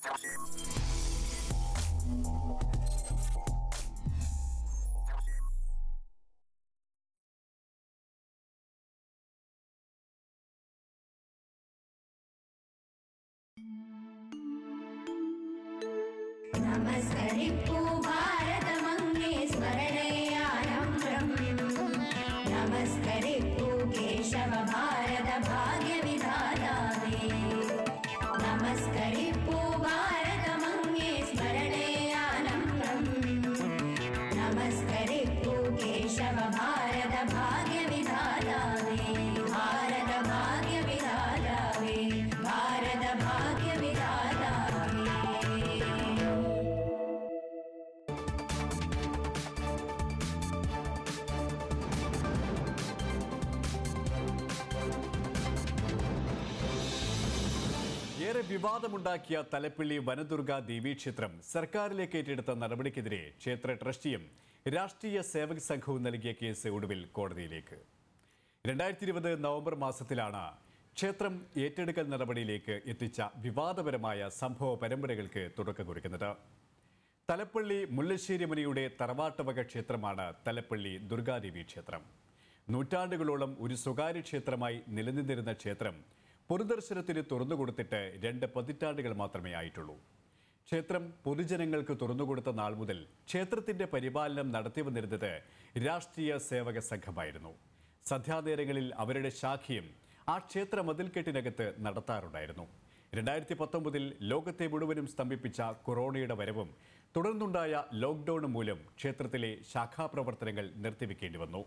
नमस्करिपु भारतमङ्गे स्मरणेयानम्रम् नमस्करिपु केशव भारत भाग्यविधातावे नमस्करिपु भारतमङ्गे स्मरणेयानम्रम् नमस्करिपु केशव भारत भाग्यविधातावे भारत भाग्यविधातावे भारत भाग्यविधातावे ഏറെ വിവാദമുണ്ടാക്കിയ തലപ്പള്ളി വനദുർഗ ദേവീക്ഷേത്രം സർക്കാരിലേക്ക് ഏറ്റെടുത്ത നടപടിക്കെതിരെ ക്ഷേത്ര ട്രസ്റ്റിയും രാഷ്ട്രീയ സേവക സംഘവും നൽകിയ കേസ് ഒടുവിൽ കോടതിയിലേക്ക്. 2020 നവംബർ മാസത്തിലാണ് ക്ഷേത്രം ഏറ്റെടുക്കൽ നടപടിയിലേക്ക് എത്തിച്ച വിവാദപരമായ സംഭവ പരമ്പരകൾക്ക് തുടക്കം കുറിക്കുന്നത്. തലപ്പള്ളി മുല്ലശ്ശേരി മുനിയുടെ തറവാട്ടുവക ക്ഷേത്രമാണ് തലപ്പള്ളി ദുർഗാദേവി ക്ഷേത്രം. നൂറ്റാണ്ടുകളോളം ഒരു സ്വകാര്യ ക്ഷേത്രമായി നിലനിന്നിരുന്ന ക്ഷേത്രം പൊതുദർശനത്തിന് തുറന്നുകൊടുത്തിട്ട് 2 പതിറ്റാണ്ടുകൾ മാത്രമേ ആയിട്ടുള്ളൂ. ക്ഷേത്രം പൊതുജനങ്ങൾക്ക് തുറന്നുകൊടുത്ത നാൾ മുതൽ ക്ഷേത്രത്തിന്റെ പരിപാലനം നടത്തി വന്നിരുന്നത് രാഷ്ട്രീയ സേവക സംഘമായിരുന്നു. സന്ധ്യാനേരങ്ങളിൽ അവരുടെ ശാഖയും ആ ക്ഷേത്ര മതിൽക്കെട്ടിനകത്ത് നടത്താറുണ്ടായിരുന്നു. 2019 ലോകത്തെ മുഴുവനും സ്തംഭിപ്പിച്ച കൊറോണയുടെ വരവും തുടർന്നുണ്ടായ ലോക്ക്ഡൌണും മൂലം ക്ഷേത്രത്തിലെ ശാഖാപ്രവർത്തനങ്ങൾ നിർത്തിവെക്കേണ്ടി വന്നു.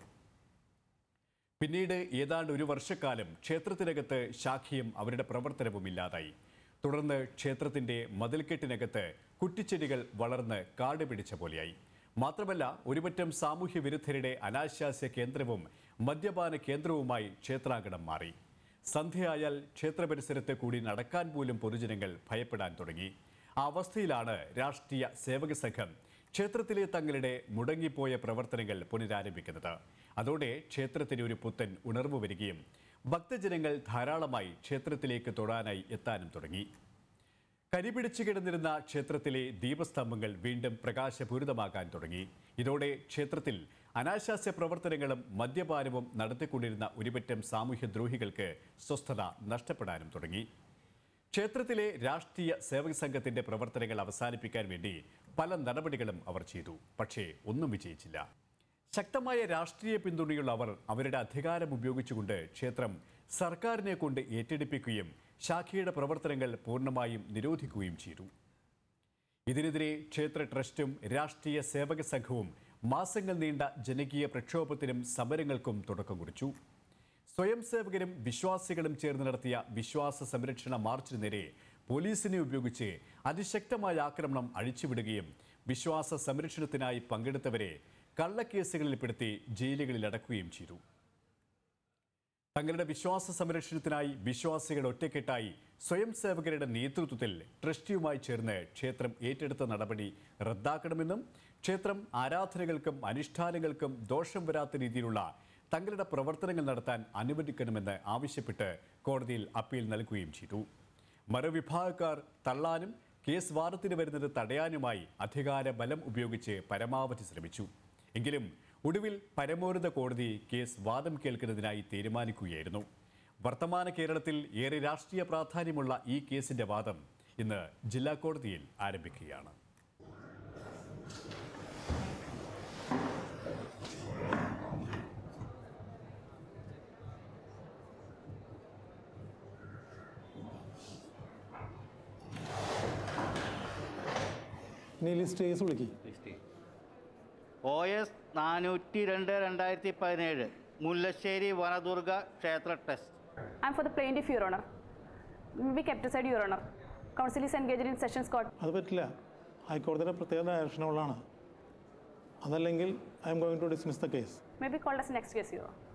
പിന്നീട് ഏതാണ്ട് ഒരു വർഷക്കാലം ക്ഷേത്രത്തിനകത്ത് ശാഖയും അവരുടെ പ്രവർത്തനവും ഇല്ലാതായി. തുടർന്ന് ക്ഷേത്രത്തിന്റെ മതിൽക്കെട്ടിനകത്ത് കുറ്റിച്ചെടികൾ വളർന്ന് കാട് പിടിച്ച പോലെയായി. മാത്രമല്ല, ഒരുപറ്റം സാമൂഹ്യ വിരുദ്ധരുടെ അനാശാസ്യ കേന്ദ്രവും മദ്യപാന കേന്ദ്രവുമായി ക്ഷേത്രാങ്കണം മാറി. സന്ധ്യയായാൽ ക്ഷേത്ര പരിസരത്ത് കൂടി നടക്കാൻ പോലും പൊതുജനങ്ങൾ ഭയപ്പെടാൻ തുടങ്ങി. ആ അവസ്ഥയിലാണ് രാഷ്ട്രീയ സേവക സംഘം ക്ഷേത്രത്തിലെ തങ്ങളുടെ മുടങ്ങിപ്പോയ പ്രവർത്തനങ്ങൾ പുനരാരംഭിക്കുന്നത്. അതോടെ ക്ഷേത്രത്തിന് ഒരു പുത്തൻ ഉണർവ് വരികയും ഭക്തജനങ്ങൾ ധാരാളമായി ക്ഷേത്രത്തിലേക്ക് തൊഴാനായി എത്താനും തുടങ്ങി. കരിപിടിച്ചു കിടന്നിരുന്ന ക്ഷേത്രത്തിലെ ദീപസ്തംഭങ്ങൾ വീണ്ടും പ്രകാശപൂരിതമാകാൻ തുടങ്ങി. ഇതോടെ ക്ഷേത്രത്തിൽ അനാശാസ്യ പ്രവർത്തനങ്ങളും മദ്യപാനവും നടത്തിക്കൊണ്ടിരുന്ന ഒരുപറ്റം സാമൂഹ്യദ്രോഹികൾക്ക് സ്വസ്ഥത നഷ്ടപ്പെടാനും തുടങ്ങി. ക്ഷേത്രത്തിലെ രാഷ്ട്രീയ സേവക സംഘത്തിന്റെ പ്രവർത്തനങ്ങൾ അവസാനിപ്പിക്കാൻ വേണ്ടി പല നടപടികളും അവർ ചെയ്തു. പക്ഷേ ഒന്നും വിജയിച്ചില്ല. ശക്തമായ രാഷ്ട്രീയ പിന്തുണയുള്ള അവർ അവരുടെ അധികാരം ഉപയോഗിച്ചുകൊണ്ട് ക്ഷേത്രം സർക്കാരിനെ കൊണ്ട് ഏറ്റെടുപ്പിക്കുകയും ശാഖയുടെ പ്രവർത്തനങ്ങൾ പൂർണ്ണമായും നിരോധിക്കുകയും ചെയ്തു. ഇതിനെതിരെ ക്ഷേത്ര ട്രസ്റ്റും രാഷ്ട്രീയ സേവക സംഘവും മാസങ്ങൾ നീണ്ട ജനകീയ പ്രക്ഷോഭത്തിനും സമരങ്ങൾക്കും തുടക്കം കുറിച്ചു. സ്വയം സേവകരും വിശ്വാസികളും ചേർന്ന് നടത്തിയ വിശ്വാസ സംരക്ഷണ മാർച്ചിന് നേരെ പോലീസിനെ ഉപയോഗിച്ച് അതിശക്തമായ ആക്രമണം അഴിച്ചുവിടുകയും വിശ്വാസ സംരക്ഷണത്തിനായി പങ്കെടുത്തവരെ കള്ളക്കേസുകളിൽപ്പെടുത്തി ജയിലുകളിൽ അടക്കുകയും ചെയ്തു. തങ്ങളുടെ വിശ്വാസ സംരക്ഷണത്തിനായി വിശ്വാസികൾ ഒറ്റക്കെട്ടായി സ്വയം സേവകരുടെ നേതൃത്വത്തിൽ ട്രസ്റ്റിയുമായി ചേർന്ന് ക്ഷേത്രം ഏറ്റെടുത്ത നടപടി റദ്ദാക്കണമെന്നും ക്ഷേത്രം ആരാധനകൾക്കും അനുഷ്ഠാനങ്ങൾക്കും ദോഷം വരാത്ത രീതിയിലുള്ള തങ്ങളുടെ പ്രവർത്തനങ്ങൾ നടത്താൻ അനുവദിക്കണമെന്ന് ആവശ്യപ്പെട്ട് കോടതിയിൽ അപ്പീൽ നൽകുകയും ചെയ്തു. മറുവിഭാഗക്കാർ തള്ളാനും കേസ് വാദത്തിന് വരുന്നത് തടയാനുമായി അധികാര ബലം ഉപയോഗിച്ച് പരമാവധി ശ്രമിച്ചു. എങ്കിലും ഒടുവിൽ പരമോന്നത കോടതി കേസ് വാദം കേൾക്കുന്നതിനായി തീരുമാനിക്കുകയായിരുന്നു. വർത്തമാന കേരളത്തിൽ ഏറെ രാഷ്ട്രീയ പ്രാധാന്യമുള്ള ഈ കേസിന്റെ വാദം ഇന്ന് ജില്ലാ കോടതിയിൽ ആരംഭിക്കുകയാണ്. OS 402/2017 മുല്ലശ്ശേരി വനദുർഗ ക്ഷേത്ര test. I am for the plaintiff, Your Honor. Be kept aside, Your Honor. Counsel is engaged in sessions court. അത് പറ്റില്ല. ഹൈക്കോടതിയുടെ പ്രത്യേക ഡയറക്ഷനുകളാണ്. അതല്ലെങ്കിൽ I am going to dismiss the case. May be called as next case, Your Honor.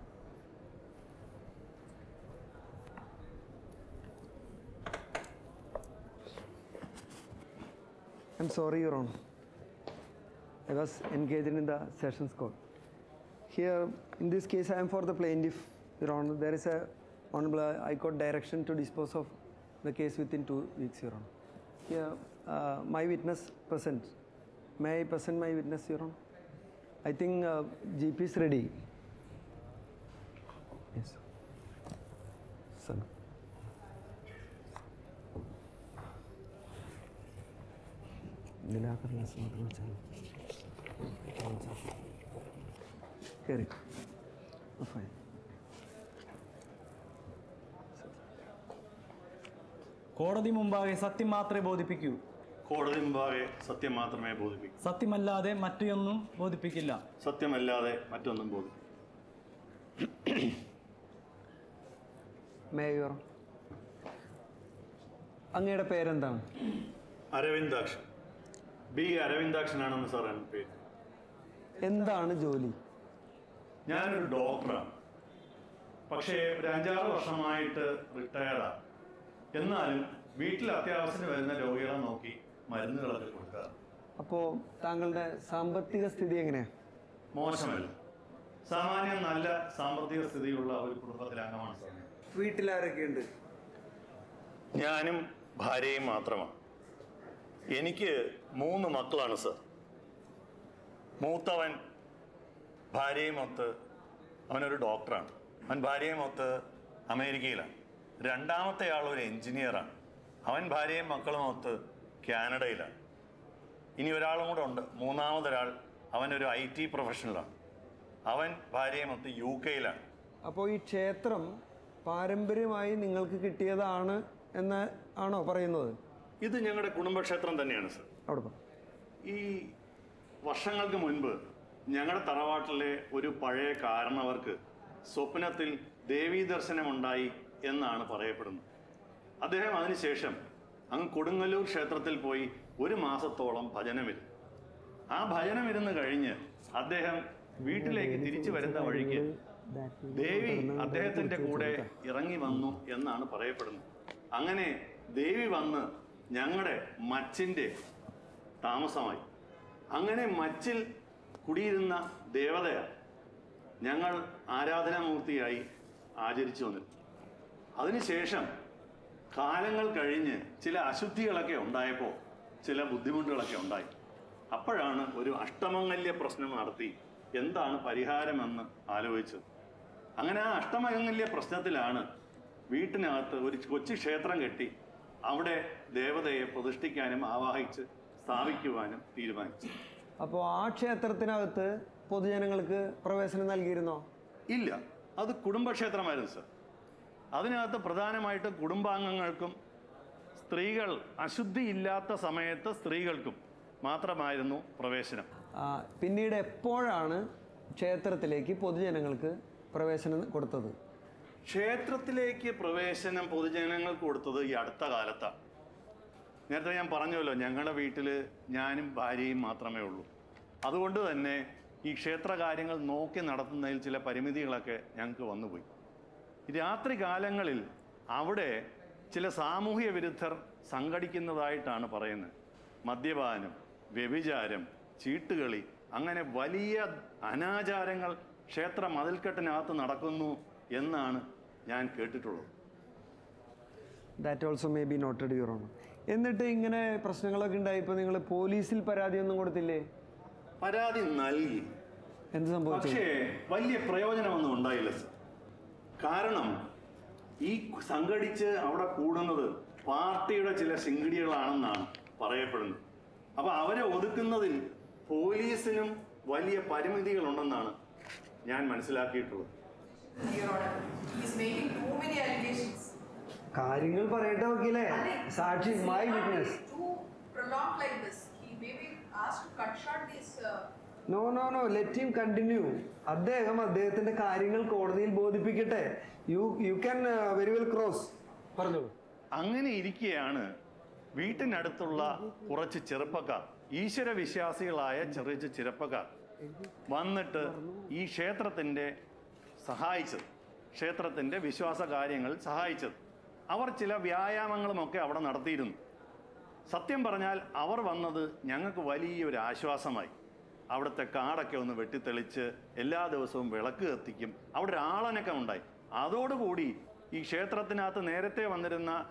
I'm sorry, Your Honor. I was engaged in the sessions court. Here, in this case, I am for the plaintiff, Your Honor. There is a Honorable High Court direction to dispose of the case within 2 weeks, Your Honor. Here, my witness present. May I present my witness, Your Honor? I think GP is ready. Yes, sir. Carry. Fine. കോടതി മുമ്പാകെ സത്യം മാത്രമേ ബോധിപ്പിക്കൂ. കോടതി മുമ്പാകെ സത്യം മാത്രമേ ബോധിപ്പിക്കൂ. സത്യമല്ലാതെ മറ്റൊന്നും ബോധിപ്പിക്കില്ല. സത്യമല്ലാതെ മറ്റൊന്നും ബോധിപ്പിക്കും. മേയർ, അങ്ങയുടെ പേരെന്താണ്? അരവിന്ദാക്ഷൻ. ബി അരവിന്ദാക്ഷനാണെന്ന് സാർ എൻ്റെ പേര്. എന്താണ് ജോലി? ഞാനൊരു ഡോക്ടറാണ്. പക്ഷേ ഒരു 5-6 വർഷമായിട്ട് റിട്ടയർഡാണ്. എന്നാലും വീട്ടിൽ അത്യാവശ്യത്തിന് വരുന്ന രോഗികളെ നോക്കി മരുന്നുകളൊക്കെ കൊടുക്കാറ്. അപ്പോൾ താങ്കളുടെ സാമ്പത്തിക സ്ഥിതി എങ്ങനെയാണ്? മോശമല്ല. സാമാന്യം നല്ല സാമ്പത്തിക സ്ഥിതിയുള്ള ഒരു കുടുംബത്തിലെ അംഗമാണ് സാർ. വീട്ടിലാരൊക്കെയുണ്ട്? ഞാനും ഭാര്യയും മാത്രമാണ്. എനിക്ക് 3 മക്കളാണ് സർ. മൂത്തവൻ ഭാര്യയുമൊത്ത് അവനൊരു ഡോക്ടറാണ്. അവൻ ഭാര്യയുമൊത്ത് അമേരിക്കയിലാണ്. രണ്ടാമത്തെ ആൾ ഒരു എഞ്ചിനീയറാണ്. അവൻ ഭാര്യയും മക്കളുമൊത്ത് കാനഡയിലാണ്. ഇനി ഒരാളും കൂടെ ഉണ്ട്, മൂന്നാമതൊരാൾ. അവനൊരു IT പ്രൊഫഷണലാണ്. അവൻ ഭാര്യയുമൊത്ത് UK-യിലാണ്. അപ്പോൾ ഈ ക്ഷേത്രം പാരമ്പര്യമായി നിങ്ങൾക്ക് കിട്ടിയതാണ് എന്ന് ആണോ പറയുന്നത്? ഇത് ഞങ്ങളുടെ കുടുംബക്ഷേത്രം തന്നെയാണ് സർ. അവിടെ പറ. ഈ വർഷങ്ങൾക്ക് മുൻപ് ഞങ്ങളുടെ തറവാട്ടിലെ ഒരു പഴയ കാരണവർക്ക് സ്വപ്നത്തിൽ ദേവീ ദർശനമുണ്ടായി എന്നാണ് പറയപ്പെടുന്നത്. അദ്ദേഹം അതിനുശേഷം അങ്ങ് കൊടുങ്ങല്ലൂർ ക്ഷേത്രത്തിൽ പോയി 1 മാസത്തോളം ഭജനമിരുന്നു. ആ ഭജനമിരുന്ന് കഴിഞ്ഞ് അദ്ദേഹം വീട്ടിലേക്ക് തിരിച്ചു വരുന്ന വഴിക്ക് ദേവി അദ്ദേഹത്തിൻ്റെ കൂടെ ഇറങ്ങി വന്നു എന്നാണ് പറയപ്പെടുന്നത്. അങ്ങനെ ദേവി വന്ന് ഞങ്ങളുടെ മച്ചിൻ്റെ താമസമായി. അങ്ങനെ മച്ചിൽ കുടിയിരുന്ന ദേവതയാണ് ഞങ്ങൾ ആരാധനാമൂർത്തിയായി ആചരിച്ചു വന്നിരുന്നു. അതിനുശേഷം കാലങ്ങൾ കഴിഞ്ഞ് ചില അശുദ്ധികളൊക്കെ ഉണ്ടായപ്പോൾ ചില ബുദ്ധിമുട്ടുകളൊക്കെ ഉണ്ടായി. അപ്പോഴാണ് ഒരു അഷ്ടമംഗല്യ പ്രശ്നം നടത്തി എന്താണ് പരിഹാരമെന്ന് ആലോചിച്ചത്. അങ്ങനെ ആ അഷ്ടമംഗല്യ പ്രശ്നത്തിലാണ് വീട്ടിനകത്ത് ഒരു കൊച്ചു ക്ഷേത്രം കെട്ടി അവിടെ ദേവതയെ പ്രതിഷ്ഠിക്കാനും ആവാഹിച്ച് സ്ഥാപിക്കുവാനും തീരുമാനിച്ചു. അപ്പോൾ ആ ക്ഷേത്രത്തിനകത്ത് പൊതുജനങ്ങൾക്ക് പ്രവേശനം നൽകിയിരുന്നോ? ഇല്ല, അത് കുടുംബക്ഷേത്രമായിരുന്നു സർ. അതിനകത്ത് പ്രധാനമായിട്ട് കുടുംബാംഗങ്ങൾക്കും സ്ത്രീകൾ അശുദ്ധിയില്ലാത്ത സമയത്ത് സ്ത്രീകൾക്കും മാത്രമായിരുന്നു പ്രവേശനം. പിന്നീട് എപ്പോഴാണ് ക്ഷേത്രത്തിലേക്ക് പൊതുജനങ്ങൾക്ക് പ്രവേശനം കൊടുത്തത്? ക്ഷേത്രത്തിലേക്ക് പ്രവേശനം പൊതുജനങ്ങൾക്ക് കൊടുത്തത് ഈ അടുത്ത കാലത്താണ്. നേരത്തെ ഞാൻ പറഞ്ഞല്ലോ, ഞങ്ങളുടെ വീട്ടിൽ ഞാനും ഭാര്യയും മാത്രമേ ഉള്ളൂ. അതുകൊണ്ട് തന്നെ ഈ ക്ഷേത്ര കാര്യങ്ങൾ നോക്കി നടത്തുന്നതിൽ ചില പരിമിതികളൊക്കെ ഞങ്ങൾക്ക് വന്നുപോയി. രാത്രി കാലങ്ങളിൽ അവിടെ ചില സാമൂഹ്യ വിരുദ്ധർ സംഘടിക്കുന്നതായിട്ടാണ് പറയുന്നത്. മദ്യപാനം, വ്യഭിചാരം, ചീട്ടുകളി, അങ്ങനെ വലിയ അനാചാരങ്ങൾ ക്ഷേത്ര മതിൽക്കെട്ടിനകത്ത് നടക്കുന്നു എന്നാണ് ഞാൻ കേട്ടിട്ടുള്ളത്. That also may be noted, your honour. എന്നിട്ട് ഇങ്ങനെ പ്രശ്നങ്ങളൊക്കെ ഉണ്ടായപ്പോൾ നിങ്ങൾ പോലീസിൽ പരാതിയൊന്നും കൊടുത്തില്ലേ? പരാതി നൽകി. എന്ത് സംഭവിച്ചു? പക്ഷേ വലിയ പ്രയോജനമൊന്നും ഉണ്ടായില്ല സർ. കാരണം ഈ സംഘടിച്ച് അവിടെ കൂടുന്നത് പാർട്ടിയുടെ ചില ശിങ്കിടികളാണെന്നാണ് പറയപ്പെടുന്നത്. അപ്പോൾ അവരെ ഒതുക്കുന്നതിൽ പോലീസിനും വലിയ പരിമിതികളുണ്ടെന്നാണ് ഞാൻ മനസ്സിലാക്കിയിട്ടുള്ളത്. കാര്യങ്ങൾ പറയട്ടെ വക്കീലേ. സാക്ഷി, my witness. No no no, let him continue. അദ്ദേഹത്തിന്റെ കാര്യങ്ങൾ കോടതിയിൽ ബോധിപ്പിക്കട്ടെ. You can very well cross. പറഞ്ഞോളൂ. അങ്ങനെ ഇരിക്കെയാണ് വീട്ടിനടുത്തുള്ള കുറച്ച് ചെറുപ്പക്കാർ, ഈശ്വര വിശ്വാസികളായ ചെറിയ ചെറുപ്പക്കാർ വന്നിട്ട് ഈ ക്ഷേത്രത്തിൻ്റെ സഹായിച്ചത്, ക്ഷേത്രത്തിൻ്റെ വിശ്വാസ കാര്യങ്ങൾ സഹായിച്ചത്. അവർ ചില വ്യായാമങ്ങളുമൊക്കെ അവിടെ നടത്തിയിരുന്നു. സത്യം പറഞ്ഞാൽ അവർ വന്നത് ഞങ്ങൾക്ക് വലിയൊരു ആശ്വാസമായി. അവിടുത്തെ കാടൊക്കെ ഒന്ന് വെട്ടിത്തെളിച്ച് എല്ലാ ദിവസവും വിളക്ക് കത്തിക്കും. അവിടെ ഒരു ആളനക്കം ഉണ്ടായി. അതോടുകൂടി ഈ ക്ഷേത്രത്തിനകത്ത് നേരത്തെ വന്നിരുന്ന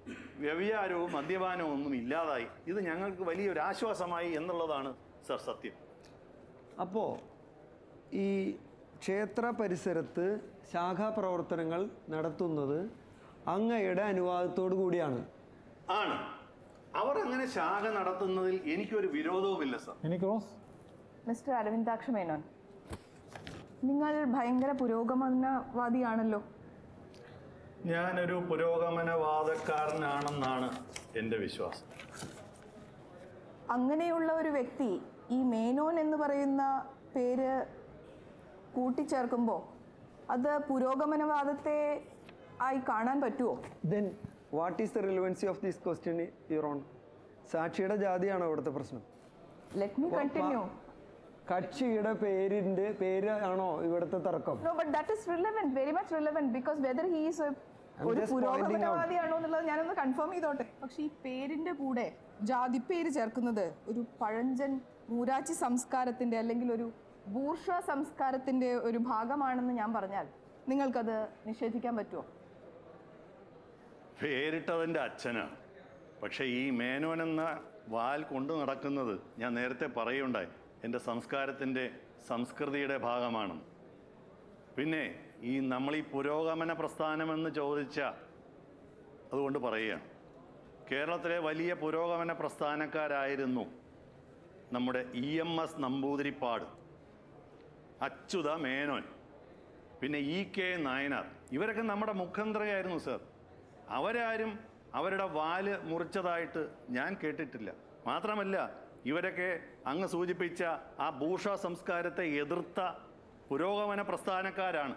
വ്യഭിചാരവും മദ്യപാനവും ഒന്നും ഇല്ലാതായി. ഇത് ഞങ്ങൾക്ക് വലിയൊരു ആശ്വാസമായി എന്നുള്ളതാണ് സർ സത്യം. അപ്പോൾ ഈ ക്ഷേത്ര പരിസരത്ത് ശാഖാപ്രവർത്തനങ്ങൾ നടത്തുന്നത് അങ്ങയുടെ അനുവാദത്തോടു കൂടിയാണ്? ആണ്. അവർ അങ്ങനെ ശാഖ നടത്തുന്നതിൽ എനിക്കൊരു വിരോധവുമില്ല sir. Any cross? Mister Aravindaksha Menon, നിങ്ങൾ ഭയങ്കര പുരോഗമനവാദിയാണല്ലോ. ഞാനൊരു പുരോഗമനവാദക്കാരനാണെന്നാണ് എൻ്റെ വിശ്വാസം. അങ്ങനെയുള്ള ഒരു വ്യക്തി ഈ മേനോൻ എന്ന് പറയുന്ന പേര് കൂട്ടിച്ചേർക്കുമ്പോൾ അത് പുരോഗമനവാദത്തെ ആയി കാണാൻ പറ്റുമോ? Then what is the relevancy of this question your own? സാക്ഷിയുടെ ജാതിയാണോ ഇവിടുത്തെ പ്രശ്നം? Let me continue. കക്ഷിയുടെ പേര് ആണോ ഇവിടുത്തെ തർക്കം? No, but that is relevant, very much relevant, because whether he is ഒരു പുരോഗമനവാദിയാണോ എന്നുള്ളത് ഞാനൊന്ന് കൺഫേം ചെയ്തോട്ടെ. പക്ഷെ ഈ പേരിന്റെ കൂടെ ജാതിപ്പേര് ചേർക്കുന്നത് ഒരു പഴഞ്ചൻ മൂരാച്ചി സംസ്കാരത്തിന്റെ അല്ലെങ്കിൽ ഒരു ബൂർഷ്വ സംസ്കാരത്തിന്റെ ഒരു ഭാഗമാണെന്ന് ഞാൻ പറഞ്ഞാൽ നിങ്ങൾക്കത് നിഷേധിക്കാൻ പറ്റുമോ? പേരിട്ടതിൻ്റെ അച്ഛനാണ്. പക്ഷേ ഈ മേനോൻ എന്ന വാൽ കൊണ്ടു നടക്കുന്നത് ഞാൻ നേരത്തെ പറയുണ്ടായി എൻ്റെ സംസ്കാരത്തിൻ്റെ സംസ്കൃതിയുടെ ഭാഗമാണ്. പിന്നെ നമ്മൾ ഈ പുരോഗമന പ്രസ്ഥാനമെന്ന് ചോദിച്ച അതുകൊണ്ട് പറയുകയാണ്, കേരളത്തിലെ വലിയ പുരോഗമന പ്രസ്ഥാനക്കാരായിരുന്നു നമ്മുടെ EMS നമ്പൂതിരിപ്പാട്, അച്യുത മേനോൻ, പിന്നെ EK നായനാർ. ഇവരൊക്കെ നമ്മുടെ മുഖ്യമന്ത്രിയായിരുന്നു സർ. അവരാരും അവരുടെ വാല് മുറിച്ചതായിട്ട് ഞാൻ കേട്ടിട്ടില്ല. മാത്രമല്ല ഇവരൊക്കെ അങ്ങ് സൂചിപ്പിച്ച ആ ബൂർഷ്വ സംസ്കാരത്തെ എതിർത്ത പുരോഗമന പ്രസ്ഥാനക്കാരാണ്.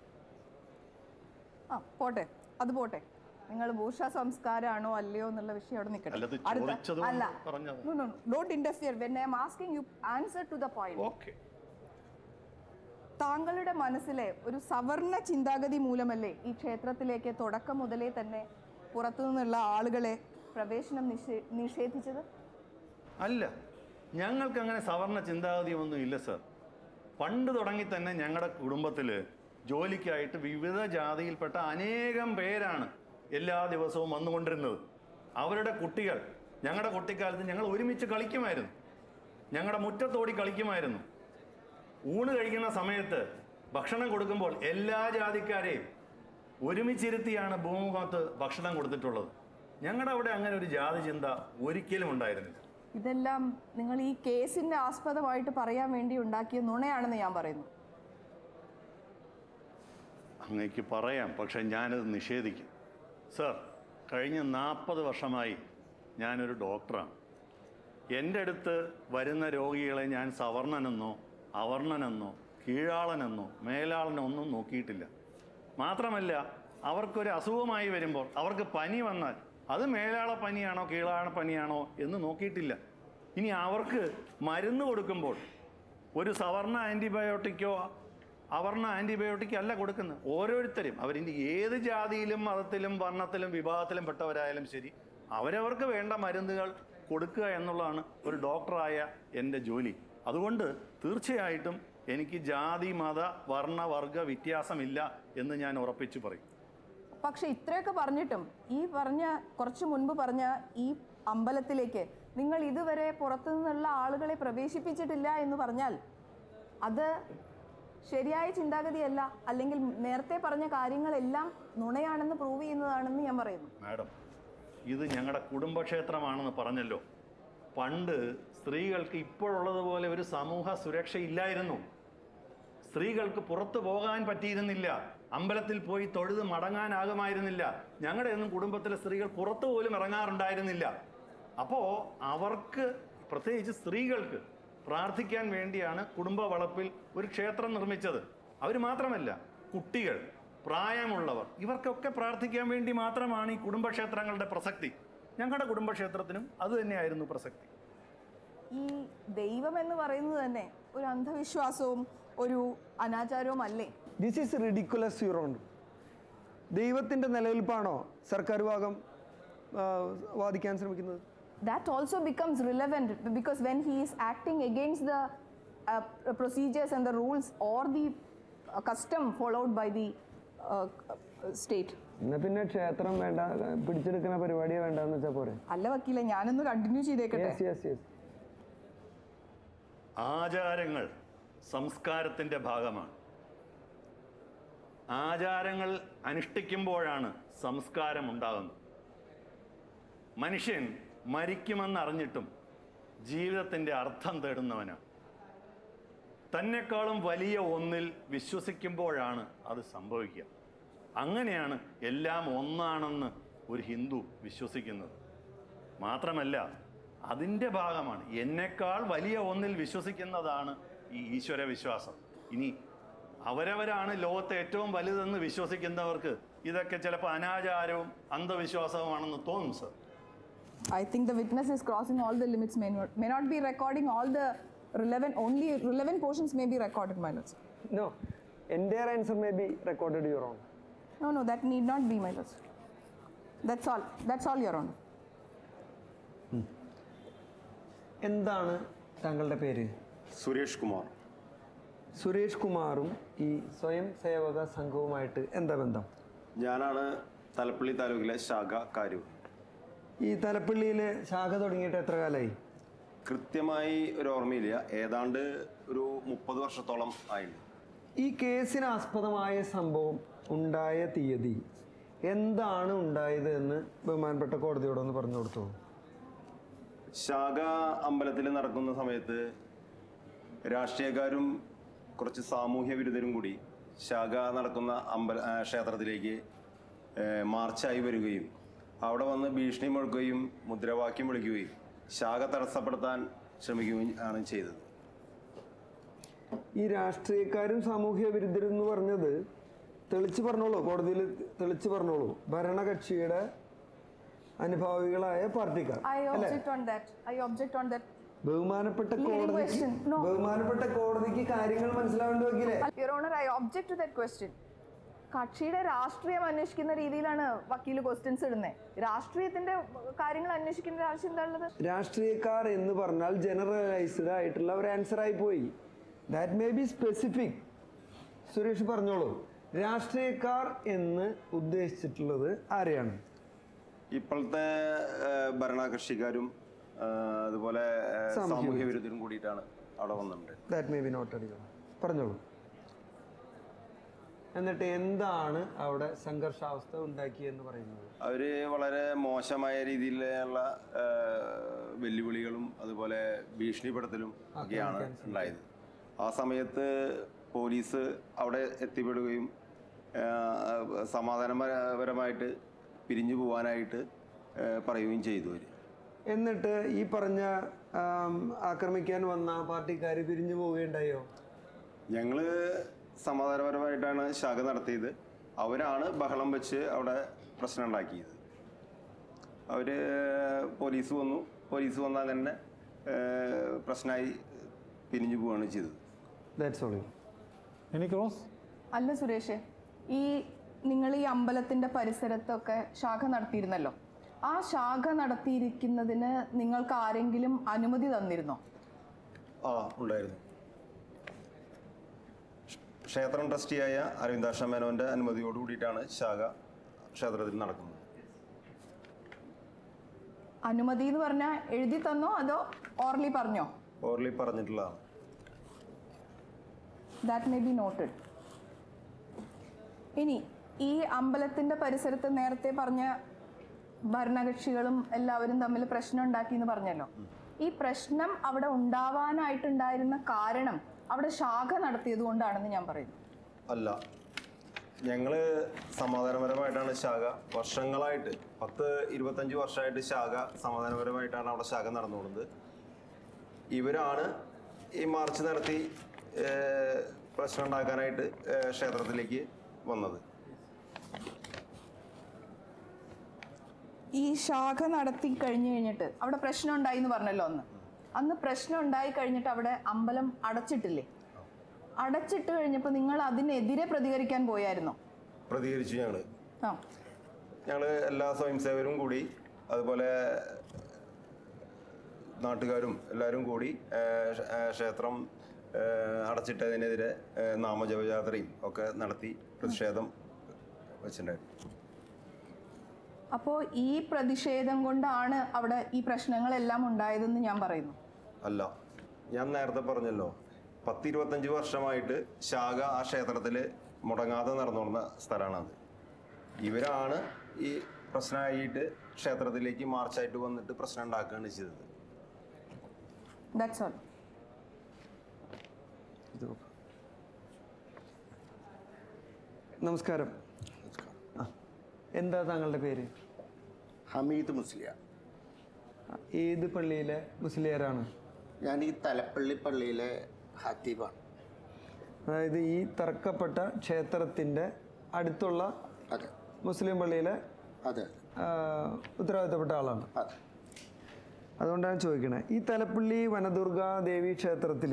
പോട്ടെ, അത് പോട്ടെ. നിങ്ങൾ ബൂർഷ്വ സംസ്കാരമാണോ അല്ലയോ എന്നുള്ള വിഷയം അവിടെ നിൽക്കട്ടെ. Don't interfere when I am asking you answer to the point. Okay. താങ്കളുടെ മനസ്സിലെ ഒരു സവർണ ചിന്താഗതി മൂലമല്ലേ ഈ ക്ഷേത്രത്തിലേക്ക് തുടക്കം മുതലേ തന്നെ പുറത്തു നിന്നുള്ള ആളുകളെ പ്രവേശനം നിഷേധിച്ചത്? അല്ല, ഞങ്ങൾക്ക് അങ്ങനെ സവർണ ചിന്താഗതിയൊന്നും ഇല്ല സർ. പണ്ട് തുടങ്ങി തന്നെ ഞങ്ങളുടെ കുടുംബത്തിൽ ജോലിക്കായിട്ട് വിവിധ ജാതിയിൽപ്പെട്ട അനേകം പേരാണ് എല്ലാ ദിവസവും വന്നുകൊണ്ടിരുന്നത്. അവരുടെ കുട്ടികൾ ഞങ്ങളുടെ കുട്ടിക്കാലത്ത് ഞങ്ങൾ ഒരുമിച്ച് കളിക്കുമായിരുന്നു. ഞങ്ങളുടെ മുറ്റത്തോടി കളിക്കുമായിരുന്നു. ഊണ് കഴിക്കുന്ന സമയത്ത് ഭക്ഷണം കൊടുക്കുമ്പോൾ എല്ലാ ജാതിക്കാരെയും ഒരുമിച്ചിരുത്തിയാണ് ഭൂമുഖത്ത് ഭക്ഷണം കൊടുത്തിട്ടുള്ളത്. ഞങ്ങളുടെ അവിടെ അങ്ങനെ ഒരു ജാതി ചിന്ത ഒരിക്കലും ഉണ്ടായിരുന്നില്ല. ഇതെല്ലാം നിങ്ങൾ ഈ കേസിന്റെ ആസ്പദമായിട്ട് പറയാൻ വേണ്ടി ഉണ്ടാക്കിയ നുണയാണെന്ന് ഞാൻ പറയുന്നു. അങ്ങേക്ക് പറയാം, പക്ഷെ ഞാനത് നിഷേധിക്കും. സർ, കഴിഞ്ഞ 40 വർഷമായി ഞാനൊരു ഡോക്ടറാണ്. എൻ്റെ അടുത്ത് വരുന്ന രോഗികളെ ഞാൻ സവർണനെന്നോ അവർണനെന്നോ കീഴാളനെന്നോ മേലാളനോ ഒന്നും നോക്കിയിട്ടില്ല. മാത്രമല്ല അവർക്കൊരു അസുഖമായി വരുമ്പോൾ അവർക്ക് പനി വന്നാൽ അത് മേലാള പനിയാണോ കീഴാള പനിയാണോ എന്ന് നോക്കിയിട്ടില്ല. ഇനി അവർക്ക് മരുന്ന് കൊടുക്കുമ്പോൾ ഒരു സവർണ ആൻറ്റിബയോട്ടിക്കോ അവർണ ആൻറ്റിബയോട്ടിക്കോ അല്ല കൊടുക്കുന്നത്. ഓരോരുത്തരും അവരിൻ്റെ ഏത് ജാതിയിലും മതത്തിലും വർണ്ണത്തിലും വിഭാഗത്തിലും പെട്ടവരായാലും ശരി അവരവർക്ക് വേണ്ട മരുന്നുകൾ കൊടുക്കുക എന്നുള്ളതാണ് ഒരു ഡോക്ടറായ എൻ്റെ ജോലി. അതുകൊണ്ട് തീർച്ചയായിട്ടും എനിക്ക് ജാതി മത വർണ്ണ വർഗ വ്യത്യാസമില്ല എന്ന് ഞാൻ ഉറപ്പിച്ചു പറയും. പക്ഷെ ഇത്രയൊക്കെ പറഞ്ഞിട്ടും ഈ കുറച്ച് മുൻപ് പറഞ്ഞ ഈ അമ്പലത്തിലേക്ക് നിങ്ങൾ ഇതുവരെ പുറത്തു നിന്നുള്ള ആളുകളെ പ്രവേശിപ്പിച്ചിട്ടില്ല എന്ന് പറഞ്ഞാൽ അത് ശരിയായ ചിന്താഗതിയല്ല, അല്ലെങ്കിൽ നേരത്തെ പറഞ്ഞ കാര്യങ്ങളെല്ലാം നുണയാണെന്ന് പ്രൂവ് ചെയ്യുന്നതാണെന്ന് ഞാൻ പറയുന്നു. മാഡം, ഇത് ഞങ്ങളുടെ കുടുംബക്ഷേത്രമാണെന്ന് പറഞ്ഞല്ലോ. പണ്ട് സ്ത്രീകൾക്ക് ഇപ്പോഴുള്ളതുപോലെ ഒരു സമൂഹ സുരക്ഷ ഇല്ലായിരുന്നു. സ്ത്രീകൾക്ക് പുറത്തു പോകാൻ പറ്റിയിരുന്നില്ല. അമ്പലത്തിൽ പോയി തൊഴുത് മടങ്ങാനാകുമായിരുന്നില്ല. ഞങ്ങളുടെ ഒന്നും കുടുംബത്തിലെ സ്ത്രീകൾ പുറത്തു പോലും ഇറങ്ങാറുണ്ടായിരുന്നില്ല. അപ്പോൾ അവർക്ക്, പ്രത്യേകിച്ച് സ്ത്രീകൾക്ക് പ്രാർത്ഥിക്കാൻ വേണ്ടിയാണ് കുടുംബ വളപ്പിൽ ഒരു ക്ഷേത്രം നിർമ്മിച്ചത്. അവർ മാത്രമല്ല, കുട്ടികൾ, പ്രായമുള്ളവർ, ഇവർക്കൊക്കെ പ്രാർത്ഥിക്കാൻ വേണ്ടി മാത്രമാണ് ഈ കുടുംബക്ഷേത്രങ്ങളുടെ പ്രസക്തി. ഞങ്ങളുടെ കുടുംബക്ഷേത്രത്തിനും അത് തന്നെയായിരുന്നു പ്രസക്തി. ഈ ദൈവം എന്ന് പറയുന്നത് തന്നെ ഒരു അന്ധവിശ്വാസവും ഒരു അനാചാരവും അല്ലേ? This is ridiculous your honour. ദൈവത്തിൻ്റെ നിലനിൽപ്പാണോ സർക്കാർ ഭാഗം വാദിക്കാൻ ശ്രമിക്കുന്നത്? That also becomes relevant because when he is acting against the procedures and the rules or the custom followed by the state. എന്നാ പിന്നെ ക്ഷേത്രം വേണ്ട, പിടിച്ചെടുക്കുന്ന പരിപാടിയെ വേണ്ടെന്ന് വെച്ചാൽ പോരെ. അല്ല വക്കീലെ, ഞാനൊന്ന് കണ്ടിന്യൂ ചെയ്തേക്കട്ടെ. Yes yes yes. ആചാരങ്ങൾ സംസ്കാരത്തിൻ്റെ ഭാഗമാണ്. ആചാരങ്ങൾ അനുഷ്ഠിക്കുമ്പോഴാണ് സംസ്കാരം ഉണ്ടാകുന്നത്. മനുഷ്യൻ മരിക്കുമെന്നറിഞ്ഞിട്ടും ജീവിതത്തിൻ്റെ അർത്ഥം തേടുന്നവനാണ്. തന്നെക്കാളും വലിയ ഒന്നിൽ വിശ്വസിക്കുമ്പോഴാണ് അത് സംഭവിക്കുക. അങ്ങനെയാണ് എല്ലാം ഒന്നാണെന്ന് ഒരു ഹിന്ദു വിശ്വസിക്കുന്നത്. മാത്രമല്ല, അതിൻ്റെ ഭാഗമാണ് എന്നെക്കാൾ വലിയ ഒന്നിൽ വിശ്വസിക്കുന്നതാണ് ഈ ഈശ്വര വിശ്വാസം. ഇനി അവരവരാണ് ലോകത്തെ ഏറ്റവും വലുതെന്ന് വിശ്വസിക്കുന്നവർക്ക് ഇതൊക്കെ ചിലപ്പോൾ അനാചാരവും അന്ധവിശ്വാസവുമാണെന്ന് തോന്നും sir. I think the witness is crossing all the limits, may not be recording all the only relevant portions may be recorded, my lord. No, entire answer may be recorded, Your Honor. No, that need not be, my lord. That's all, Your Honor. എന്താണ് താങ്കളുടെ പേര്? സുരേഷ് കുമാർ. സുരേഷ് കുമാറും ഈ സ്വയം സേവക സംഘവുമായിട്ട് എന്താ ബന്ധം? ഞാനാണ് തലപ്പള്ളി താലൂക്കിലെ ശാഖ കാരൂർ. ഈ തലപ്പള്ളിയിലെ ശാഖ തുടങ്ങിയിട്ട് എത്ര കാലമായി? കൃത്യമായി ഒരു ഓർമ്മയില്ല, ഏതാണ്ട് ഒരു 30 വർഷത്തോളം ആയിരുന്നു. ഈ കേസിന് ആസ്പദമായ സംഭവം ഉണ്ടായ തീയതി എന്താണ് ഉണ്ടായത് എന്ന് ബഹുമാനപ്പെട്ട കോടതിയോടൊന്ന് പറഞ്ഞു കൊടുത്തു. ശാഖ അമ്പലത്തിൽ നടക്കുന്ന സമയത്ത് രാഷ്ട്രീയക്കാരും കുറച്ച് സാമൂഹ്യ വിരുദ്ധരും കൂടി ശാഖ നടക്കുന്ന ക്ഷേത്രത്തിലേക്ക് മാർച്ചായി വരികയും അവിടെ വന്ന് ഭീഷണി മുഴക്കുകയും മുദ്രാവാക്യം വിളിക്കുകയും ശാഖ തടസ്സപ്പെടുത്താൻ ശ്രമിക്കുകയും ആണ് ചെയ്തത്. ഈ രാഷ്ട്രീയക്കാരും സാമൂഹ്യ വിരുദ്ധരും എന്ന് പറഞ്ഞത് തെളിച്ച് പറഞ്ഞോളൂ, കോടതിയിൽ തെളിച്ച് പറഞ്ഞോളൂ. ഭരണകക്ഷിയുടെ അനുഭാവികളായ പാർട്ടിക്കാർ. I object on that. ബഹുമാനപ്പെട്ട കോടതിക്ക് കാര്യങ്ങൾ മനസ്സിലാവേണ്ടി വക്കീലേ. Your Honor, I object to that question. കക്ഷിയുടെ രാഷ്ട്രീയം അന്വേഷിക്കുന്ന രീതിയിലാണ് വക്കീല് ക്വസ്റ്റ്യൻസ് ഇടുന്നത്. രാഷ്ട്രീയത്തിന്റെ കാര്യങ്ങൾ അന്വേഷിക്കേണ്ട ആവശ്യം എന്താ ഉള്ളത്? രാഷ്ട്രീയക്കാർ എന്ന് പറഞ്ഞാൽ ജനറലൈസ്ഡ് ആയിട്ടുള്ള ഒരു ആൻസർ ആയി പോയി. That may be specific. Suresh പറഞ്ഞോളൂ, രാഷ്ട്രീയക്കാർ എന്ന് ഉദ്ദേശിച്ചിട്ടുള്ളത് ആരെയാണ്? ഇപ്പോഴത്തെ ഭരണകക്ഷിക്കാരും അതുപോലെ സാമൂഹ്യ വിരുദ്ധരും കൂടിയിട്ടാണ് അവിടെ വന്നിട്ടുണ്ട്. That may be noted. പറഞ്ഞോളൂ. എന്നിട്ട് എന്താണ് അവിടെ സംഘർഷാവസ്ഥ ഉണ്ടാക്കിയെന്ന് പറയുന്നത്? അവര് വളരെ മോശമായ രീതിയിലുള്ള വെല്ലുവിളികളും അതുപോലെ ഭീഷണിപ്പെടുത്തലും ഒക്കെയാണ് ഉണ്ടായത്. ആ സമയത്ത് പോലീസ് അവിടെ എത്തിപ്പെടുകയും സമാധാനപരമായിട്ട് പിരിഞ്ഞു പോകാനായിട്ട് പറയുകയും ചെയ്തു. അവർ എന്നിട്ട് ഈ പറഞ്ഞ ആക്രമിക്കാൻ വന്ന പാർട്ടിക്കാർ പിരിഞ്ഞു പോവുകയുണ്ടായോ? ഞങ്ങൾ സമാധാനപരമായിട്ടാണ് ശാഖ നടത്തിയത്. അവരാണ് ബഹളം വെച്ച് അവിടെ പ്രശ്നം ഉണ്ടാക്കിയത്. അവർ പോലീസ് വന്ന് അങ്ങനെ പ്രശ്നമായി പിരിഞ്ഞു പോവുകയാണ് ചെയ്തത്. That's all. Any cross? അല്ല സുരേഷ്, ഈ നിങ്ങൾ ഈ അമ്പലത്തിന്റെ പരിസരത്തൊക്കെ ശാഖ നടത്തിയിരുന്നല്ലോ. ആ ശാഖ നടത്തിയിരിക്കുന്നതിന് നിങ്ങൾക്ക് ആരെങ്കിലും അനുമതി തന്നിരുന്നോ? ഉണ്ടായിരുന്നു. ക്ഷേത്രം ട്രസ്റ്റിയായ അരവിന്ദാക്ഷ മേനോന്റെ അനുമതിയോട് കൂടിയിട്ടാണ് ശാഖ ക്ഷേത്രത്തിൽ നടക്കുന്നത്. അനുമതി എന്ന് പറഞ്ഞാൽ എഴുതി തന്നോ അതോ ഓർലി പറഞ്ഞോ? ഓർലി പറഞ്ഞിട്ടുള്ളതാണ്. That may be noted. ഇനി ഈ അമ്പലത്തിന്റെ പരിസരത്ത് നേരത്തെ പറഞ്ഞ ഭരണകക്ഷികളും എല്ലാവരും തമ്മിൽ പ്രശ്നം ഉണ്ടാക്കി എന്ന് പറഞ്ഞല്ലോ. ഈ പ്രശ്നം അവിടെ ഉണ്ടാവാനായിട്ടുണ്ടായിരുന്ന കാരണം അവിടെ ശാഖ നടത്തിയത് കൊണ്ടാണെന്ന് ഞാൻ പറയുന്നു. അല്ല, ഞങ്ങൾ സമാധാനപരമായിട്ടാണ് ശാഖ വർഷങ്ങളായിട്ട് 10-25 വർഷമായിട്ട് ശാഖ സമാധാനപരമായിട്ടാണ് അവിടെ ശാഖ നടന്നുകൊടുന്നത്. ഇവരാണ് ഈ മാർച്ച് നടത്തി പ്രശ്നം ഉണ്ടാക്കാനായിട്ട് ക്ഷേത്രത്തിലേക്ക് വന്നത്. ഈ ശാഖ നടത്തി കഴിഞ്ഞിട്ട് അവിടെ പ്രശ്നം ഉണ്ടായി എന്ന് പറഞ്ഞല്ലോ. അന്ന് പ്രശ്നം ഉണ്ടായി കഴിഞ്ഞിട്ട് അവിടെ അമ്പലം അടച്ചിട്ടില്ലേ? അടച്ചിട്ട് കഴിഞ്ഞപ്പോൾ നിങ്ങൾ അതിനെതിരെ പ്രതികരിക്കാൻ പോയായിരുന്നോ? പ്രതികരിച്ചു. ഞങ്ങൾ എല്ലാ സ്വയംസേവരും കൂടി അതുപോലെ നാട്ടുകാരും എല്ലാവരും കൂടി ക്ഷേത്രം അടച്ചിട്ടതിനെതിരെ നാമജപയാത്രയും ഒക്കെ നടത്തി പ്രതിഷേധം വെച്ചിട്ടുണ്ടായിരുന്നു. അപ്പോൾ ഈ പ്രതിഷേധം കൊണ്ടാണ് അവിടെ ഈ പ്രശ്നങ്ങളെല്ലാം ഉണ്ടായതെന്ന് ഞാൻ പറയുന്നു. അല്ല, ഞാൻ നേരത്തെ പറഞ്ഞല്ലോ, 10-25 വർഷമായിട്ട് ശാഖ ആ ക്ഷേത്രത്തിൽ മുടങ്ങാതെ നടന്നുകൊണ്ട സ്ഥലമാണത്. ഇവരാണ് ഈ പ്രശ്നമായിട്ട് ക്ഷേത്രത്തിലേക്ക് മാർച്ചായിട്ട് വന്നിട്ട് പ്രശ്നം ഉണ്ടാക്കുകയാണ് ചെയ്തത്. That's all. നമസ്കാരം. എന്താ താങ്കളുടെ പേര്? ഹമീദ് മുസ്ലിയാർ. ഏത് പള്ളിയിലെ മുസ്ലിയാരാണ്? ഞാൻ ഈ തലപ്പള്ളി പള്ളിയിലെ ഹത്തീബാണ്. അതായത് ഈ തർക്കപ്പെട്ട ക്ഷേത്രത്തിൻ്റെ അടുത്തുള്ള അതെ, മുസ്ലിം പള്ളിയിലെ അതെ, ഉത്തരവാദിത്തപ്പെട്ട ആളാണ്. അതെ. അതുകൊണ്ടാണ് ചോദിക്കണേ, ഈ തലപ്പള്ളി വനദുർഗാ ദേവി ക്ഷേത്രത്തിൽ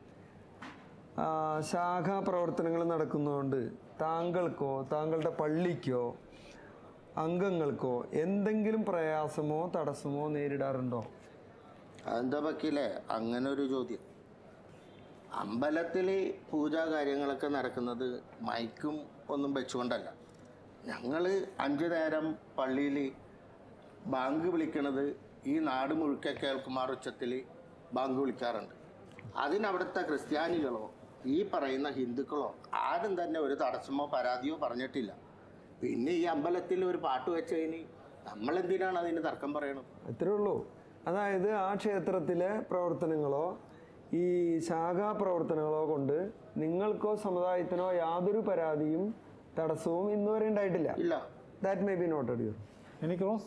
ശാഖാ പ്രവർത്തനങ്ങൾ നടക്കുന്നതുകൊണ്ട് താങ്കൾക്കോ താങ്കളുടെ പള്ളിക്കോ അംഗങ്ങൾക്കോ എന്തെങ്കിലും പ്രയാസമോ തടസ്സമോ നേരിടാറുണ്ടോ? അതെന്താ വക്കീലേ അങ്ങനെ ഒരു ചോദ്യം? അമ്പലത്തിൽ പൂജാ കാര്യങ്ങളൊക്കെ നടക്കുന്നത് മൈക്കും ഒന്നും വെച്ചുകൊണ്ടല്ല. ഞങ്ങൾ 5 നേരം പള്ളിയിൽ ബാങ്ക് വിളിക്കണത് ഈ നാട് മുഴുക്കെ കേൾക്കുമാർ ഉച്ചത്തിൽ ബാങ്ക് വിളിക്കാറുണ്ട്. അതിനവിടുത്തെ ക്രിസ്ത്യാനികളോ ഈ പറയുന്ന ഹിന്ദുക്കളോ ആരും തന്നെ ഒരു തടസ്സമോ പരാതിയോ പറഞ്ഞിട്ടില്ല. പിന്നെ ഈ അമ്പലത്തിൽ ഒരു പാട്ട് വെച്ചതിന് നമ്മളെന്തിനാണ് അതിന് തർക്കം പറയണം? അത്രേ ഉള്ളൂ. അതായത് ആ ക്ഷേത്രത്തിലെ പ്രവർത്തനങ്ങളോ ഈ ശാഖാ പ്രവർത്തനങ്ങളോ കൊണ്ട് നിങ്ങൾക്കോ സമുദായത്തിനോ യാതൊരു പരാതിയും തടസ്സവും ഇന്നുവരെ ഉണ്ടായിട്ടില്ല. ഇല്ല. That may be noted you. Any cross.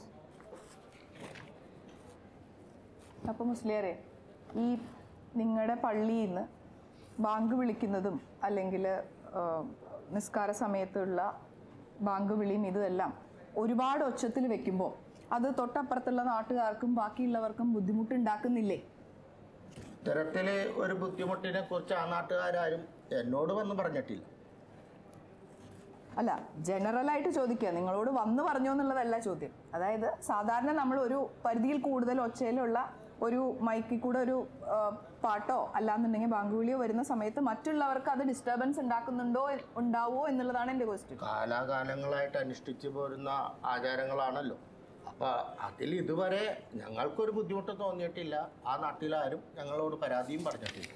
അപ്പോൾ മുസ്ലിയാരെ, ഈ നിങ്ങളുടെ പള്ളിയിൽ നിന്ന് ബാങ്ക് വിളിക്കുന്നതും അല്ലെങ്കിൽ നിസ്കാര സമയത്തുള്ള ബാങ്ക് വിളിയും ഇതെല്ലാം ഒരുപാട് ഒച്ചത്തിൽ വെക്കുമ്പോൾ അത് തൊട്ടപ്പുറത്തുള്ള നാട്ടുകാർക്കും ബാക്കിയുള്ളവർക്കും ബുദ്ധിമുട്ടുണ്ടാക്കുന്നില്ലേ? ഇത്തരത്തിൽ ഒരു ബുദ്ധിമുട്ടിനെ കുറിച്ച് ആ നാട്ടുകാരും എന്നോട് വന്ന് പറഞ്ഞിട്ടില്ല. അല്ല, ജനറലായിട്ട് ചോദിക്കുക, നിങ്ങളോട് വന്ന് പറഞ്ഞോ എന്നുള്ളതല്ല ചോദ്യം. അതായത് സാധാരണ നമ്മൾ ഒരു പരിധിയിൽ കൂടുതൽ ഒച്ചയിലുള്ള ഒരു മൈക്കിൽ കൂടെ ഒരു പാട്ടോ അല്ലാന്നുണ്ടെങ്കിൽ ബാങ്ക് വിളിയോ വരുന്ന സമയത്ത് മറ്റുള്ളവർക്ക് അത് ഡിസ്റ്റർബൻസ് ഉണ്ടാവുമോ എന്നുള്ളതാണ് എൻ്റെ ക്വസ്റ്റ്യൻ. കാലാകാലങ്ങളായിട്ട് അനുഷ്ഠിച്ചു പോരുന്ന ആചാരങ്ങളാണല്ലോ. അപ്പം അതിൽ ഇതുവരെ ഞങ്ങൾക്കൊരു ബുദ്ധിമുട്ട് തോന്നിയിട്ടില്ല. ആ നാട്ടിലാരും ഞങ്ങളോട് പരാതിയും പറഞ്ഞിട്ടില്ല.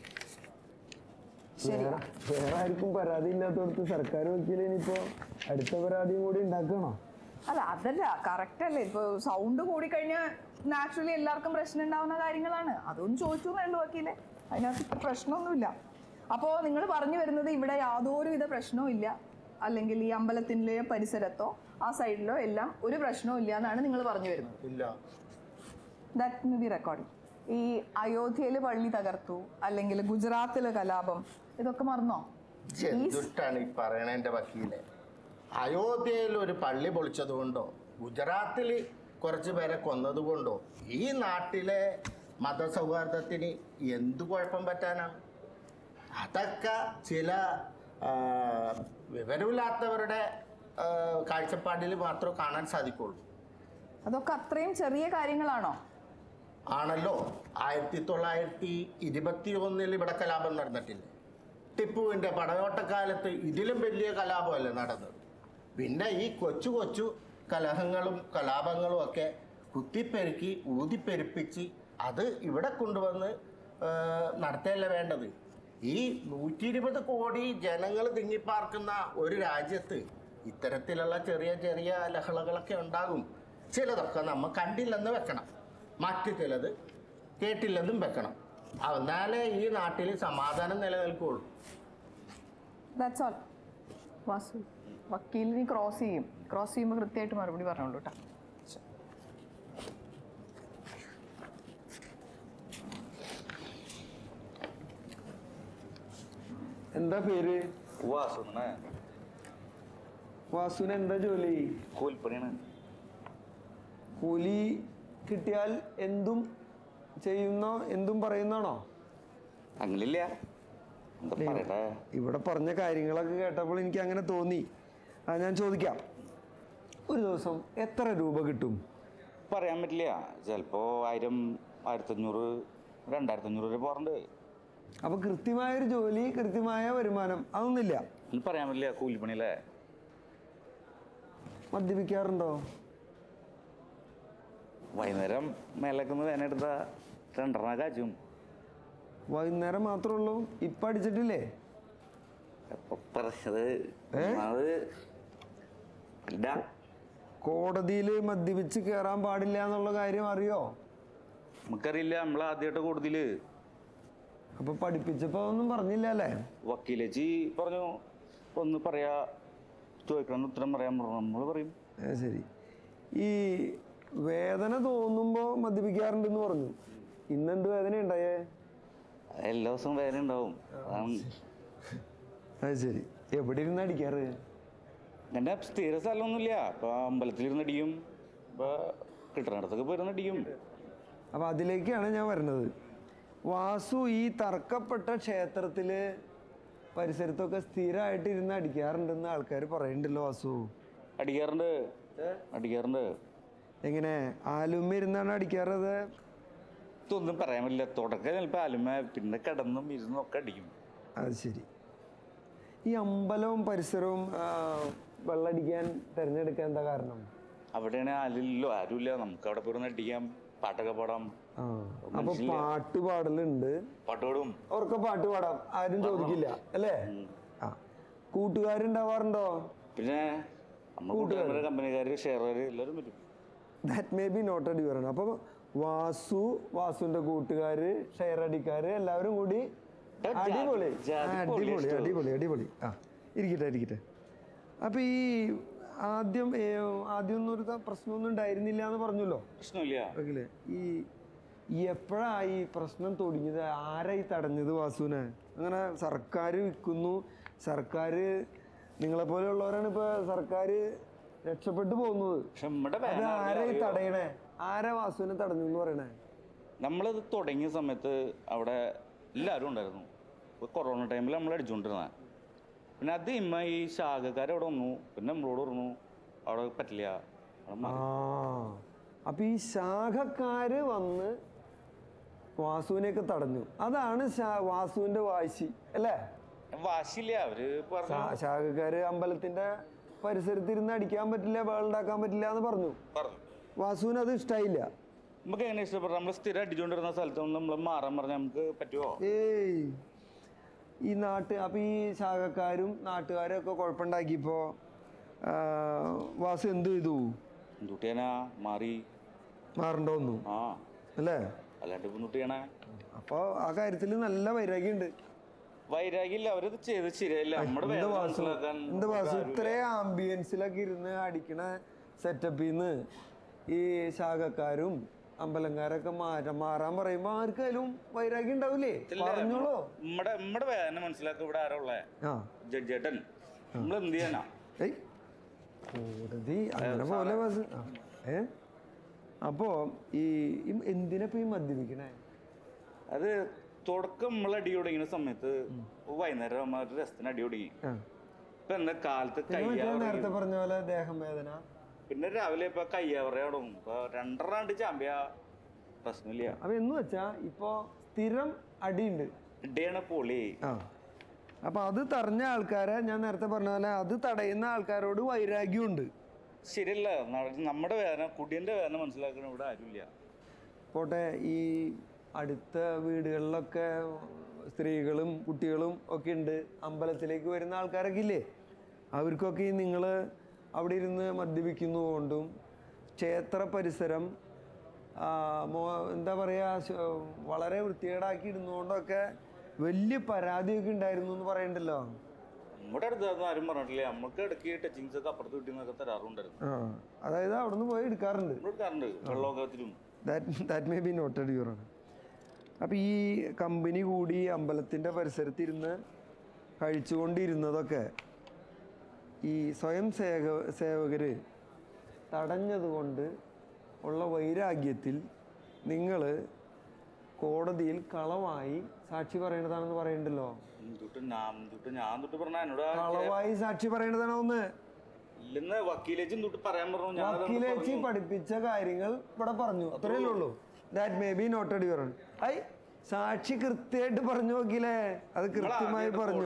വേറെ ആർക്കും പരാതി ഇല്ലാത്തടത്ത് സർക്കാർ വക്കീൽ ഇനിയിപ്പോ അടുത്ത പരാതിയും കൂടി ഉണ്ടാക്കണോ? അല്ല, അതല്ല കറക്റ്റ് അല്ലേ. ഇപ്പോൾ സൗണ്ട് കൂടിക്കഴിഞ്ഞാൽ നാച്ചുറലി എല്ലാവർക്കും പ്രശ്നം ഉണ്ടാവുന്ന കാര്യങ്ങളാണ്. അതൊന്നും ചോദിച്ചു എന്നേ ഉള്ളൂ വക്കീലെ, അതിനകത്ത് പ്രശ്നമൊന്നുമില്ല. അപ്പോൾ നിങ്ങൾ പറഞ്ഞു വരുന്നത് ഇവിടെ യാതൊരുവിധ പ്രശ്നവും ഇല്ല, അല്ലെങ്കിൽ ഈ അമ്പലത്തിൻ്റെ പരിസരത്തോ ആ സൈഡിലോ എല്ലാം ഒരു പ്രശ്നവും ഇല്ല എന്നാണ് നിങ്ങൾ പറഞ്ഞു വരുന്നത്? ഇല്ല. That may be recording. ഈ അയോധ്യയിൽ പള്ളി തകർത്തു, അല്ലെങ്കിൽ ഗുജറാത്തിലെ കലാപം, ഇതൊക്കെ മറന്നോ? എന്തിട്ടാണ് ഈ പറയണേൻ്റെ വക്കീലെ? അയോധ്യയിൽ ഒരു പള്ളി പൊളിച്ചത് കൊണ്ടോ ഗുജറാത്തിൽ കുറച്ച് പേരെ കൊന്നതുകൊണ്ടോ ഈ നാട്ടിലെ മതസൗഹാർദ്ദത്തിന് എന്തു കുഴപ്പം പറ്റാനാണ്? അതൊക്കെ ചില വിവരമില്ലാത്തവരുടെ കാഴ്ചപ്പാടിൽ മാത്രമേ കാണാൻ സാധിക്കുള്ളൂ. അതൊക്കെ അത്രയും ചെറിയ കാര്യങ്ങളാണോ? ആണല്ലോ. 1921 ഇവിടെ കലാപം നടന്നിട്ടില്ലേ? ടിപ്പുവിൻ്റെ പടയോട്ടക്കാലത്ത് ഇതിലും വലിയ കലാപമല്ലേ നടന്നത്? പിന്നെ ഈ കൊച്ചു കൊച്ചു കലഹങ്ങളും കലാപങ്ങളും ഒക്കെ കുത്തിപ്പെരുക്കി ഊതിപ്പെരുപ്പിച്ച് അത് ഇവിടെ കൊണ്ടുവന്ന് നടത്തുകയല്ല വേണ്ടത്. ഈ 120 കോടി ജനങ്ങൾ തിങ്ങിപ്പാർക്കുന്ന ഒരു രാജ്യത്ത് ഇത്തരത്തിലുള്ള ചെറിയ ചെറിയ ലഹളകളൊക്കെ ഉണ്ടാകും. ചിലതൊക്കെ നമ്മൾ കണ്ടില്ലെന്ന് വെക്കണം, മറ്റു ചിലത് കേട്ടില്ലെന്നും വെക്കണം. എന്നാലേ ഈ നാട്ടിൽ സമാധാനം നിലനിൽക്കുകയുള്ളൂ. That's all. വാസു, വക്കീലിന് ക്രോസ് ചെയ്യുമ്പോൾ കൃത്യമായിട്ട് മറുപടി പറഞ്ഞോളൂ കേട്ടോ. എന്താ പേര്? വാസു. വാസുവിന് എന്താ ജോലി? കൂലിപ്പണിയാണ്. കൂലി കിട്ടിയാൽ എന്തും ചെയ്യുന്നോ എന്തും പറയുന്നാണോ? അങ്ങനില്ല. ഇവിടെ പറഞ്ഞ കാര്യങ്ങളൊക്കെ കേട്ടപ്പോൾ എനിക്ക് അങ്ങനെ തോന്നി. ഞാൻ ചോദിക്കാം, ഒരു ദിവസം എത്ര രൂപ കിട്ടും? പറയാൻ പറ്റില്ല. ചിലപ്പോ 1000, 1500, 2500 രൂപ പോറുണ്ട്. അപ്പൊ കൃത്യമായൊരു ജോലി, കൃത്യമായ വരുമാനം അതൊന്നുമില്ല? പറയാൻ പറ്റില്ല. കൂലിപ്പണിയല്ലേ. മദ്യപിക്കാറുണ്ടോ? വൈകുന്നേരം മേലേക്കൊന്ന് വേനെടുത്ത 2 കാച്ചും. വൈകുന്നേരം മാത്രമേ ഉള്ളൂ, ഇപ്പം അടിച്ചിട്ടില്ലേ? കോടതിയിൽ മദ്യപിച്ച് കയറാൻ പാടില്ല എന്നുള്ള കാര്യം അറിയോ? നമുക്കറിയില്ല, നമ്മൾ ആദ്യമായിട്ട് കോടതിയില്. അപ്പൊ പഠിപ്പിച്ചപ്പോ ഒന്നും പറഞ്ഞില്ല അല്ലേ? വക്കീലേച്ചി പറഞ്ഞു ഒന്ന് പറയാ, ചോദിക്കണം ഉത്തരം പറയാൻ പറഞ്ഞു. നമ്മൾ പറയും. ശരി. ഈ വേദന തോന്നുമ്പോ മദ്യപിക്കാറുണ്ടെന്ന് പറഞ്ഞു. ഇന്നെന്ത് വേദന ഉണ്ടായേ? എല്ലാ ദിവസവും വേദന ഉണ്ടാവും. അത് ശരി. എവിടെ ഇരുന്ന് അടിക്കാറ്? എൻ്റെ സ്ഥിര സ്ഥലമൊന്നുമില്ല. ഇപ്പൊ അമ്പലത്തിലിരുന്ന് അടിക്കും, ഇപ്പൊ കിട്ടണിടത്തൊക്കെ പോയിരുന്ന് അടിക്കും. അപ്പൊ അതിലേക്കാണ് ഞാൻ വരുന്നത്. വാസു ഈ തർക്കപ്പെട്ട ക്ഷേത്രത്തില് പരിസരത്തൊക്കെ സ്ഥിരമായിട്ട് ഇരുന്ന് അടിക്കാറുണ്ടെന്ന് ആൾക്കാർ പറയുന്നുണ്ടല്ലോ. വാസു അടിക്കാറുണ്ട്. എങ്ങനെ, ആലുമ്മ ഇരുന്നാണ് അടിക്കാറത്? ഇതൊന്നും പറയാൻ പറ്റില്ല. തുടക്കം ചിലപ്പോൾ ആലുമ, പിന്നെ കിടന്നും ഇരുന്നും ഒക്കെ അടിക്കും. അത് ശരി. ഈ അമ്പലവും പരിസരവും വെള്ളടിക്കാൻ തിരഞ്ഞെടുക്കാൻ എന്താ കാരണം? അവിടെയാണ് ആരുമില്ല. നമുക്ക് അവിടെ പോയിരുന്ന് അടിക്കാം, പാട്ടൊക്കെ പാടാം. അപ്പൊ പാട്ട് പാടലുണ്ട്, പാട്ട് പാടും. അവർക്ക് പാട്ട് പാടാം, ആരും ചോദിക്കില്ല അല്ലേ? കൂട്ടുകാരുണ്ടാവാറുണ്ടോ? പിന്നെ കൂട്ടുകാര്, കമ്പനിക്കാര്, ഷെയർകാര് എല്ലാവരും വരും. That may be noted your. അപ്പൊ വാസുവിന്റെ കൂട്ടുകാര്, ഷെയർ അടിക്കാര് എല്ലാവരും കൂടി അടിപൊളി അടിപൊളി അടിപൊളി അടിപൊളി. ഇരിക്കട്ടെ. അപ്പൊ ഈ ആദ്യമൊന്നും ഒരു പ്രശ്നമൊന്നും ഉണ്ടായിരുന്നില്ല എന്ന് പറഞ്ഞല്ലോ. പ്രശ്നമില്ല. ഈ എപ്പോഴായി പ്രശ്നം തുടങ്ങിയത്? ആരായി തടഞ്ഞത് വാസുവിനെ? അങ്ങനെ സർക്കാർ വിൽക്കുന്നു, സർക്കാർ നിങ്ങളെ പോലെയുള്ളവരാണ് ഇപ്പൊ സർക്കാർ രക്ഷപ്പെട്ടു പോകുന്നത്. അത് ആരായി തടയണേ? ആരാ വാസുവിനെ തടഞ്ഞു എന്ന് പറയണേ? നമ്മളിത് തുടങ്ങിയ സമയത്ത് അവിടെ എല്ലാവരും ഉണ്ടായിരുന്നു. കൊറോണ ടൈമിൽ നമ്മൾ അടിച്ചുകൊണ്ടിരുന്ന. പിന്നെ അത് ഈ ശാഖക്കാർ അവിടെ വന്നു. പിന്നെ നമ്മളോട് പറഞ്ഞു അവിടെ പറ്റില്ല. അപ്പൊ ഈ ശാഖക്കാര് വന്ന് വാസുവിനെയൊക്കെ തടഞ്ഞു. അതാണ് വാസുവിന്റെ വാശി അല്ലേ? വാശിയില്ല. അവര് ശാഖക്കാര് അമ്പലത്തിന്റെ പരിസരത്തിരുന്ന് അടിക്കാൻ പറ്റില്ല, ബഹളുണ്ടാക്കാൻ പറ്റില്ല എന്ന് പറഞ്ഞു. വാസുവിന് അത് ഇഷ്ടായില്ല. നമുക്ക് എങ്ങനെ ഇഷ്ടപ്പെട്ടു? നമ്മൾ സ്ഥിരം അടിച്ചുകൊണ്ടിരുന്ന സ്ഥലത്ത് നമ്മൾ മാറാൻ പറഞ്ഞാൽ നമുക്ക് പറ്റുമോ? ഈ അപ്പൊ ഈ ശാഖക്കാരും നാട്ടുകാരും ഒക്കെ കുഴപ്പമുണ്ടാക്കിയപ്പോ വാസു എന്ത് ചെയ്തു? മാറണ്ടോന്നു അല്ലേ? അപ്പൊ ആ കാര്യത്തില് നല്ല വൈരാഗ്യമുണ്ട്. വൈരാഗ്യമില്ല, അവരത് ചെയ്ത് ശരിയല്ല. എന്താ വാസു ഇത്രയും ആംബിയൻസിലൊക്കെ ഇരുന്ന് അടിക്കണ സെറ്റപ്പിന്ന് ഈ ശാഖക്കാരും അമ്പലക്കാരൊക്കെ മാറാൻ പറയുമ്പോ ആർക്കായാലും വൈരാഗ്യം ഉണ്ടാവില്ലേ? പറഞ്ഞോളൂ. നമ്മുടെ വേദന മനസ്സിലാക്കി ഇവിടെ ആരാ ഉള്ളേ? ജഡ്ജേട്ടൻ. നമ്മൾ എന്ത് ചെയ്യാനാ? കോടതി അങ്ങനെ പോലെ വാസു. അപ്പോ ഈ എന്തിനപ്പോ ഈ മദ്യപിക്കണേ? അത് തുടക്കം നമ്മൾ അടി തുടങ്ങിയ സമയത്ത് വൈകുന്നേരം രസത്തിന് അടി തുടങ്ങി. ഇപ്പൊ എന്താ കാലത്ത് നേരത്തെ പറഞ്ഞ പോലെ ദേഹം വേദന, പിന്നെ രാവിലെ ഇപ്പൊ കയ്യാവറയോടും 2 ചാമ്പ്യ പ്രശ്നമില്ല. അപ്പൊ എന്ന് വെച്ചാ ഇപ്പൊ സ്ഥിരം അടിയുണ്ട്, അടിയാണ് പൊളി. അപ്പൊ അത് തടഞ്ഞ ആൾക്കാരെ ഞാൻ നേരത്തെ പറഞ്ഞ പോലെ അത് തടയുന്ന ആൾക്കാരോട് വൈരാഗ്യമുണ്ട്. ശരിയല്ല, നമ്മുടെ വേദന, കുടിയന്റെ വേദന മനസ്സിലാക്കുന്ന ഇവിടെ ആരുമില്ല. പോട്ടെ, ഈ അടുത്ത വീടുകളിലൊക്കെ സ്ത്രീകളും കുട്ടികളും ഒക്കെ ഉണ്ട്, അമ്പലത്തിലേക്ക് വരുന്ന ആൾക്കാരൊക്കെ ഇല്ലേ? അവർക്കൊക്കെ ഈ നിങ്ങൾ അവിടെ ഇരുന്ന് മദ്യപിക്കുന്നതുകൊണ്ടും ക്ഷേത്ര പരിസരം എന്താ പറയുക വളരെ വൃത്തികേടാക്കി ഇടുന്നതുകൊണ്ടൊക്കെ വലിയ പരാതിയൊക്കെ ഉണ്ടായിരുന്നു എന്ന് പറയണ്ടല്ലോ. നമ്മുടെ അടുത്ത് ആരും പറഞ്ഞിട്ടില്ല. നമുക്ക് ഇടയ്ക്ക് ടച്ചിങ്സ് ഒക്കെ അപ്പുറത്ത് കിട്ടിയെന്നൊക്കെ തരാറുണ്ടായിരുന്നു. അതായത് അവിടെ നിന്ന് പോയി എടുക്കാറുണ്ട്. വെള്ളമൊക്കത്തിലും. That may be noted your honour. അപ്പം ഈ കമ്പനി കൂടി അമ്പലത്തിൻ്റെ പരിസരത്തിരുന്ന് കഴിച്ചുകൊണ്ടിരുന്നതൊക്കെ ഈ സ്വയം സേവകർ തടഞ്ഞതുകൊണ്ട് ഉള്ള വൈരാഗ്യത്തിൽ നിങ്ങൾ കോടതിയിൽ കളവായി സാക്ഷി പറയേണ്ടതാണെന്ന് പറയണ്ടല്ലോ. കളവായി സാക്ഷി പറയേണ്ടതാണോ? ഒന്ന് വക്കീലേച്ചി പഠിപ്പിച്ച കാര്യങ്ങൾ ഇവിടെ പറഞ്ഞു, അത്രയല്ലേ ഉള്ളൂ. That may be noted your honour. സാക്ഷി കൃത്യമായിട്ട് പറഞ്ഞു നോക്കിയില്ലേ? അത് കൃത്യമായി പറഞ്ഞു.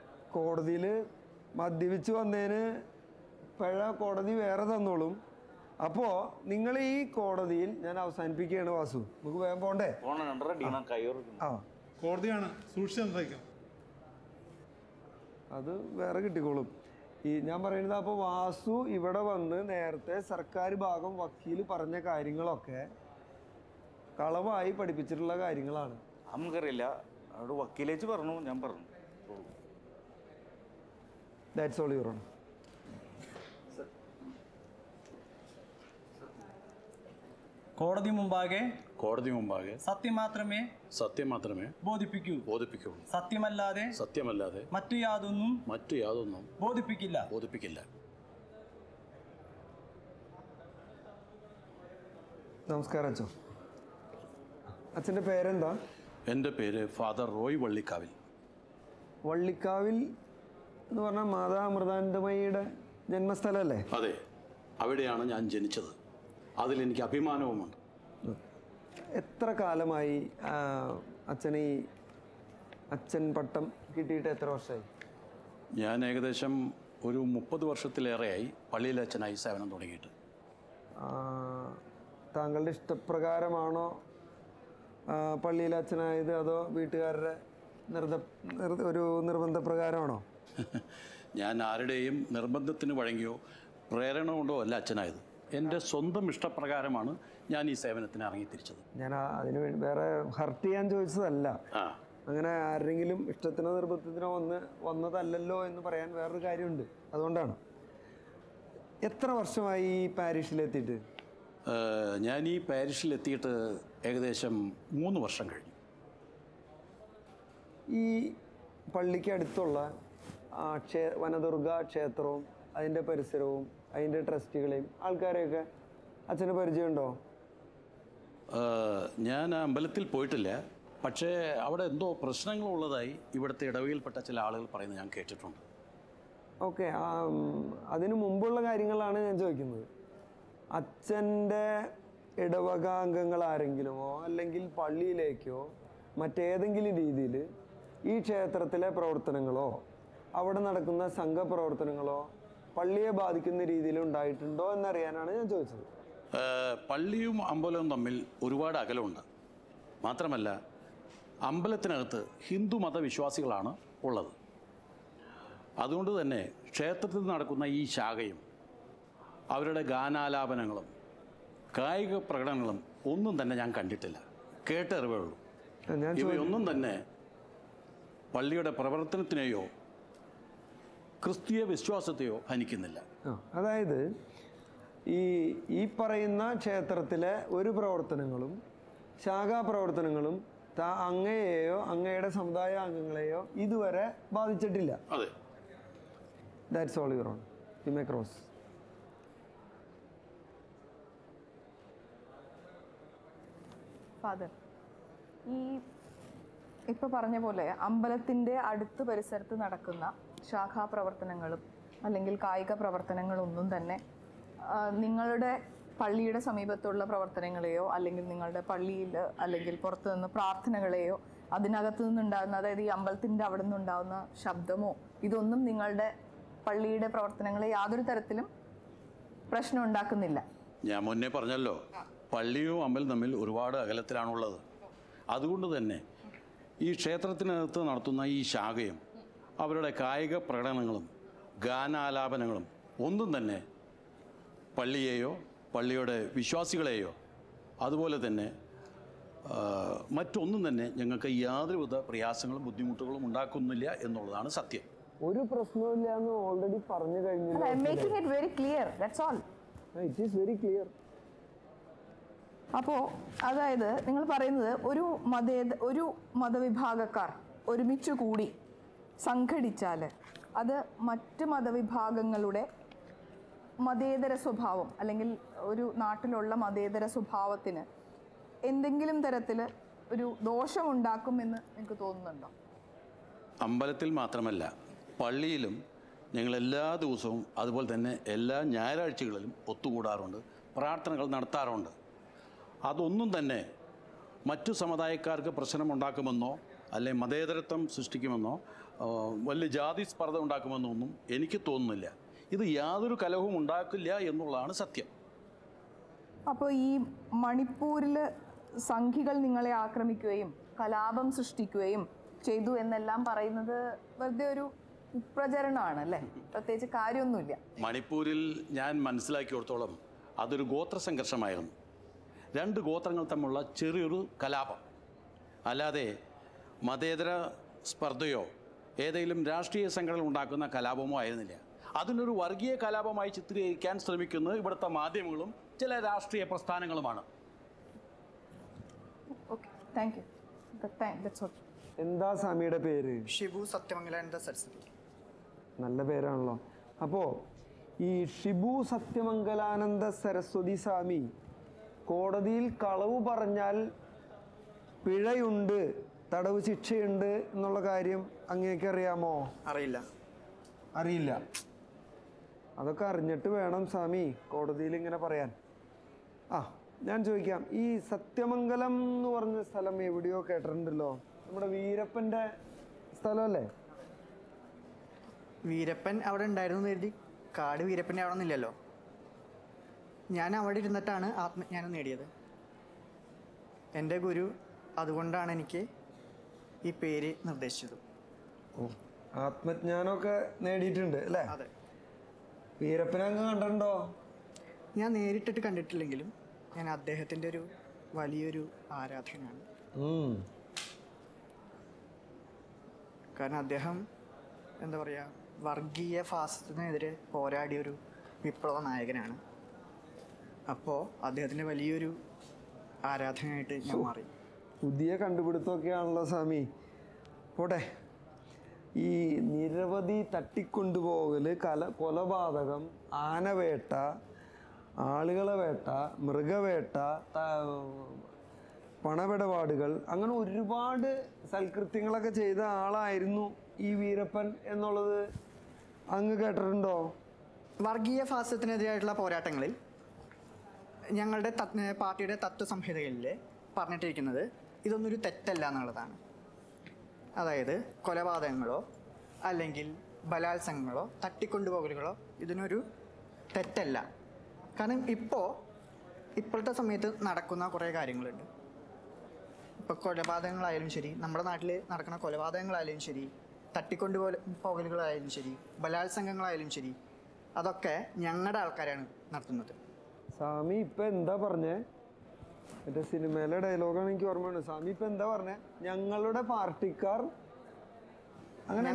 കോടതിയിൽ മദ്യപിച്ച് വന്നതിന് പിഴ കോടതി വേറെ തന്നോളും. അപ്പോൾ നിങ്ങൾ ഈ കോടതിയിൽ ഞാൻ അവസാനിപ്പിക്കുകയാണ് വാസു. നമുക്ക് വേഗം പോണ്ടേ? ആ, കോടതിയാണ്, സൂക്ഷിച്ച് സംസാരിക്കാം. അത് വേറെ കിട്ടിക്കോളും. ഈ ഞാൻ പറയുന്നത്, അപ്പോൾ വാസു ഇവിടെ വന്ന് നേരത്തെ സർക്കാർ ഭാഗം വക്കീൽ പറഞ്ഞ കാര്യങ്ങളൊക്കെ കളവായി പഠിപ്പിച്ചിട്ടുള്ള കാര്യങ്ങളാണ്. നമുക്കറിയില്ല, അവിടെ വക്കീലേച്ച് പറഞ്ഞു, ഞാൻ പറഞ്ഞു. That's all your honour. കോടതി മുമ്പാകെ സത്യം മാത്രമേ ബോധിപ്പിക്കൂ. സത്യമല്ലാതെ മറ്റു യാതൊന്നും ബോധിപ്പിക്കില്ല. നമസ്കാരം അച്ഛൻ. അച്ഛൻ്റെ പേരെന്താ? എൻ്റെ പേര് ഫാദർ റോയ് വള്ളിക്കാവിൽ. വള്ളിക്കാവിൽ എന്ന് പറഞ്ഞാൽ മാതാ അമൃതാനന്ദമയിയുടെ ജന്മസ്ഥലമല്ലേ? അതെ, അവിടെയാണ് ഞാൻ ജനിച്ചത്. അതിലെനിക്ക് അഭിമാനവുമുണ്ട്. എത്ര കാലമായി അച്ഛൻ പട്ടം കിട്ടിയിട്ട് എത്ര വർഷമായി? ഞാൻ ഏകദേശം ഒരു 30 വർഷത്തിലേറെയായി പള്ളിയിലെ അച്ഛനായി സേവനം തുടങ്ങിയിട്ട്. താങ്കളുടെ ഇഷ്ടപ്രകാരമാണോ പള്ളിയിലെ അച്ഛനായത്, അതോ വീട്ടുകാരുടെ ഒരു നിർബന്ധപ്രകാരമാണോ? ഞാൻ ആരുടെയും നിർബന്ധത്തിന് വഴങ്ങിയോ പ്രേരണ കൊണ്ടോ അല്ല അച്ഛനായത്. എൻ്റെ സ്വന്തം ഇഷ്ടപ്രകാരമാണ് ഞാൻ ഈ സേവനത്തിന് ഇറങ്ങിത്തിരിച്ചത്. ഞാൻ അതിന് വേണ്ടി വേറെ ഹർട്ട് ചെയ്യാൻ ചോദിച്ചതല്ല. അങ്ങനെ ആരുടെങ്കിലും ഇഷ്ടത്തിനോ നിർബന്ധത്തിനോ വന്നതല്ലല്ലോ എന്ന് പറയാൻ വേറൊരു കാര്യമുണ്ട്, അതുകൊണ്ടാണ്. എത്ര വർഷമായി ഈ പാരിഷിലെത്തിയിട്ട്? ഞാൻ ഈ പാരിഷിലെത്തിയിട്ട് ഏകദേശം 3 വർഷം കഴിഞ്ഞു. ഈ പള്ളിക്ക് അടുത്തുള്ള വനദുർഗ ക്ഷേത്രവും അതിൻ്റെ പരിസരവും അതിൻ്റെ ട്രസ്റ്റികളെയും ആൾക്കാരെയൊക്കെ അച്ഛന് പരിചയമുണ്ടോ? ഞാൻ അമ്പലത്തിൽ പോയിട്ടില്ല, പക്ഷേ അവിടെ എന്തോ പ്രശ്നങ്ങളുള്ളതായി ഇവിടുത്തെ ഇടവകയിൽപ്പെട്ട ചില ആളുകൾ പറയുന്നത് ഞാൻ കേട്ടിട്ടുണ്ട്. ഓക്കെ, അതിനു മുമ്പുള്ള കാര്യങ്ങളാണ് ഞാൻ ചോദിക്കുന്നത്. അച്ഛൻ്റെ ഇടവക അംഗങ്ങൾ ആരെങ്കിലുമോ അല്ലെങ്കിൽ പള്ളിയിലേക്കോ മറ്റേതെങ്കിലും രീതിയിൽ ഈ ക്ഷേത്രത്തിലെ പ്രവർത്തനങ്ങളോ അവിടെ നടക്കുന്ന സംഘപ്രവർത്തനങ്ങളോ പള്ളിയെ ബാധിക്കുന്ന രീതിയിൽ ഉണ്ടായിട്ടുണ്ടോ എന്നറിയാനാണ് ഞാൻ ചോദിച്ചത്. പള്ളിയും അമ്പലവും തമ്മിൽ ഒരുപാട് അകലമുണ്ട്. മാത്രമല്ല, അമ്പലത്തിനകത്ത് ഹിന്ദു മതവിശ്വാസികളാണ് ഉള്ളത്. അതുകൊണ്ട് തന്നെ ക്ഷേത്രത്തിൽ നടക്കുന്ന ഈ ശാഖയും അവരുടെ ഗാനാലാപനങ്ങളും കായിക പ്രകടനങ്ങളും ഒന്നും തന്നെ ഞാൻ കണ്ടിട്ടില്ല, കേട്ടറിവേ ഉള്ളൂ. ഇവയൊന്നും തന്നെ പള്ളിയുടെ പ്രവർത്തനത്തിനെയോ ക്രിസ്തീയ വിശ്വാസത്തെയോ ഹനിക്കുന്നില്ല. അതായത് ഈ പറയുന്ന ക്ഷേത്രത്തിലെ ഒരു പ്രവർത്തനങ്ങളും ശാഖാപ്രവർത്തനങ്ങളും അങ്ങയെയോ അങ്ങയുടെ സമുദായ അംഗങ്ങളെയോ ഇതുവരെ ബാധിച്ചിട്ടില്ല. അതെ, that's all your honour. You may cross. Father, ഈ ഇപ്പോൾ പറഞ്ഞ പോലെ അമ്പലത്തിൻ്റെ അടുത്ത് പരിസരത്ത് നടക്കുന്ന ശാഖാപ്രവർത്തനങ്ങളും അല്ലെങ്കിൽ കായിക പ്രവർത്തനങ്ങളൊന്നും തന്നെ നിങ്ങളുടെ പള്ളിയുടെ സമീപത്തുള്ള പ്രവർത്തനങ്ങളെയോ അല്ലെങ്കിൽ നിങ്ങളുടെ പള്ളിയിൽ അല്ലെങ്കിൽ പുറത്തു നിന്ന് പ്രാർത്ഥനകളെയോ അതിനകത്തു നിന്നുണ്ടാകുന്ന, അതായത് ഈ അമ്പലത്തിൻ്റെ അവിടെ നിന്നുണ്ടാകുന്ന ശബ്ദമോ ഇതൊന്നും നിങ്ങളുടെ പള്ളിയുടെ പ്രവർത്തനങ്ങളെ യാതൊരു തരത്തിലും പ്രശ്നം ഉണ്ടാക്കുന്നില്ല? ഞാൻ മുന്നേ പറഞ്ഞല്ലോ, പള്ളിയും അമ്പലം തമ്മിൽ ഒരുപാട് അകലത്തിലാണുള്ളത്. അതുകൊണ്ട് തന്നെ ഈ ക്ഷേത്രത്തിനകത്ത് നടത്തുന്ന ഈ ശാഖയും അവരുടെ കായിക പ്രകടനങ്ങളും ഗാനാലാപനങ്ങളും ഒന്നും തന്നെ പള്ളിയെയോ പള്ളിയുടെ വിശ്വാസികളെയോ അതുപോലെ തന്നെ മറ്റൊന്നും തന്നെ ഞങ്ങൾക്ക് യാതൊരുവിധ പ്രയാസങ്ങളും ബുദ്ധിമുട്ടുകളും ഉണ്ടാക്കുന്നില്ല എന്നുള്ളതാണ് സത്യം. ഒരു പ്രശ്നമില്ല എന്ന് ഓൾറെഡി പറഞ്ഞു കഴിഞ്ഞു. അപ്പോൾ അതായത് നിങ്ങൾ പറയുന്നത് ഒരു മതവിഭാഗക്കാർ ഒരുമിച്ച് കൂടി സംഘടിച്ചാൽ അത് മറ്റ് മതവിഭാഗങ്ങളുടെ മതേതര സ്വഭാവം അല്ലെങ്കിൽ ഒരു നാട്ടിലുള്ള മതേതര സ്വഭാവത്തിന് എന്തെങ്കിലും തരത്തിൽ ഒരു ദോഷമുണ്ടാക്കുമെന്ന് നിങ്ങൾക്ക് തോന്നുന്നുണ്ടോ? അമ്പലത്തിൽ മാത്രമല്ല, പള്ളിയിലും ഞങ്ങൾ എല്ലാ ദിവസവും അതുപോലെ തന്നെ എല്ലാ ഞായറാഴ്ചകളിലും ഒത്തുകൂടാറുണ്ട്, പ്രാർത്ഥനകൾ നടത്താറുണ്ട്. അതൊന്നും തന്നെ മറ്റു സമുദായക്കാർക്ക് പ്രശ്നമുണ്ടാക്കുമെന്നോ അല്ലെങ്കിൽ മതേതരത്വം സൃഷ്ടിക്കുമെന്നോ വലിയ ജാതി സ്പർദ്ധ ഉണ്ടാക്കുമെന്നോ ഒന്നും എനിക്ക് തോന്നുന്നില്ല. ഇത് യാതൊരു കലഹവും ഉണ്ടാക്കില്ല എന്നുള്ളതാണ് സത്യം. അപ്പോൾ ഈ മണിപ്പൂരിൽ സംഘികൾ നിങ്ങളെ ആക്രമിക്കുകയും കലാപം സൃഷ്ടിക്കുകയും ചെയ്തു എന്നെല്ലാം പറയുന്നത് വെറുതെ ഒരു കുപ്രചരണമാണ് അല്ലേ? പ്രത്യേകിച്ച് കാര്യമൊന്നുമില്ല. മണിപ്പൂരിൽ ഞാൻ മനസ്സിലാക്കിയിടത്തോളം അതൊരു ഗോത്ര സംഘർഷമായിരുന്നു. 2 ഗോത്രങ്ങൾ തമ്മിലുള്ള ചെറിയൊരു കലാപം, അല്ലാതെ മതേതര സ്പർദ്ധയോ ഏതെങ്കിലും രാഷ്ട്രീയ സംഘടന ഉണ്ടാക്കുന്ന കലാപമോ ആയിരുന്നില്ല. അതിനൊരു വർഗീയ കലാപമായി ചിത്രീകരിക്കാൻ ശ്രമിക്കുന്നത് ഇവിടുത്തെ മാധ്യമങ്ങളും ചില രാഷ്ട്രീയ പ്രസ്ഥാനങ്ങളുമാണ്. എന്താ സ്വാമിയുടെ പേര്? ഷിബു സത്യമംഗലാനന്ദ സരസ്വതി. നല്ല പേരാണല്ലോ. അപ്പോൾ ഈ ഷിബു സത്യമംഗലാനന്ദ സരസ്വതി സ്വാമി കോടതിയിൽ കളവ് പറഞ്ഞാൽ പിഴയുണ്ട്, തടവ് ശിക്ഷയുണ്ട് എന്നുള്ള കാര്യം അങ്ങേക്ക് അറിയാമോ? അറിയില്ല. അതൊക്കെ അറിഞ്ഞിട്ട് വേണം സ്വാമി കോടതിയിൽ ഇങ്ങനെ പറയാൻ. ഞാൻ ചോദിക്കാം, ഈ സത്യമംഗലം എന്ന് പറഞ്ഞ സ്ഥലം എവിടെയോ കേട്ടിട്ടുണ്ടല്ലോ, നമ്മുടെ വീരപ്പൻ്റെ സ്ഥലമല്ലേ? വീരപ്പൻ അവിടെ ഉണ്ടായിരുന്നു കരുതി കാട് വീരപ്പൻ്റെ അവിടെ ഒന്നുമില്ലല്ലോ. ഞാൻ അവിടെ ഇരുന്നിട്ടാണ് ആത്മജ്ഞാനം നേടിയത്. എൻ്റെ ഗുരു അതുകൊണ്ടാണ് എനിക്ക് ഈ പേര് നിർദ്ദേശിച്ചത്. ആത്മജ്ഞാനമൊക്കെ നേടിയിട്ടുണ്ട് അല്ലേ? അതെ. വീരപ്പനെ അങ്ങ് കണ്ടിട്ടുണ്ടോ? ഞാൻ നേരിട്ടിട്ട് കണ്ടിട്ടില്ലെങ്കിലും ഞാൻ അദ്ദേഹത്തിൻ്റെ ഒരു വലിയൊരു ആരാധകനാണ്. കാരണം അദ്ദേഹം എന്താ പറയുക, വർഗീയ ഫാസിസത്തിനെതിരെ പോരാടിയൊരു വിപ്ലവ നായകനാണ്. അപ്പോൾ അദ്ദേഹത്തിൻ്റെ വലിയൊരു ആരാധനയായിട്ട് ഞാൻ മാറി. പുതിയ കണ്ടുപിടുത്തമൊക്കെയാണല്ലോ സ്വാമി. പോട്ടെ, ഈ നിരവധി തട്ടിക്കൊണ്ടുപോകൽ, കൊലപാതകം, ആനവേട്ട, ആളുകളെ വേട്ട, മൃഗവേട്ട, പണമിടപാടുകൾ, അങ്ങനെ ഒരുപാട് സൽകൃത്യങ്ങളൊക്കെ ചെയ്ത ആളായിരുന്നു ഈ വീരപ്പൻ എന്നുള്ളത് അങ്ങ് കേട്ടിട്ടുണ്ടോ? വർഗീയ ഫാസിസത്തിനെതിരായിട്ടുള്ള പോരാട്ടങ്ങളിൽ ഞങ്ങളുടെ പാർട്ടിയുടെ തത്വസംഹിതകളിൽ പറഞ്ഞിട്ടിരിക്കുന്നത് ഇതൊന്നൊരു തെറ്റല്ല എന്നുള്ളതാണ്. അതായത് കൊലപാതകങ്ങളോ അല്ലെങ്കിൽ ബലാത്സംഗങ്ങളോ തട്ടിക്കൊണ്ടുപോകലുകളോ ഇതിനൊരു തെറ്റല്ല. കാരണം ഇപ്പോഴത്തെ സമയത്ത് നടക്കുന്ന കുറേ കാര്യങ്ങളുണ്ട്. ഇപ്പോൾ കൊലപാതകങ്ങളായാലും ശരി, നമ്മുടെ നാട്ടിൽ നടക്കുന്ന കൊലപാതകങ്ങളായാലും ശരി, തട്ടിക്കൊണ്ടുപോകലുകളായാലും ശരി, ബലാത്സംഗങ്ങളായാലും ശരി, അതൊക്കെ ഞങ്ങളുടെ ആൾക്കാരാണ് നടത്തുന്നത്. സ്വാമി ഇപ്പം എന്താ പറഞ്ഞേ? മറ്റേ സിനിമയിലെ ഡയലോഗാണ് എനിക്ക് ഓർമ്മയുണ്ട്. സ്വാമി ഇപ്പം എന്താ പറഞ്ഞേ? ഞങ്ങളുടെ പാർട്ടിക്കാർ അങ്ങനെ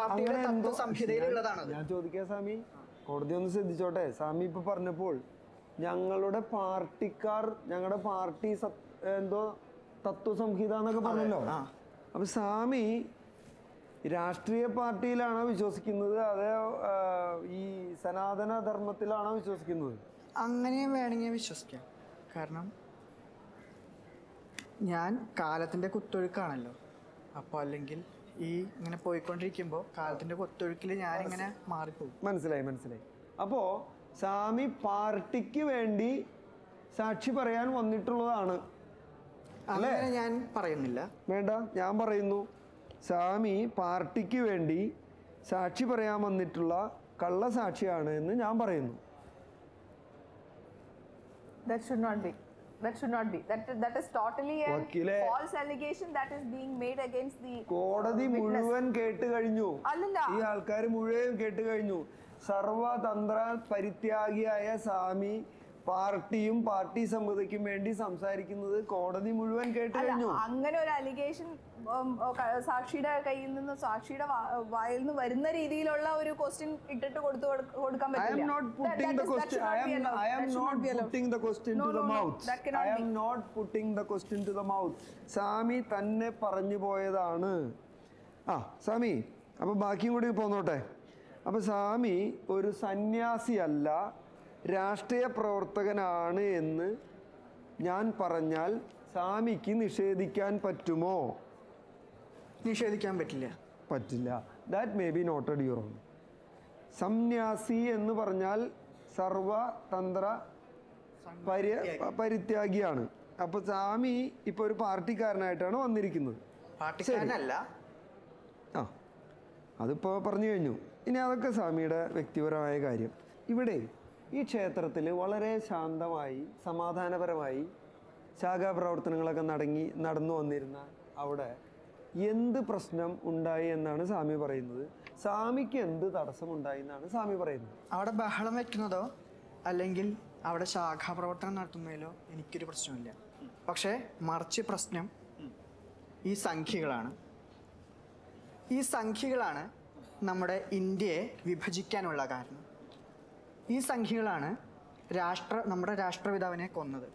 ഞാൻ ചോദിക്കാം സ്വാമി, കോടതി ഒന്ന് ശ്രദ്ധിച്ചോട്ടെ. സ്വാമി ഇപ്പൊ പറഞ്ഞപ്പോൾ ഞങ്ങളുടെ പാർട്ടിക്കാർ, ഞങ്ങളുടെ പാർട്ടി എന്തോ തത്വസംഹിത എന്നൊക്കെ പറഞ്ഞല്ലോ. അപ്പൊ സ്വാമി രാഷ്ട്രീയ പാർട്ടിയിലാണോ വിശ്വസിക്കുന്നത്, അതോ ഈ സനാതന ധർമ്മത്തിലാണോ വിശ്വസിക്കുന്നത്? അങ്ങനെയും വേണമെങ്കിൽ വിശ്വസിക്കാം. കാരണം ഞാൻ കാലത്തിൻ്റെ കുത്തൊഴുക്കാണല്ലോ. അപ്പോൾ അല്ലെങ്കിൽ ഈ ഇങ്ങനെ പോയിക്കൊണ്ടിരിക്കുമ്പോൾ കാലത്തിൻ്റെ കുത്തൊഴുക്കിൽ ഞാനിങ്ങനെ മാറിപ്പോകും. മനസ്സിലായി. അപ്പോൾ സ്വാമി പാർട്ടിക്ക് വേണ്ടി സാക്ഷി പറയാൻ വന്നിട്ടുള്ളതാണ് അല്ലേ? ഞാൻ പറയുന്നില്ല. വേണ്ട, ഞാൻ പറയുന്നു. സ്വാമി പാർട്ടിക്ക് വേണ്ടി സാക്ഷി പറയാൻ വന്നിട്ടുള്ള കള്ളസാക്ഷിയാണ് എന്ന് ഞാൻ പറയുന്നു. That should not be. That is totally a false allegation that is being made against the കോടതി മുഴുവൻ കേട്ട് കഴിഞ്ഞു. ഈ ആൾക്കാർ മുഴുവൻ കേട്ട് കഴിഞ്ഞു. സർവതന്ത്ര പരിത്യാഗിയായ സ്വാമി പാർട്ടിയും പാർട്ടി സമിതിക്കും വേണ്ടി സംസാരിക്കുന്നത് കോടതി മുഴുവൻ കേട്ട് കഴിഞ്ഞു. അങ്ങനെ ഒരു അലിഗേഷൻ സാക്ഷിയുടെ കയ്യിൽ നിന്ന്, സാക്ഷിയുടെ വായിൽ നിന്ന് വരുന്ന രീതിയിലുള്ള ഒരു ക്വസ്റ്റ്യൻ ഇട്ടിട്ട് കൊടുക്കാൻ പറ്റില്ല. I am not putting the question to the mouth. സ്വാമി തന്നെ പറഞ്ഞു പോയതാണ്. സ്വാമി അപ്പൊ ബാക്കിയും കൂടി പോന്നോട്ടെ. അപ്പൊ സ്വാമി ഒരു സന്യാസിയല്ല, രാഷ്ട്രീയ പ്രവർത്തകനാണ് എന്ന് ഞാൻ പറഞ്ഞാൽ സ്വാമിക്ക് നിഷേധിക്കാൻ പറ്റുമോ? നിഷേധിക്കാൻ പറ്റില്ല. That may be noted your honour. സന്യാസി എന്ന് പറഞ്ഞാൽ സർവതന്ത്ര പരിത്യാഗിയാണ്. അപ്പൊ സ്വാമി ഇപ്പൊ ഒരു പാർട്ടിക്കാരനായിട്ടാണ് വന്നിരിക്കുന്നത്. അതിപ്പോ പറഞ്ഞു കഴിഞ്ഞു. ഇനി അതൊക്കെ സ്വാമിയുടെ വ്യക്തിപരമായ കാര്യം. ഇവിടെ ഈ ക്ഷേത്രത്തിൽ വളരെ ശാന്തമായി സമാധാനപരമായി ശാഖാപ്രവർത്തനങ്ങളൊക്കെ നടന്നു വന്നിരുന്ന അവിടെ എന്ത് പ്രശ്നം ഉണ്ടായി എന്നാണ് സ്വാമി പറയുന്നത്? സ്വാമിക്ക് എന്ത് തടസ്സമുണ്ടായി എന്നാണ് സ്വാമി പറയുന്നത്? അവിടെ ബഹളം വെക്കുന്നതോ അല്ലെങ്കിൽ അവിടെ ശാഖാപ്രവർത്തനം നടത്തുന്നതിലോ എനിക്കൊരു പ്രശ്നമില്ല. പക്ഷേ മറിച്ച് പ്രശ്നം ഈ സംഖ്യകളാണ്. ഈ സംഖ്യകളാണ് നമ്മുടെ ഇന്ത്യയെ വിഭജിക്കാനുള്ള കാരണം. ഈ സംഖ്യകളാണ് നമ്മുടെ രാഷ്ട്രപിതാവിനെ കൊന്നത്.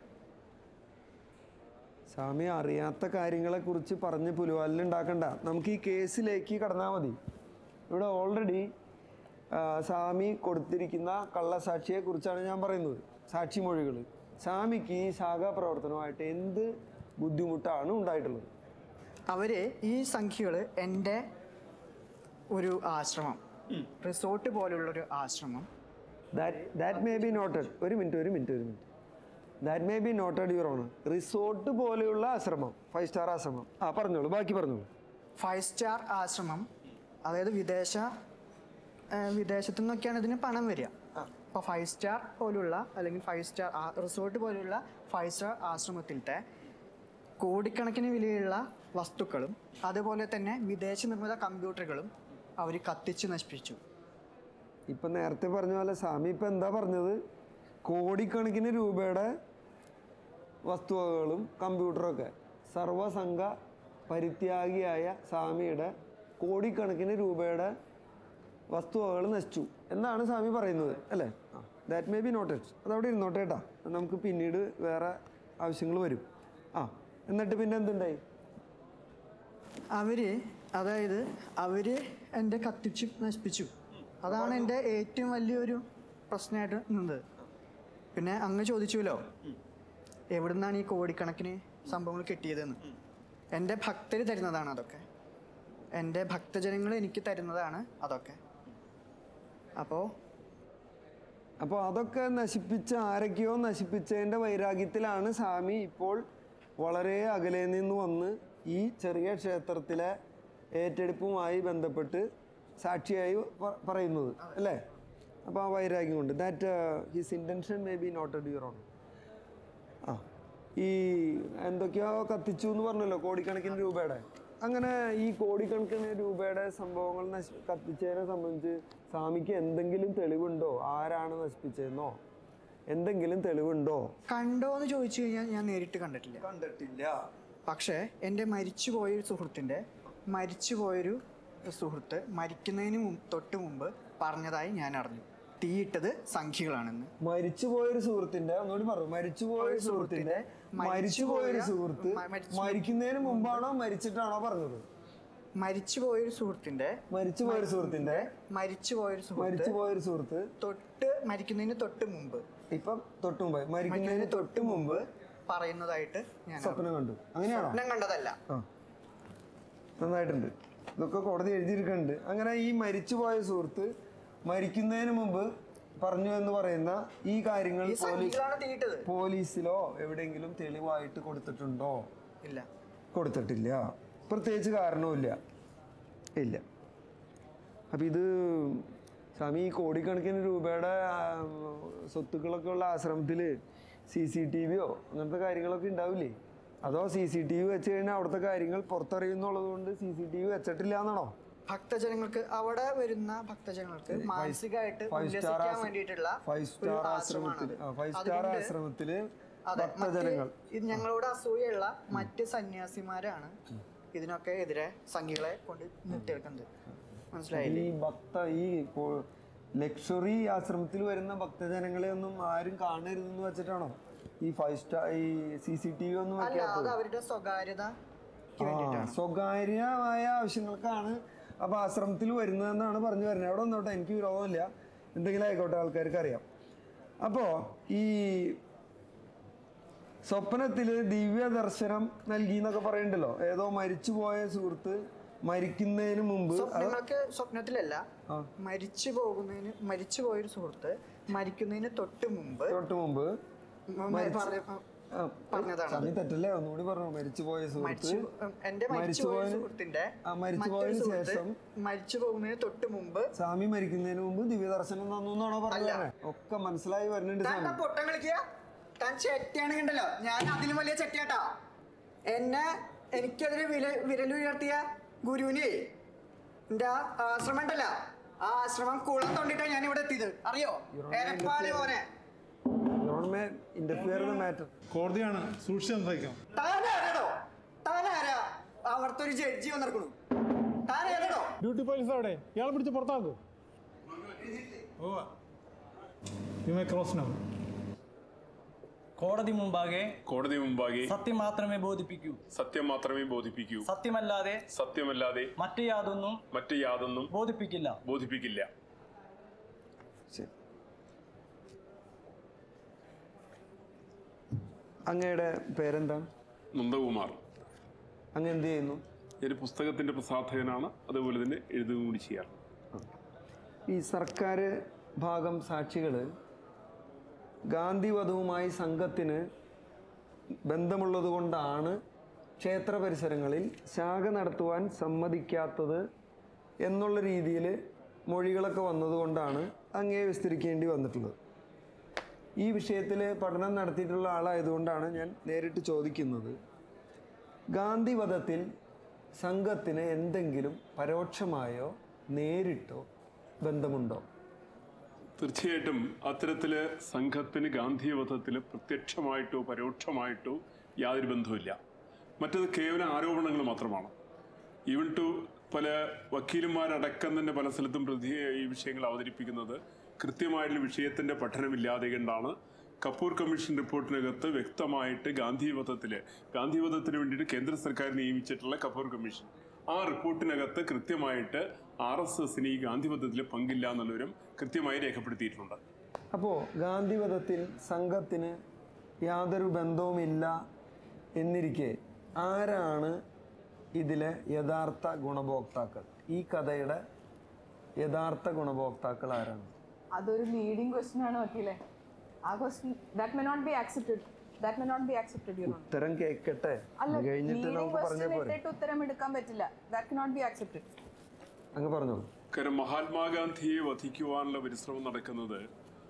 സ്വാമി അറിയാത്ത കാര്യങ്ങളെക്കുറിച്ച് പറഞ്ഞ് പുലുവാലിലുണ്ടാക്കണ്ട. നമുക്ക് ഈ കേസിലേക്ക് കടന്നാൽ മതി. ഇവിടെ ഓൾറെഡി സ്വാമി കൊടുത്തിരിക്കുന്ന കള്ളസാക്ഷിയെക്കുറിച്ചാണ് ഞാൻ പറയുന്നത്. സാക്ഷിമൊഴികൾ. സ്വാമിക്ക് ഈ ശാഖാപ്രവർത്തനമായിട്ട് എന്ത് ബുദ്ധിമുട്ടാണ് ഉണ്ടായിട്ടുള്ളത്? അവർ ഈ സംഖ്യകൾ എൻ്റെ ഒരു ആശ്രമം, റിസോർട്ട് പോലുള്ളൊരു ആശ്രമം. That may be noted. ഒരു minute. That may be noted your honour. Resort പോലെയുള്ള ആശ്രമം, 5 സ്റ്റാർ ആശ്രമം. പറഞ്ഞോളൂ, ബാക്കി പറഞ്ഞോളൂ. 5 സ്റ്റാർ ആശ്രമം, അതായത് വിദേശത്തു നിന്നൊക്കെയാണ് ഇതിന് പണം വരിക. അപ്പോൾ 5 സ്റ്റാർ പോലുള്ള അല്ലെങ്കിൽ 5 സ്റ്റാർ റിസോർട്ട് പോലെയുള്ള 5 സ്റ്റാർ ആശ്രമത്തിലത്തെ കോടിക്കണക്കിന് വിലയുള്ള വസ്തുക്കളും അതുപോലെ തന്നെ വിദേശ നിർമ്മിത കമ്പ്യൂട്ടറുകളും അവർ കത്തിച്ച് നശിപ്പിച്ചു. ഇപ്പം നേരത്തെ പറഞ്ഞ പോലെ സ്വാമി ഇപ്പം എന്താ പറഞ്ഞത്? കോടിക്കണക്കിന് രൂപയുടെ വസ്തുവകകളും കമ്പ്യൂട്ടറൊക്കെ സർവസംഘ പരിത്യാഗിയായ സ്വാമിയുടെ കോടിക്കണക്കിന് രൂപയുടെ വസ്തുവകകൾ നശിച്ചു എന്നാണ് സ്വാമി പറയുന്നത്, അല്ലേ? That may be noted. അതവിടെ ഇരുന്നോട്ടെ കേട്ടോ, നമുക്ക് പിന്നീട് വേറെ ആവശ്യങ്ങൾ വരും. എന്നിട്ട് പിന്നെ എന്തുണ്ടായി? അവർ എൻ്റെ കത്തിച്ച് നശിപ്പിച്ചു. അതാണ് എൻ്റെ ഏറ്റവും വലിയൊരു പ്രശ്നമായിട്ട് നിന്നത്. പിന്നെ അങ്ങ് ചോദിച്ചുല്ലോ എവിടുന്നാണ് ഈ കോടിക്കണക്കിന് സംഭവങ്ങൾ കിട്ടിയതെന്ന്. എൻ്റെ ഭക്തർ തരുന്നതാണ് അതൊക്കെ. എൻ്റെ ഭക്തജനങ്ങൾ എനിക്ക് തരുന്നതാണ് അതൊക്കെ. അപ്പോൾ അതൊക്കെ നശിപ്പിച്ച ആരൊക്കെയോ നശിപ്പിച്ചതിൻ്റെ വൈരാഗ്യത്തിലാണ് സ്വാമി ഇപ്പോൾ വളരെ അകലെ നിന്ന് വന്ന് ഈ ചെറിയ ക്ഷേത്രത്തിലെ ഏറ്റെടുപ്പുമായി ബന്ധപ്പെട്ട് സാക്ഷിയായി പറയുന്നത്, അല്ലേ? അപ്പോൾ ആ വൈരാഗ്യം കൊണ്ട് that his intention may be noted your honour. ഈ എന്തൊക്കെയോ കത്തിച്ചു എന്ന് പറഞ്ഞല്ലോ, കോടിക്കണക്കിന് രൂപയുടെ. അങ്ങനെ ഈ കോടിക്കണക്കിന് രൂപയുടെ സംഭവങ്ങൾ കത്തിച്ചതിനെ സംബന്ധിച്ച് സ്വാമിക്ക് എന്തെങ്കിലും തെളിവുണ്ടോ? ആരാണ് നശിപ്പിച്ചതെന്നോ എന്തെങ്കിലും തെളിവുണ്ടോ? കണ്ടോ എന്ന് ചോദിച്ചു കഴിഞ്ഞാൽ ഞാൻ നേരിട്ട് കണ്ടിട്ടില്ല. പക്ഷേ എൻ്റെ മരിച്ചുപോയൊരു സുഹൃത്ത് മരിക്കുന്നതിന് തൊട്ട് മുമ്പ് പറഞ്ഞതായി ഞാൻ അറിഞ്ഞു. തീയിട്ടത് സംഖ്യകളാണെന്ന്. മരിച്ചുപോയൊരു സുഹൃത്തിന്റെ ഒന്നുകൂടി പറഞ്ഞു. മരിച്ചുപോയൊരു സുഹൃത്ത് മരിക്കുന്നതിന് മുമ്പാണോ മരിച്ചിട്ടാണോ പറഞ്ഞത്? മരിച്ചുപോയൊരു സുഹൃത്തിന്റെ മരിക്കുന്നതിന് തൊട്ട് മുമ്പ് മരിക്കുന്നതിന് തൊട്ട് മുമ്പ് പറയുന്നതായിട്ട് ഞാൻ സ്വപ്നം കണ്ടു. അങ്ങനെയാണോ? സ്വപ്നം കണ്ടതല്ല. നന്നായിട്ടുണ്ട്. ഇതൊക്കെ കോടതി എഴുതിയിരിക്കുന്നുണ്ട്. അങ്ങനെ ഈ മരിച്ചുപോയ സുഹൃത്ത് മരിക്കുന്നതിന് മുമ്പ് പറഞ്ഞു എന്ന് പറയുന്ന ഈ കാര്യങ്ങൾ പോലീസിലോ എവിടെയെങ്കിലും തെളിവായിട്ട് കൊടുത്തിട്ടുണ്ടോ? ഇല്ല, കൊടുത്തിട്ടില്ല. പ്രത്യേകിച്ച് കാരണവുമില്ല. ഇല്ല. അപ്പം ഇത് സ്വാമി ഈ കോടിക്കണക്കിന് രൂപയുടെ സ്വത്തുക്കളൊക്കെ ഉള്ള ആശ്രമത്തിൽ CCTV അങ്ങനത്തെ കാര്യങ്ങളൊക്കെ ഉണ്ടാവില്ലേ? അതോ CCTV വെച്ച് കഴിഞ്ഞാൽ അവിടുത്തെ കാര്യങ്ങൾ പുറത്തറിയുന്നുള്ളത് കൊണ്ട് CCTV വെച്ചിട്ടില്ല എന്നാണോ? ഭക്തജനങ്ങൾക്ക് അവിടെ വരുന്ന ഭക്തജനങ്ങൾക്ക് മാനസികമായിട്ട് ഉല്ലസിക്കാൻ വേണ്ടിയിട്ടുള്ള 5 സ്റ്റാർ ആശ്രമത്തില് ഭക്തജനങ്ങൾ ഇത് ഞങ്ങളോട് അസൂയുള്ള മറ്റ് സന്യാസിമാരാണ് ഇതിനൊക്കെ എതിരെ സംഖ്യകളെ കൊണ്ട് നിർത്തിയെടുക്കുന്നത്. മനസ്സിലായില്ലേ? ഈ ലക്ഷറി ആശ്രമത്തിൽ വരുന്ന ഭക്തജനങ്ങളെ ഒന്നും ആരും കാണരുതെന്ന് വെച്ചിട്ടാണോ ഈ 5 സ്റ്റാർ ഈ CCTV ഒന്നും വെക്കാത്തത്? അവരുടെ സ്വകാര്യമായ ആവശ്യങ്ങൾക്കാണ് അപ്പോൾ ആശ്രമത്തിൽ വരുന്നതെന്നാണ് പറഞ്ഞു വരുന്നത്. അവിടെ വന്നോട്ടെ, എനിക്ക് വിരോധമില്ല, എന്തെങ്കിലും ആയിക്കോട്ടെ, ആൾക്കാർക്ക് അറിയാം. അപ്പോൾ ഈ സ്വപ്നത്തിൽ ദിവ്യ ദർശനം നൽകി എന്നൊക്കെ പറയുന്നുണ്ടല്ലോ, ഏതോ മരിച്ചുപോയ സുഹൃത്ത് മരിക്കുന്നതിന് മുമ്പ്. സ്വപ്നത്തിലല്ല, മരിച്ചുപോയൊരു സുഹൃത്ത് മരിക്കുന്നതിന് തൊട്ട് മുമ്പ് പറഞ്ഞതാണ്. സ്വാമി തെറ്റല്ലേ? ഒന്നുകൂടി പറഞ്ഞു. മരിച്ചുപോയ സുഹൃത്ത് എന്റെ മരിച്ചുപോയ സുഹൃത്തിന്റെ മരിച്ചുപോയതിനു ശേഷം മരിച്ചു പോകുന്നതിന് തൊട്ട് മുമ്പ് സ്വാമി മരിക്കുന്നതിന് മുമ്പ് ദിവ്യദർശനം തന്നു എന്നാണോ പറഞ്ഞത്? ഒക്കെ മനസ്സിലായി വരുന്നുണ്ട് സ്വാമി. പൊട്ടം കളിക്കുക. താൻ ചെറ്റയാണെങ്കിണ്ടല്ലോ, ഞാൻ അതിലും വലിയ ചെറ്റയാട്ടാ. എനിക്കെതിരെ വിരലുയർത്തിയ ഗുരുവിനെ എന്റെ ആശ്രമം ഉണ്ടല്ല, ആ ആശ്രമം കുളം തൊണ്ടിട്ടാ ഞാൻ ഇവിടെ എത്തിയത്, അറിയോ? എരപ്പാളി മോനെ. കോടതിയാണ്, സൂക്ഷിച്ച് സംസാരിക്കാം. താനാരാ അവിടുത്തെ ഒരു ജഡ്ജി വന്നിരിക്കണു? താനേതോ ഡ്യൂട്ടി പോലീസ് അവിടെ, ഇയാളെ പിടിച്ച് പുറത്താക്കൂ. കോടതി മുമ്പാകെ സത്യം മാത്രമേ ബോധിപ്പിക്കൂ. സത്യമല്ലാതെ മറ്റു യാതൊന്നും ബോധിപ്പിക്കില്ല. അങ്ങയുടെ പേരെന്താണ്? നന്ദകുമാർ. അങ്ങ് എന്ത് ചെയ്യുന്നു? ഒരു പുസ്തകത്തിന്റെ പ്രസാധകനാണ്, അതുപോലെ തന്നെ എഴുതുകയും കൂടി ചെയ്യാറ്. ഈ സർക്കാർ ഭാഗം സാക്ഷികൾ ഗാന്ധിവധവുമായി സംഘത്തിന് ബന്ധമുള്ളത് കൊണ്ടാണ് ക്ഷേത്ര പരിസരങ്ങളിൽ ശാഖ നടത്തുവാൻ സമ്മതിക്കാത്തത് എന്നുള്ള രീതിയിൽ മൊഴികളൊക്കെ വന്നതുകൊണ്ടാണ് അങ്ങേ വിസ്തരിക്കേണ്ടി വന്നിട്ടുള്ളത്. ഈ വിഷയത്തിൽ പഠനം നടത്തിയിട്ടുള്ള ആളായതുകൊണ്ടാണ് ഞാൻ നേരിട്ട് ചോദിക്കുന്നത്. ഗാന്ധിവധത്തിൽ സംഘത്തിന് എന്തെങ്കിലും പരോക്ഷമായോ നേരിട്ടോ ബന്ധമുണ്ടോ? തീർച്ചയായിട്ടും അത്തരത്തിൽ സംഘത്തിന് ഗാന്ധിവധത്തിൽ പ്രത്യക്ഷമായിട്ടോ പരോക്ഷമായിട്ടോ യാതൊരു ബന്ധവുമില്ല. മറ്റത് കേവലം ആരോപണങ്ങൾ മാത്രമാണ്. ഈവൻ ടു പല വക്കീലന്മാരടക്കം തന്നെ പല സ്ഥലത്തും ഈ വിഷയങ്ങൾ അവതരിപ്പിക്കുന്നത് കൃത്യമായിട്ടുള്ള വിഷയത്തിൻ്റെ പഠനമില്ലാതെ കൊണ്ടാണ്. കപൂർ കമ്മീഷൻ റിപ്പോർട്ടിനകത്ത് വ്യക്തമായിട്ട് ഗാന്ധിവധത്തിന് വേണ്ടിയിട്ട് കേന്ദ്ര സർക്കാർ നിയമിച്ചിട്ടുള്ള കപൂർ കമ്മീഷൻ, ആ റിപ്പോർട്ടിനകത്ത് കൃത്യമായിട്ട് RSSന് ഈ ഗാന്ധിവധത്തിൽ പങ്കില്ല എന്നുള്ളവരും കൃത്യമായി രേഖപ്പെടുത്തിയിട്ടുണ്ട്. അപ്പോൾ ഗാന്ധിവധത്തിൽ സംഘത്തിന് യാതൊരു ബന്ധവുമില്ല എന്നിരിക്കെ ആരാണ് ഇതിലെ യഥാർത്ഥ ഗുണഭോക്താക്കൾ? ഈ കഥയുടെ യഥാർത്ഥ ഗുണഭോക്താക്കൾ ആരാണ്? അതൊരു ലീഡിംഗ് ക്വസ്റ്റ്യൻ ആണ് വക്കീലെ. ആ question that may not be accepted, you know. ഉത്തരം കേൾക്കട്ടെ, കഴിഞ്ഞിട്ട് നമുക്ക് പറഞ്ഞാൽ പോരെ. ഉത്തരം എടുക്കാൻ പറ്റില്ല. That cannot be accepted. അങ്ങ് പറഞ്ഞോളൂ. കാരണം മഹാത്മാഗാന്ധിയെ വധിക്കുവാനുള്ള പരിശ്രമം നടക്കുന്നത്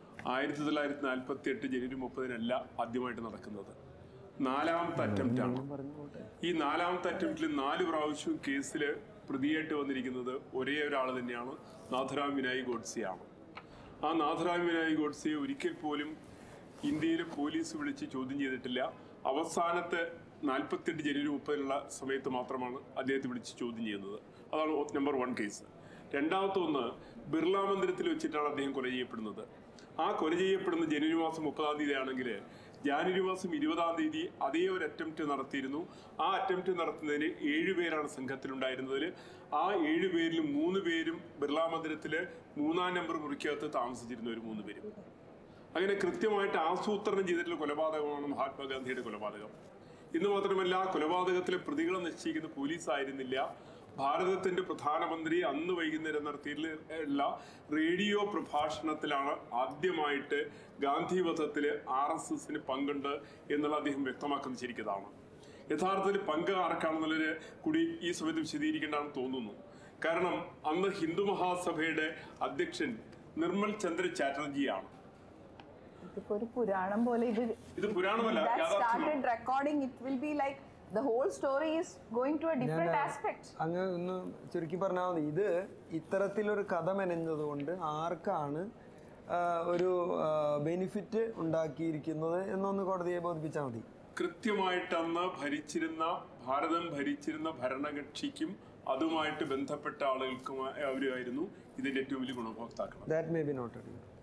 1948 ജനുവരി 30-നല്ല ആദ്യമായിട്ട് നടക്കുന്നത്. 4ാമത്തെ അറ്റംപ്റ്റ് ആണ്. ഈ 4ാമത്തെ അറ്റംപ്റ്റിൽ 4 പ്രാവശ്യവും കേസിൽ പ്രതിയായിട്ട് വന്നിരിക്കുന്നത് ഒരേ ഒരാൾ തന്നെയാണ്, നാഥുറാം വിനായ് ഗോഡ്സെയാണ്. ആ നാഥുറാം വിനായ് ഗോഡ്സെയെ ഒരിക്കൽ പോലും ഇന്ത്യയിലെ പോലീസ് വിളിച്ച് ചോദ്യം ചെയ്തിട്ടില്ല. അവസാനത്തെ 48 ജനുവരി 30-നുള്ള സമയത്ത് മാത്രമാണ് അദ്ദേഹത്തെ വിളിച്ച് ചോദ്യം ചെയ്യുന്നത്. അതാണ് നമ്പർ 1 കേസ്. രണ്ടാമത്തെ ഒന്ന്, ബിർള മന്ദിരത്തിൽ വെച്ചിട്ടാണ് അദ്ദേഹം കൊല ചെയ്യപ്പെടുന്നത്. ആ കൊല ചെയ്യപ്പെടുന്ന ജനുവരി മാസം 30-ാം തീയതി ആണെങ്കിൽ ജാനുവരി മാസം 20-ാം തീയതി അതേ ഒരു അറ്റംപ്റ്റ് നടത്തിയിരുന്നു. ആ അറ്റംപ്റ്റ് നടത്തുന്നതിന് 7 പേരാണ് സംഘത്തിലുണ്ടായിരുന്നതിൽ. ആ 7 പേരിൽ 3 പേരും ബിർള മന്ദിരത്തിലെ 3-ാം നമ്പർ മുറിക്കകത്ത് താമസിച്ചിരുന്നവർ 3 പേരും. അങ്ങനെ കൃത്യമായിട്ട് ആസൂത്രണം ചെയ്തിട്ടുള്ള കൊലപാതകമാണ് മഹാത്മാഗാന്ധിയുടെ കൊലപാതകം. ഇന്ന് മാത്രമല്ല, കൊലപാതകത്തിലെ പ്രതികളെ നിശ്ചയിക്കുന്ന പോലീസ് ആയിരുന്നില്ല. ഭാരതത്തിന്റെ പ്രധാനമന്ത്രി അന്ന് വൈകുന്നേരം നടത്തിയിട്ടുള്ള റേഡിയോ പ്രഭാഷണത്തിലാണ് ആദ്യമായിട്ട് ഗാന്ധിവധത്തിൽ RSSന് പങ്കുണ്ട് എന്നുള്ള അദ്ദേഹം വ്യക്തമാക്കുന്നത് ശരിക്കതാണ്. യഥാർത്ഥത്തിൽ പങ്ക് ആർക്കാണെന്നുള്ളൊരു കൂടി ഈ സമയത്ത് വിശദീകരിക്കേണ്ടതാണെന്ന് തോന്നുന്നു. കാരണം അന്ന് ഹിന്ദു മഹാസഭയുടെ അധ്യക്ഷൻ നിർമ്മൽ ചന്ദ്ര ചാറ്റർജിയാണ്. ഒരു പുരാണം പോലെ ഇത് പുരാണമല്ല, the whole story is going to a different aspect. അങ്ങ് ഒന്ന് ചുരുക്കി പറഞ്ഞാൽ മതി. ഇത് ഇത്തരത്തിലൊരു കഥ മെനഞ്ഞത് കൊണ്ട് ആർക്കാണ് ഒരു ബെനിഫിറ്റ് ഉണ്ടാക്കിയിരിക്കുന്നത് എന്നൊന്ന് കോടതിയെ ബോധിപ്പിച്ചാൽ മതി. കൃത്യമായിട്ട് അന്ന് ഭാരതം ഭരിച്ചിരുന്ന ഭരണകക്ഷിക്കും അതുമായിട്ട് ബന്ധപ്പെട്ട ആളുകൾക്കും അവരായിരുന്നു ഇതിന്റെ ഏറ്റവും വലിയ ഗുണഭോക്താക്കൾ. That may be noted.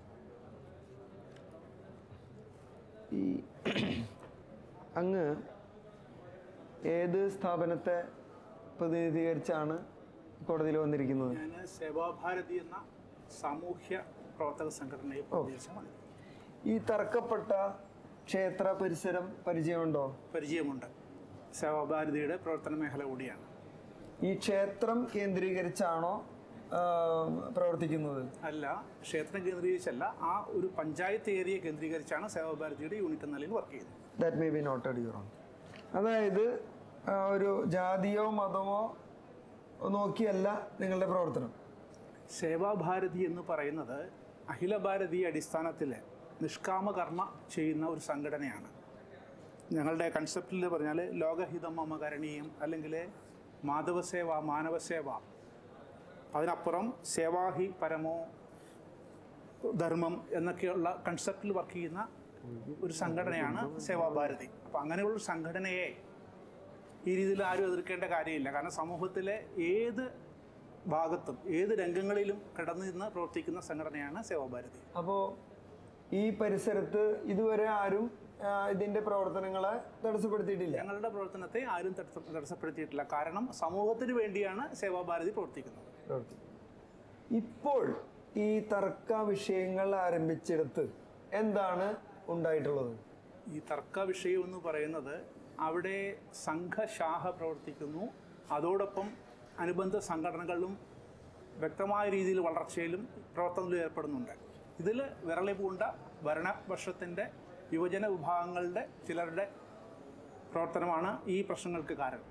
ഈ അങ്ങ് ഏത് സ്ഥാപനത്തെ പ്രതിനിധീകരിച്ചാണ് കോടതിയിൽ വന്നിരിക്കുന്നത്? ഞാൻ സേവാഭാരതി എന്ന സാമൂഹ്യ പ്രവർത്തക സംഘടനയെ പ്രതിനിധീകരിച്ചാണ്. ഈ തർക്കപ്പെട്ട ക്ഷേത്ര പരിസരം പരിചയമുണ്ടോ? പരിചയമുണ്ട്. സേവാഭാരതിയുടെ പ്രവർത്തന മേഖല കൂടിയാണ്. ഈ ക്ഷേത്രം കേന്ദ്രീകരിച്ചാണോ പ്രവർത്തിക്കുന്നത്? അല്ല, ക്ഷേത്രം കേന്ദ്രീകരിച്ചല്ല, ആ ഒരു പഞ്ചായത്ത് ഏരിയ കേന്ദ്രീകരിച്ചാണ് സേവാഭാരതിയുടെ യൂണിറ്റ് എന്ന നിലയിൽ വർക്ക് ചെയ്യുന്നത്. That may be noted your honour. അതായത് ഒരു ജാതിയോ മതമോ നോക്കിയല്ല നിങ്ങളുടെ പ്രവർത്തനം. സേവാഭാരതി എന്ന് പറയുന്നത് അഖില ഭാരതീയ അടിസ്ഥാനത്തിൽ നിഷ്കാമ കർമ്മ ചെയ്യുന്ന ഒരു സംഘടനയാണ്. ഞങ്ങളുടെ കൺസെപ്റ്റിൽ പറഞ്ഞാൽ ലോകഹിതം മമ കരണീയം, അല്ലെങ്കിൽ മാധവസേവ, മാനവസേവ, അതിനപ്പുറം സേവാഹി പരമോ ധർമ്മം എന്നൊക്കെയുള്ള കൺസെപ്റ്റിൽ വർക്ക് ചെയ്യുന്ന ഒരു സംഘടനയാണ് സേവാഭാരതി. അപ്പോൾ അങ്ങനെയുള്ള സംഘടനയെ ഈ രീതിയിൽ ആരും എതിർക്കേണ്ട കാര്യമില്ല. കാരണം സമൂഹത്തിലെ ഏത് ഭാഗത്തും ഏത് രംഗങ്ങളിലും കിടന്നു നിന്ന് പ്രവർത്തിക്കുന്ന സംഘടനയാണ് സേവാഭാരതി. അപ്പോൾ ഈ പരിസരത്ത് ഇതുവരെ ആരും ഇതിൻ്റെ പ്രവർത്തനങ്ങളെ തടസ്സപ്പെടുത്തിയിട്ടില്ല? ഞങ്ങളുടെ പ്രവർത്തനത്തെ ആരും തടസ്സപ്പെടുത്തിയിട്ടില്ല. കാരണം സമൂഹത്തിന് വേണ്ടിയാണ് സേവാഭാരതി പ്രവർത്തിക്കുന്നത്. ഇപ്പോൾ ഈ തർക്ക വിഷയങ്ങൾ ആരംഭിച്ചെടുത്ത് എന്താണ് ഉണ്ടായിട്ടുള്ളത്? ഈ തർക്ക വിഷയം എന്ന് പറയുന്നത് അവിടെ സംഘശാഖ പ്രവർത്തിക്കുന്നു, അതോടൊപ്പം അനുബന്ധ സംഘടനകളും വ്യക്തമായ രീതിയിൽ വളർച്ചയിലും പ്രവർത്തനത്തിലും ഏർപ്പെടുന്നുണ്ട്. ഇതിൽ വിരളി പൂണ്ട ഭരണപക്ഷത്തിൻ്റെ യുവജന വിഭാഗങ്ങളുടെ ചിലരുടെ പ്രവർത്തനമാണ് ഈ പ്രശ്നങ്ങൾക്ക് കാരണം.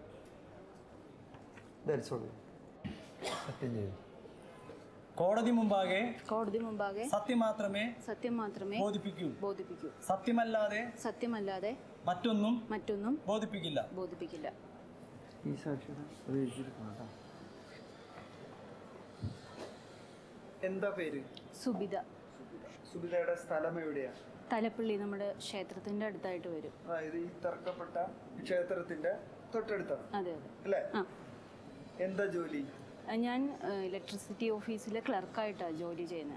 കോടതി മുമ്പാകെ സത്യം മാത്രമേ ബോധിപ്പിക്കൂ. സത്യമല്ലാതെ മറ്റൊന്നും ബോധിപ്പിക്കില്ല. എന്താ പേര്? സുബിത. സുബിതയുടെ സ്ഥലം എവിടെയാ? തലപ്പള്ളി, നമ്മുടെ ക്ഷേത്രത്തിന്റെ അടുത്തായിട്ട് വരും. അതായത് ഈ തർക്കപ്പെട്ട ക്ഷേത്രത്തിന്റെ തൊട്ടടുത്താണ്. അതെ അല്ലേ? എന്താ ജോലി? ഞാൻ ഇലക്ട്രിസിറ്റി ഓഫീസിലെ ക്ലർക്കായിട്ടാണ് ജോലി ചെയ്യുന്നത്.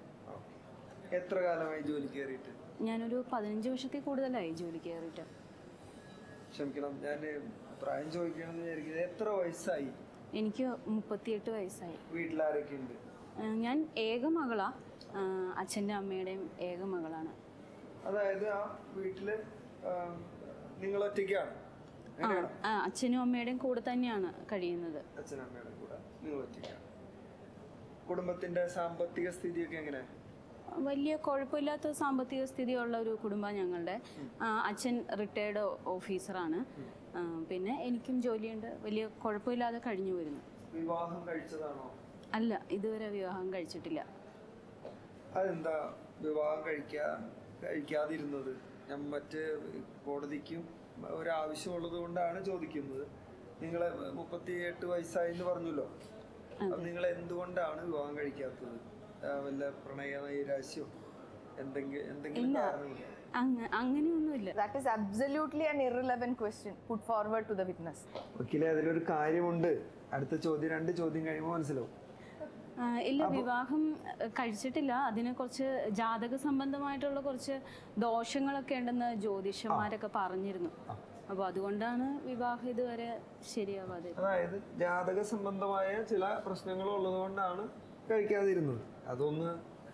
എത്ര കാലമായി ജോലി കയറിയിട്ട്? ഞാനൊരു 15 വർഷത്തിൽ കൂടുതലായി ജോലി കയറിയിട്ട്. ക്ഷമിക്കണം, ഞാൻ പ്രായം ചോദിക്കണമെന്ന് വിചാരിക്കുന്നത്. എത്ര വയസ്സായി? എനിക്ക് 38 വയസ്സായി. വീട്ടിലാരൊക്കെ ഉണ്ട്? ഞാൻ ഏക മകളാ, അച്ഛൻ്റെ അമ്മയുടെയും ഏക മകളാണ്. അതായത് ആ വീട്ടില് നിങ്ങൾ ഒറ്റയ്ക്കാണ്? അച്ഛനും അമ്മയുടെയും കൂടെ തന്നെയാണ് കഴിയുന്നത്. അച്ഛനും അമ്മയുടെ കൂടെ നിങ്ങൾ ഒറ്റയ്ക്കാണ്. കുടുംബത്തിന്റെ സാമ്പത്തിക സ്ഥിതിയൊക്കെ എങ്ങനെ? വലിയ കുഴപ്പമില്ലാത്ത സാമ്പത്തിക സ്ഥിതിയുള്ള ഒരു കുടുംബമാണ് ഞങ്ങളുടെ. അച്ഛൻ റിട്ടയർഡ് ഓഫീസറാണ്, പിന്നെ എനിക്കും ജോലിയുണ്ട്. വലിയ കുഴപ്പമില്ലാതെ കഴിഞ്ഞു വരുന്നു. വിവാഹം കഴിച്ചതാണോ? അല്ല, ഇതുവരെ വിവാഹം കഴിച്ചിട്ടില്ല. അതെന്താ വിവാഹം കഴിക്കാതിരുന്നത്? ഞാൻ മറ്റ് കോടതിക്കും ഒരാവശ്യമുള്ളത് കൊണ്ടാണ് ചോദിക്കുന്നത്. നിങ്ങളെ 38 വയസ്സായി എന്ന് പറഞ്ഞല്ലോ, നിങ്ങൾ എന്തുകൊണ്ടാണ് വിവാഹം കഴിക്കാത്തത്? വല്ല പ്രണയ നൈരാശ്യം എന്തെങ്കിലും കാരണമില്ല? അങ്ങനെയൊന്നുമില്ല. That is absolutely an irrelevant question put forward to the witness. വക്കീലെ, അതിലൊരു കാര്യമുണ്ട്. അടുത്ത ചോദ്യം, 2 ചോദ്യം കഴിയുമ്പോൾ മനസ്സിലാവും. ഇല്ല, വിവാഹം കഴിച്ചിട്ടില്ല. അതിന് കുറച്ച് ജാതക സംബന്ധമായിട്ടുള്ള കുറച്ച് ദോഷങ്ങളൊക്കെ ഉണ്ടെന്ന് ജ്യോതിഷന്മാരൊക്കെ പറഞ്ഞിരുന്നു. അപ്പോൾ അതുകൊണ്ടാണ് വിവാഹം ഇതുവരെ ശരിയാവാതെ. അതായത് ജാതക സംബന്ധമായ ചില പ്രശ്നങ്ങൾ ഉള്ളത് കൊണ്ടാണ് കഴിക്കാതിരുന്നത്. അതൊന്ന്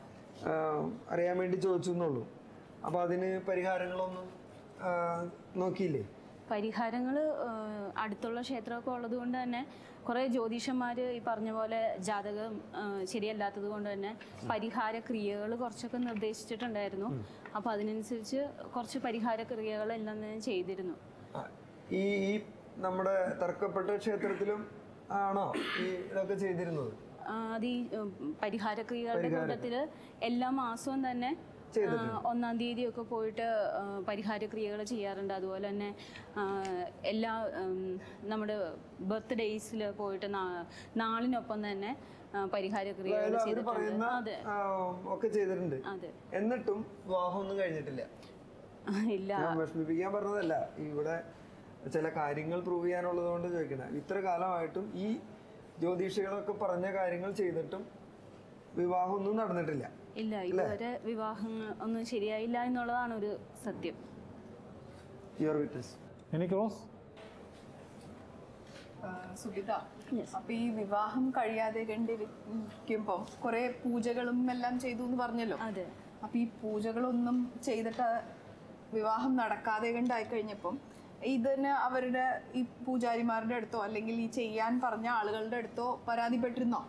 അറിയാൻ വേണ്ടി ചോദിച്ചു എന്നുള്ളൂ. അപ്പോൾ അതിന് പരിഹാരങ്ങളൊന്നും നോക്കിയില്ലേ? പരിഹാരങ്ങൾ അടുത്തുള്ള ക്ഷേത്രമൊക്കെ ഉള്ളത് കൊണ്ട് തന്നെ കുറേ ജ്യോതിഷന്മാർ ഈ പറഞ്ഞ പോലെ ജാതകം ശരിയല്ലാത്തത് കൊണ്ട് തന്നെ പരിഹാര ക്രിയകൾ കുറച്ചൊക്കെ നിർദ്ദേശിച്ചിട്ടുണ്ടായിരുന്നു. അപ്പോൾ അതിനനുസരിച്ച് കുറച്ച് പരിഹാര ക്രിയകളെല്ലാം ഞാൻ ചെയ്തിരുന്നു. ഈ നമ്മുടെ തർക്കപ്പെട്ട ക്ഷേത്രത്തിലും ആണോ ഈ ഇതൊക്കെ ചെയ്തിരുന്നത്? അത് ഈ പരിഹാര ക്രിയകളുടെ കൂട്ടത്തിൽ എല്ലാ മാസവും തന്നെ 1-ാം തീയതിയൊക്കെ പോയിട്ട് പരിഹാര ക്രിയകൾ ചെയ്യാറുണ്ട്. അതുപോലെ തന്നെ എല്ലാ നമ്മുടെ ബർത്ത്ഡേയ്സിൽ പോയിട്ട് നാളിനൊപ്പം തന്നെ പരിഹാര ക്രിയകൾ ചെയ്തിട്ടുണ്ട്. അതെ, ഒക്കെ ചെയ്തിട്ടുണ്ട്. എന്നിട്ടും വിവാഹമൊന്നും കഴിഞ്ഞിട്ടില്ല? ഇല്ല, ഞാൻ വിഷമിപ്പിക്കാൻ പറഞ്ഞതല്ല. ഇവിടെ ചില കാര്യങ്ങൾ പ്രൂവ് ചെയ്യാനുള്ളത് കൊണ്ട് ചോദിക്കണേ. ഇത്ര കാലമായിട്ടും ഈ ജ്യോതിഷികളൊക്കെ പറഞ്ഞ കാര്യങ്ങൾ ചെയ്തിട്ടും വിവാഹമൊന്നും നടന്നിട്ടില്ല? ഇല്ല, ഇതുവരെ വിവാഹം ഒന്നും ശരിയായില്ല എന്നുള്ളതാണ് ഒരു സത്യം. സുബിത, അപ്പൊ ഈ വിവാഹം കഴിയാതെ കണ്ടിരിക്കുമ്പോ കുറെ പൂജകളും എല്ലാം ചെയ്തു എന്ന് പറഞ്ഞല്ലോ. അതെ. അപ്പൊ ഈ പൂജകളൊന്നും ചെയ്തിട്ട് വിവാഹം നടക്കാതെ കണ്ടായി കഴിഞ്ഞപ്പം ഇതിന് അവരുടെ ഈ പൂജാരിമാരുടെ അടുത്തോ അല്ലെങ്കിൽ ഈ ചെയ്യാൻ പറഞ്ഞ ആളുകളുടെ അടുത്തോ പരാതിപ്പെട്ടിരുന്നോ?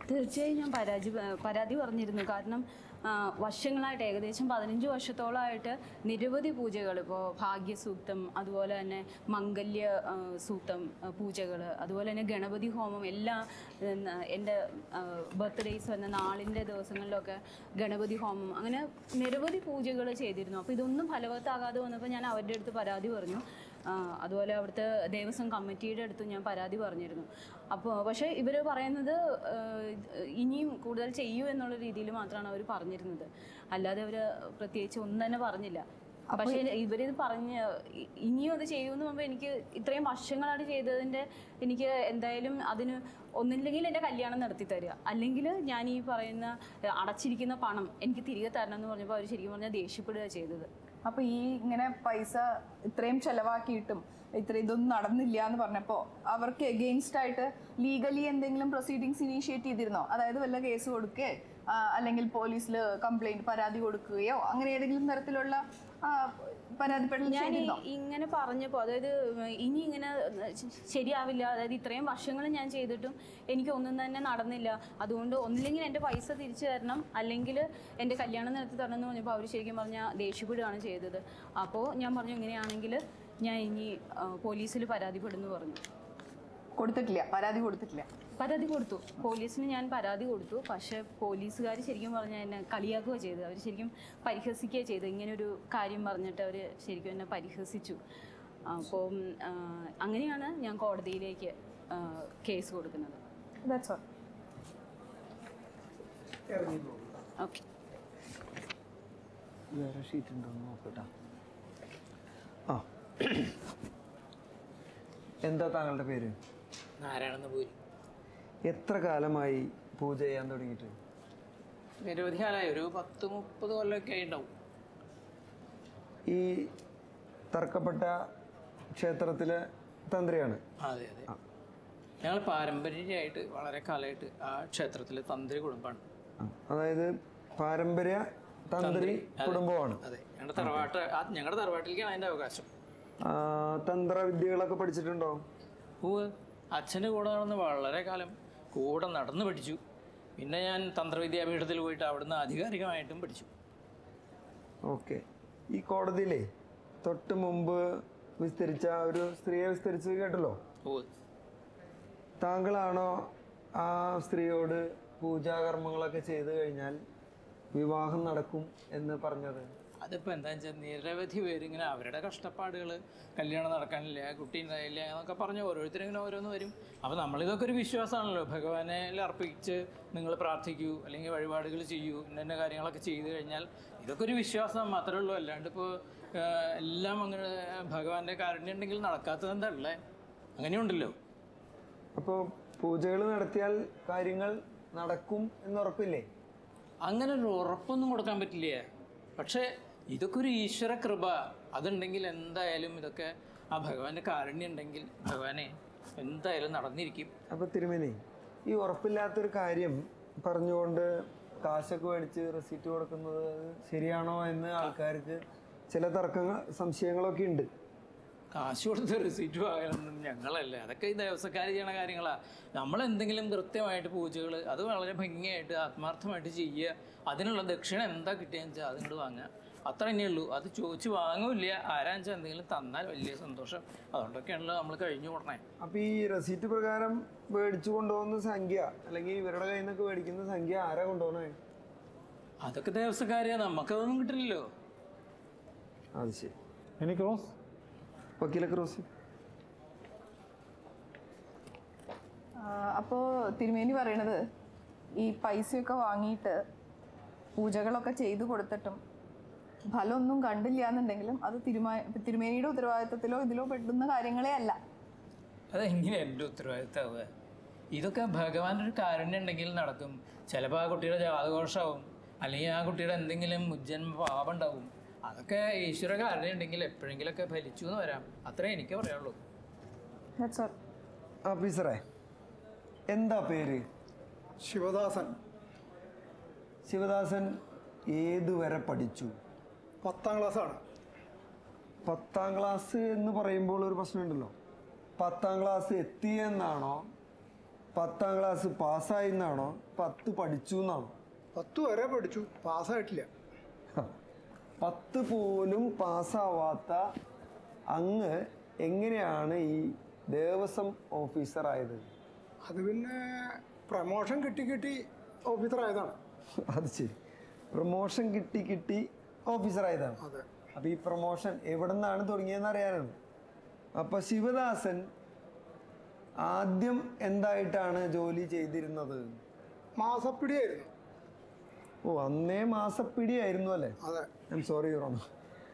തീർച്ചയായും ഞാൻ പരാതി പറഞ്ഞിരുന്നു. കാരണം വർഷങ്ങളായിട്ട് ഏകദേശം 15 വർഷത്തോളമായിട്ട് നിരവധി പൂജകൾ, ഇപ്പോൾ ഭാഗ്യസൂക്തം, അതുപോലെ തന്നെ മംഗല്യ സൂക്തം പൂജകൾ, അതുപോലെ തന്നെ ഗണപതി ഹോമം, എല്ലാം എൻ്റെ ബർത്ത്ഡേയ്സ് വന്ന നാളിൻ്റെ ദിവസങ്ങളിലൊക്കെ ഗണപതി ഹോമം, അങ്ങനെ നിരവധി പൂജകൾ ചെയ്തിരുന്നു. അപ്പോൾ ഇതൊന്നും ഫലവത്താകാതെ വന്നപ്പോൾ ഞാൻ അവരുടെ അടുത്ത് പരാതി പറഞ്ഞു. അതുപോലെ അവിടുത്തെ ദേവസ്വം കമ്മിറ്റിയുടെ അടുത്ത് ഞാൻ പരാതി പറഞ്ഞിരുന്നു. അപ്പോൾ പക്ഷേ ഇവർ പറയുന്നത് ഇനിയും കൂടുതൽ ചെയ്യൂ എന്നുള്ള രീതിയിൽ മാത്രമാണ് അവർ പറഞ്ഞിരുന്നത്. അല്ലാതെ അവർ പ്രത്യേകിച്ച് ഒന്നും തന്നെ പറഞ്ഞില്ല. പക്ഷേ ഇവരിത് പറഞ്ഞ് ഇനിയും അത് ചെയ്യുമെന്ന് പറയുമ്പോൾ എനിക്ക് ഇത്രയും വർഷങ്ങളായിട്ട് ചെയ്തതിൻ്റെ എനിക്ക് എന്തായാലും അതിന് ഒന്നില്ലെങ്കിൽ എൻ്റെ കല്യാണം നടത്തി തരിക, അല്ലെങ്കിൽ ഞാൻ ഈ പറയുന്ന അടച്ചിരിക്കുന്ന പണം എനിക്ക് തിരികെ തരണം എന്ന് പറഞ്ഞപ്പോൾ അവർ ശരിക്കും പറഞ്ഞാൽ ദേഷ്യപ്പെടുക ചെയ്തത്. അപ്പോൾ ഈ ഇങ്ങനെ പൈസ ഇത്രയും ചെലവാക്കിയിട്ടും ഇതൊന്നും നടന്നില്ല എന്ന് പറഞ്ഞപ്പോൾ അവർക്ക് എഗെയിൻസ്റ്റ് ആയിട്ട് ലീഗലി എന്തെങ്കിലും പ്രൊസീഡിങ്സ് ഇനീഷ്യേറ്റ് ചെയ്തിരുന്നോ? അതായത് വല്ല കേസ് കൊടുക്കുകയോ അല്ലെങ്കിൽ പോലീസിൽ പരാതി കൊടുക്കുകയോ അങ്ങനെ ഏതെങ്കിലും തരത്തിലുള്ള ഞാൻ ഇങ്ങനെ പറഞ്ഞപ്പോൾ, അതായത് ഇനി ഇങ്ങനെ ശരിയാവില്ല, അതായത് ഇത്രയും വർഷങ്ങൾ ഞാൻ ചെയ്തിട്ടും എനിക്ക് ഒന്നും തന്നെ നടന്നില്ല, അതുകൊണ്ട് ഒന്നില്ലെങ്കിൽ എൻ്റെ പൈസ തിരിച്ചു തരണം, അല്ലെങ്കിൽ എൻ്റെ കല്യാണം നടത്തി തരണം എന്ന് പറഞ്ഞപ്പോൾ അവർ ശരിക്കും പറഞ്ഞാൽ ദേഷ്യപ്പെടുകയാണ് ചെയ്തത്. അപ്പോൾ ഞാൻ പറഞ്ഞു, ഇങ്ങനെയാണെങ്കിൽ ഞാൻ ഇനി പോലീസിൽ പരാതിപ്പെടുന്നു പറഞ്ഞു. കൊടുത്തിട്ടില്ല? പരാതി കൊടുത്തു, പോലീസിന് ഞാൻ പരാതി കൊടുത്തു. പക്ഷേ പോലീസുകാർ ശരിക്കും പറഞ്ഞാൽ എന്നെ കളിയാക്കുകയോ ചെയ്തു. അവർ ശരിക്കും പരിഹസിക്കുകയോ ചെയ്തു. ഇങ്ങനൊരു കാര്യം പറഞ്ഞിട്ട് അവർ ശരിക്കും എന്നെ പരിഹസിച്ചു. അപ്പോൾ അങ്ങനെയാണ് ഞാൻ കോടതിയിലേക്ക് കേസ് കൊടുക്കുന്നത്. ഓക്കെ, വേറെ ഷീറ്റ് ഉണ്ടോ നോക്കട്ടെ. എന്താ താങ്കളുടെ പേര്? നാരായണപൂരി. എത്ര കാലമായി പൂജ ചെയ്യാൻ തുടങ്ങിയിട്ട്? നിരവധി കാലമായി, ഒരു 10-30 കൊല്ലമൊക്കെ ആയിട്ടുണ്ടാവും. ഈ തർക്കപ്പെട്ട ക്ഷേത്രത്തിലെ തന്ത്രിയാണ്? അതെ അതെ, ഞങ്ങൾ പാരമ്പര്യമായിട്ട് വളരെ കാലമായിട്ട് ആ ക്ഷേത്രത്തിലെ തന്ത്രി കുടുംബമാണ്. അതായത് പാരമ്പര്യ തന്ത്രി കുടുംബമാണ്? അതെ, ഞങ്ങളുടെ തറവാട്ടിലേക്കാണ് അതിൻ്റെ അവകാശം. തന്ത്രവിദ്യകളൊക്കെ പഠിച്ചിട്ടുണ്ടോ? അച്ഛൻ്റെ കൂടെ നടന്ന് വളരെ കാലം കൂടെ നടന്ന് പഠിച്ചു. പിന്നെ ഞാൻ തന്ത്രവിദ്യാപീഠത്തിൽ പോയിട്ട് അവിടുന്ന് ആധികാരികമായിട്ടും പഠിച്ചു. ഓക്കെ. ഈ കോടതിയിലെ തൊട്ട് മുമ്പ് വിസ്തരിച്ച ഒരു സ്ത്രീയെ വിസ്തരിച്ച് കേട്ടല്ലോ, താങ്കളാണോ ആ സ്ത്രീയോട് പൂജാകർമ്മങ്ങളൊക്കെ ചെയ്തു കഴിഞ്ഞാൽ വിവാഹം നടക്കും എന്ന് പറഞ്ഞത്? അതിപ്പോൾ എന്താണെന്ന് വെച്ചാൽ നിരവധി പേരിങ്ങനെ അവരുടെ കഷ്ടപ്പാടുകൾ, കല്യാണം നടക്കാനില്ല, കുട്ടി ഉണ്ടായില്ല എന്നൊക്കെ പറഞ്ഞ് ഓരോരുത്തരും ഇങ്ങനെ ഓരോന്ന് വരും. അപ്പോൾ നമ്മളിതൊക്കെ ഒരു വിശ്വാസമാണല്ലോ. ഭഗവാനെ അർപ്പിച്ച് നിങ്ങൾ പ്രാർത്ഥിക്കൂ, അല്ലെങ്കിൽ വഴിപാടുകൾ ചെയ്യൂ, ഇന്ന കാര്യങ്ങളൊക്കെ ചെയ്തു കഴിഞ്ഞാൽ ഇതൊക്കെ ഒരു വിശ്വാസം മാത്രമേ ഉള്ളൂ. അല്ലാണ്ട് ഇപ്പോൾ എല്ലാം അങ്ങനെ ഭഗവാന്റെ കാരുണ്യം ഉണ്ടെങ്കിൽ നടക്കാത്തത് എന്താ ഉള്ളത്? അങ്ങനെയുണ്ടല്ലോ. അപ്പോൾ പൂജകൾ നടത്തിയാൽ കാര്യങ്ങൾ നടക്കും എന്ന് ഉറപ്പില്ലേ? അങ്ങനെ ഒരു ഉറപ്പൊന്നും കൊടുക്കാൻ പറ്റില്ല. പക്ഷേ ഇതൊക്കെ ഒരു ഈശ്വര കൃപ, അതുണ്ടെങ്കിൽ എന്തായാലും ഇതൊക്കെ ആ ഭഗവാന്റെ കാരുണ്യം ഉണ്ടെങ്കിൽ ഭഗവാനെ എന്തായാലും നടന്നിരിക്കും. അപ്പോൾ തിരുമേനി, ഈ ഉറപ്പില്ലാത്തൊരു കാര്യം പറഞ്ഞുകൊണ്ട് കാശൊക്കെ മേടിച്ച് റെസീറ്റ് കൊടുക്കുന്നത് ശരിയാണോ എന്ന് ആൾക്കാർക്ക് ചില തർക്കങ്ങൾ, സംശയങ്ങളൊക്കെ ഉണ്ട്. കാശ് കൊടുത്ത് റെസീറ്റ് വാങ്ങാനൊന്നും ഞങ്ങളല്ല, അതൊക്കെ ഈ ദേവസ്വക്കാർ ചെയ്യണ കാര്യങ്ങളാണ്. നമ്മളെന്തെങ്കിലും കൃത്യമായിട്ട് പൂജകൾ അത് വളരെ ഭംഗിയായിട്ട് ആത്മാർത്ഥമായിട്ട് ചെയ്യുക, അതിനുള്ള ദക്ഷിണ എന്താ കിട്ടിയെന്ന് വെച്ചാൽ അതിനോട് വാങ്ങുക, അത്ര തന്നെയുള്ളൂ. അത് ചോദിച്ച് വാങ്ങൂല്ല. ആരാന്ന് വെച്ചാൽ എന്തെങ്കിലും തന്നാൽ വലിയ സന്തോഷം. അതുകൊണ്ടൊക്കെയാണല്ലോ നമ്മൾ കഴിഞ്ഞു കൊടുക്കണേ. അപ്പോൾ ഈ റെസീറ്റ് പ്രകാരം മേടിച്ചു കൊണ്ടുപോകുന്ന സംഖ്യ, അല്ലെങ്കിൽ ഇവരുടെ കയ്യിൽ നിന്നൊക്കെ മേടിക്കുന്ന സംഖ്യ ആരാ കൊണ്ടുപോകണേ? അതൊക്കെ ദേവസ്വക്കാരെയാ, നമുക്കതൊന്നും കിട്ടില്ലല്ലോ. അത് ശരി. എനിക്ക് ക്രോസ് വക്കീല ക്രോസ്. അപ്പോൾ തിരുമേനി പറയണത് ഈ പൈസയൊക്കെ വാങ്ങിയിട്ട് പൂജകളൊക്കെ ചെയ്തു കൊടുത്തിട്ടും ഫലമൊന്നും കണ്ടില്ല എന്നുണ്ടെങ്കിലും അത് തിരുമേനിയുടെ ഉത്തരവാദിത്തത്തിലോ ഇതിലോ പെടുന്ന കാര്യങ്ങളേ അല്ല. അതെങ്ങനെ എൻ്റെ ഉത്തരവാദിത്തമാവുക? ഇതൊക്കെ ഭഗവാന്റെ ഒരു കാരുണ്യം ഉണ്ടെങ്കിൽ നടക്കും. ചിലപ്പോൾ ആ കുട്ടിയുടെ ജാതകോഷമാവും, അല്ലെങ്കിൽ ആ കുട്ടിയുടെ എന്തെങ്കിലും മുജ്ജന്മ പാപം ഉണ്ടാവും. അതൊക്കെ ഈശ്വര കാരുണ്യം ഉണ്ടെങ്കിൽ എപ്പോഴെങ്കിലൊക്കെ ഫലിച്ചു എന്ന് വരാം. അത്രേ എനിക്ക് പറയാനുള്ളൂ. ഓഫീസറെ, എന്താ പേര്? ശിവദാസൻ. ശിവദാസൻ ഏതുവരെ പഠിച്ചു? 10ാം ക്ലാസ്സാണ്. 10ാം ക്ലാസ് എന്ന് പറയുമ്പോൾ ഒരു പ്രശ്നമുണ്ടല്ലോ. 10ാം ക്ലാസ് എത്തിയെന്നാണോ 10ാം ക്ലാസ് പാസ്സായി എന്നാണോ 10 പഠിച്ചു എന്നാണോ? 10 വരെ പഠിച്ചു, പാസ്സായിട്ടില്ല. 10 പോലും പാസ്സാവാത്ത അങ്ങ് എങ്ങനെയാണ് ഈ ദേവസ്വം ഓഫീസറായത്? അത് പിന്നെ പ്രമോഷൻ കിട്ടി ഓഫീസറായതാണ്. അത് ശരി, പ്രമോഷൻ കിട്ടി ഓഫീസറായതാണ്. അതെ. അപ്പോൾ ഈ പ്രമോഷൻ എവിടെ നിന്നാണ് തുടങ്ങിയതെന്ന് അറിയാനാണ്. അപ്പോൾ ശിവദാസൻ ആദ്യം എന്തായിട്ടാണ് ജോലി ചെയ്തിരുന്നത്? മാസപ്പിടിയായിരുന്നു. ഓ, അന്നേ മാസപ്പിടിയായിരുന്നു അല്ലേ? അതെ. I'm sorry your honour.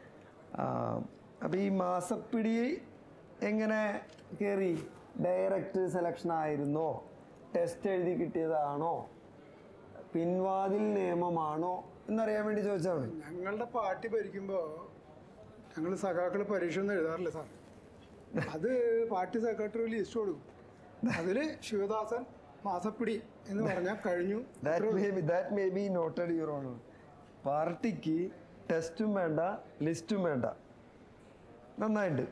അപ്പോൾ ഈ മാസപ്പിടി എങ്ങനെ കയറി? ഡയറക്റ്റ് സെലക്ഷൻ ആയിരുന്നോ? ടെസ്റ്റ് എഴുതി കിട്ടിയതാണോ? പിൻവാതിൽ നിയമമാണോ എന്നറിയാൻ വേണ്ടി ചോദിച്ചാണ്. ഞങ്ങളുടെ പാർട്ടി ഭരിക്കുമ്പോൾ ഞങ്ങൾ സഖാക്കൾ പരീക്ഷ ഒന്നും എഴുതാറില്ല സാർ. അത് പാർട്ടി സെക്രട്ടറി ലിസ്റ്റ് കൊടുക്കും. അതിൽ ശിവദാസൻ മാസപ്പിടി എന്ന് പറഞ്ഞാൽ കഴിഞ്ഞു. That may be noted your honour. പാർട്ടിക്ക് ടെസ്റ്റും വേണ്ട, ലിസ്റ്റും വേണ്ട. നന്നായിട്ട്.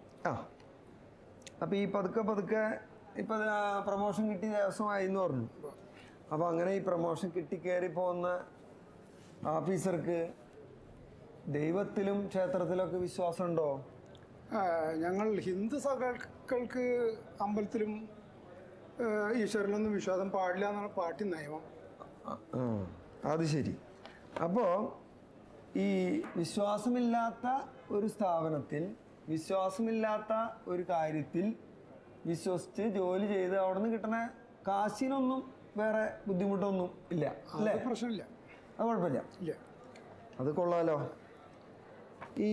അപ്പോൾ ഈ പതുക്കെ ഇപ്പം പ്രൊമോഷൻ കിട്ടി ദിവസമായി എന്ന് പറഞ്ഞു. അപ്പോൾ അങ്ങനെ ഈ പ്രൊമോഷൻ കയറി പോകുന്ന ഓഫീസർക്ക് ദൈവത്തിലും ക്ഷേത്രത്തിലൊക്കെ വിശ്വാസമുണ്ടോ? ഞങ്ങൾ ഹിന്ദു സഖാക്കൾക്ക് അമ്പലത്തിലും ഈശ്വരനൊന്നും വിശ്വാസം പാടില്ല എന്നാണ് പാർട്ടി നിയമം. അത് ശരി. അപ്പോൾ ഈ വിശ്വാസമില്ലാത്ത ഒരു സ്ഥാപനത്തിൽ, വിശ്വാസമില്ലാത്ത ഒരു കാര്യത്തിൽ വിശ്വസിച്ച് ജോലി ചെയ്ത് അവിടെ നിന്ന് കിട്ടുന്ന കാശിനൊന്നും വേറെ ബുദ്ധിമുട്ടൊന്നും ഇല്ല അല്ലേ? പ്രശ്നമില്ല. അത് കുഴപ്പമില്ല. ഇല്ല. അത് കൊള്ളാലോ. ഈ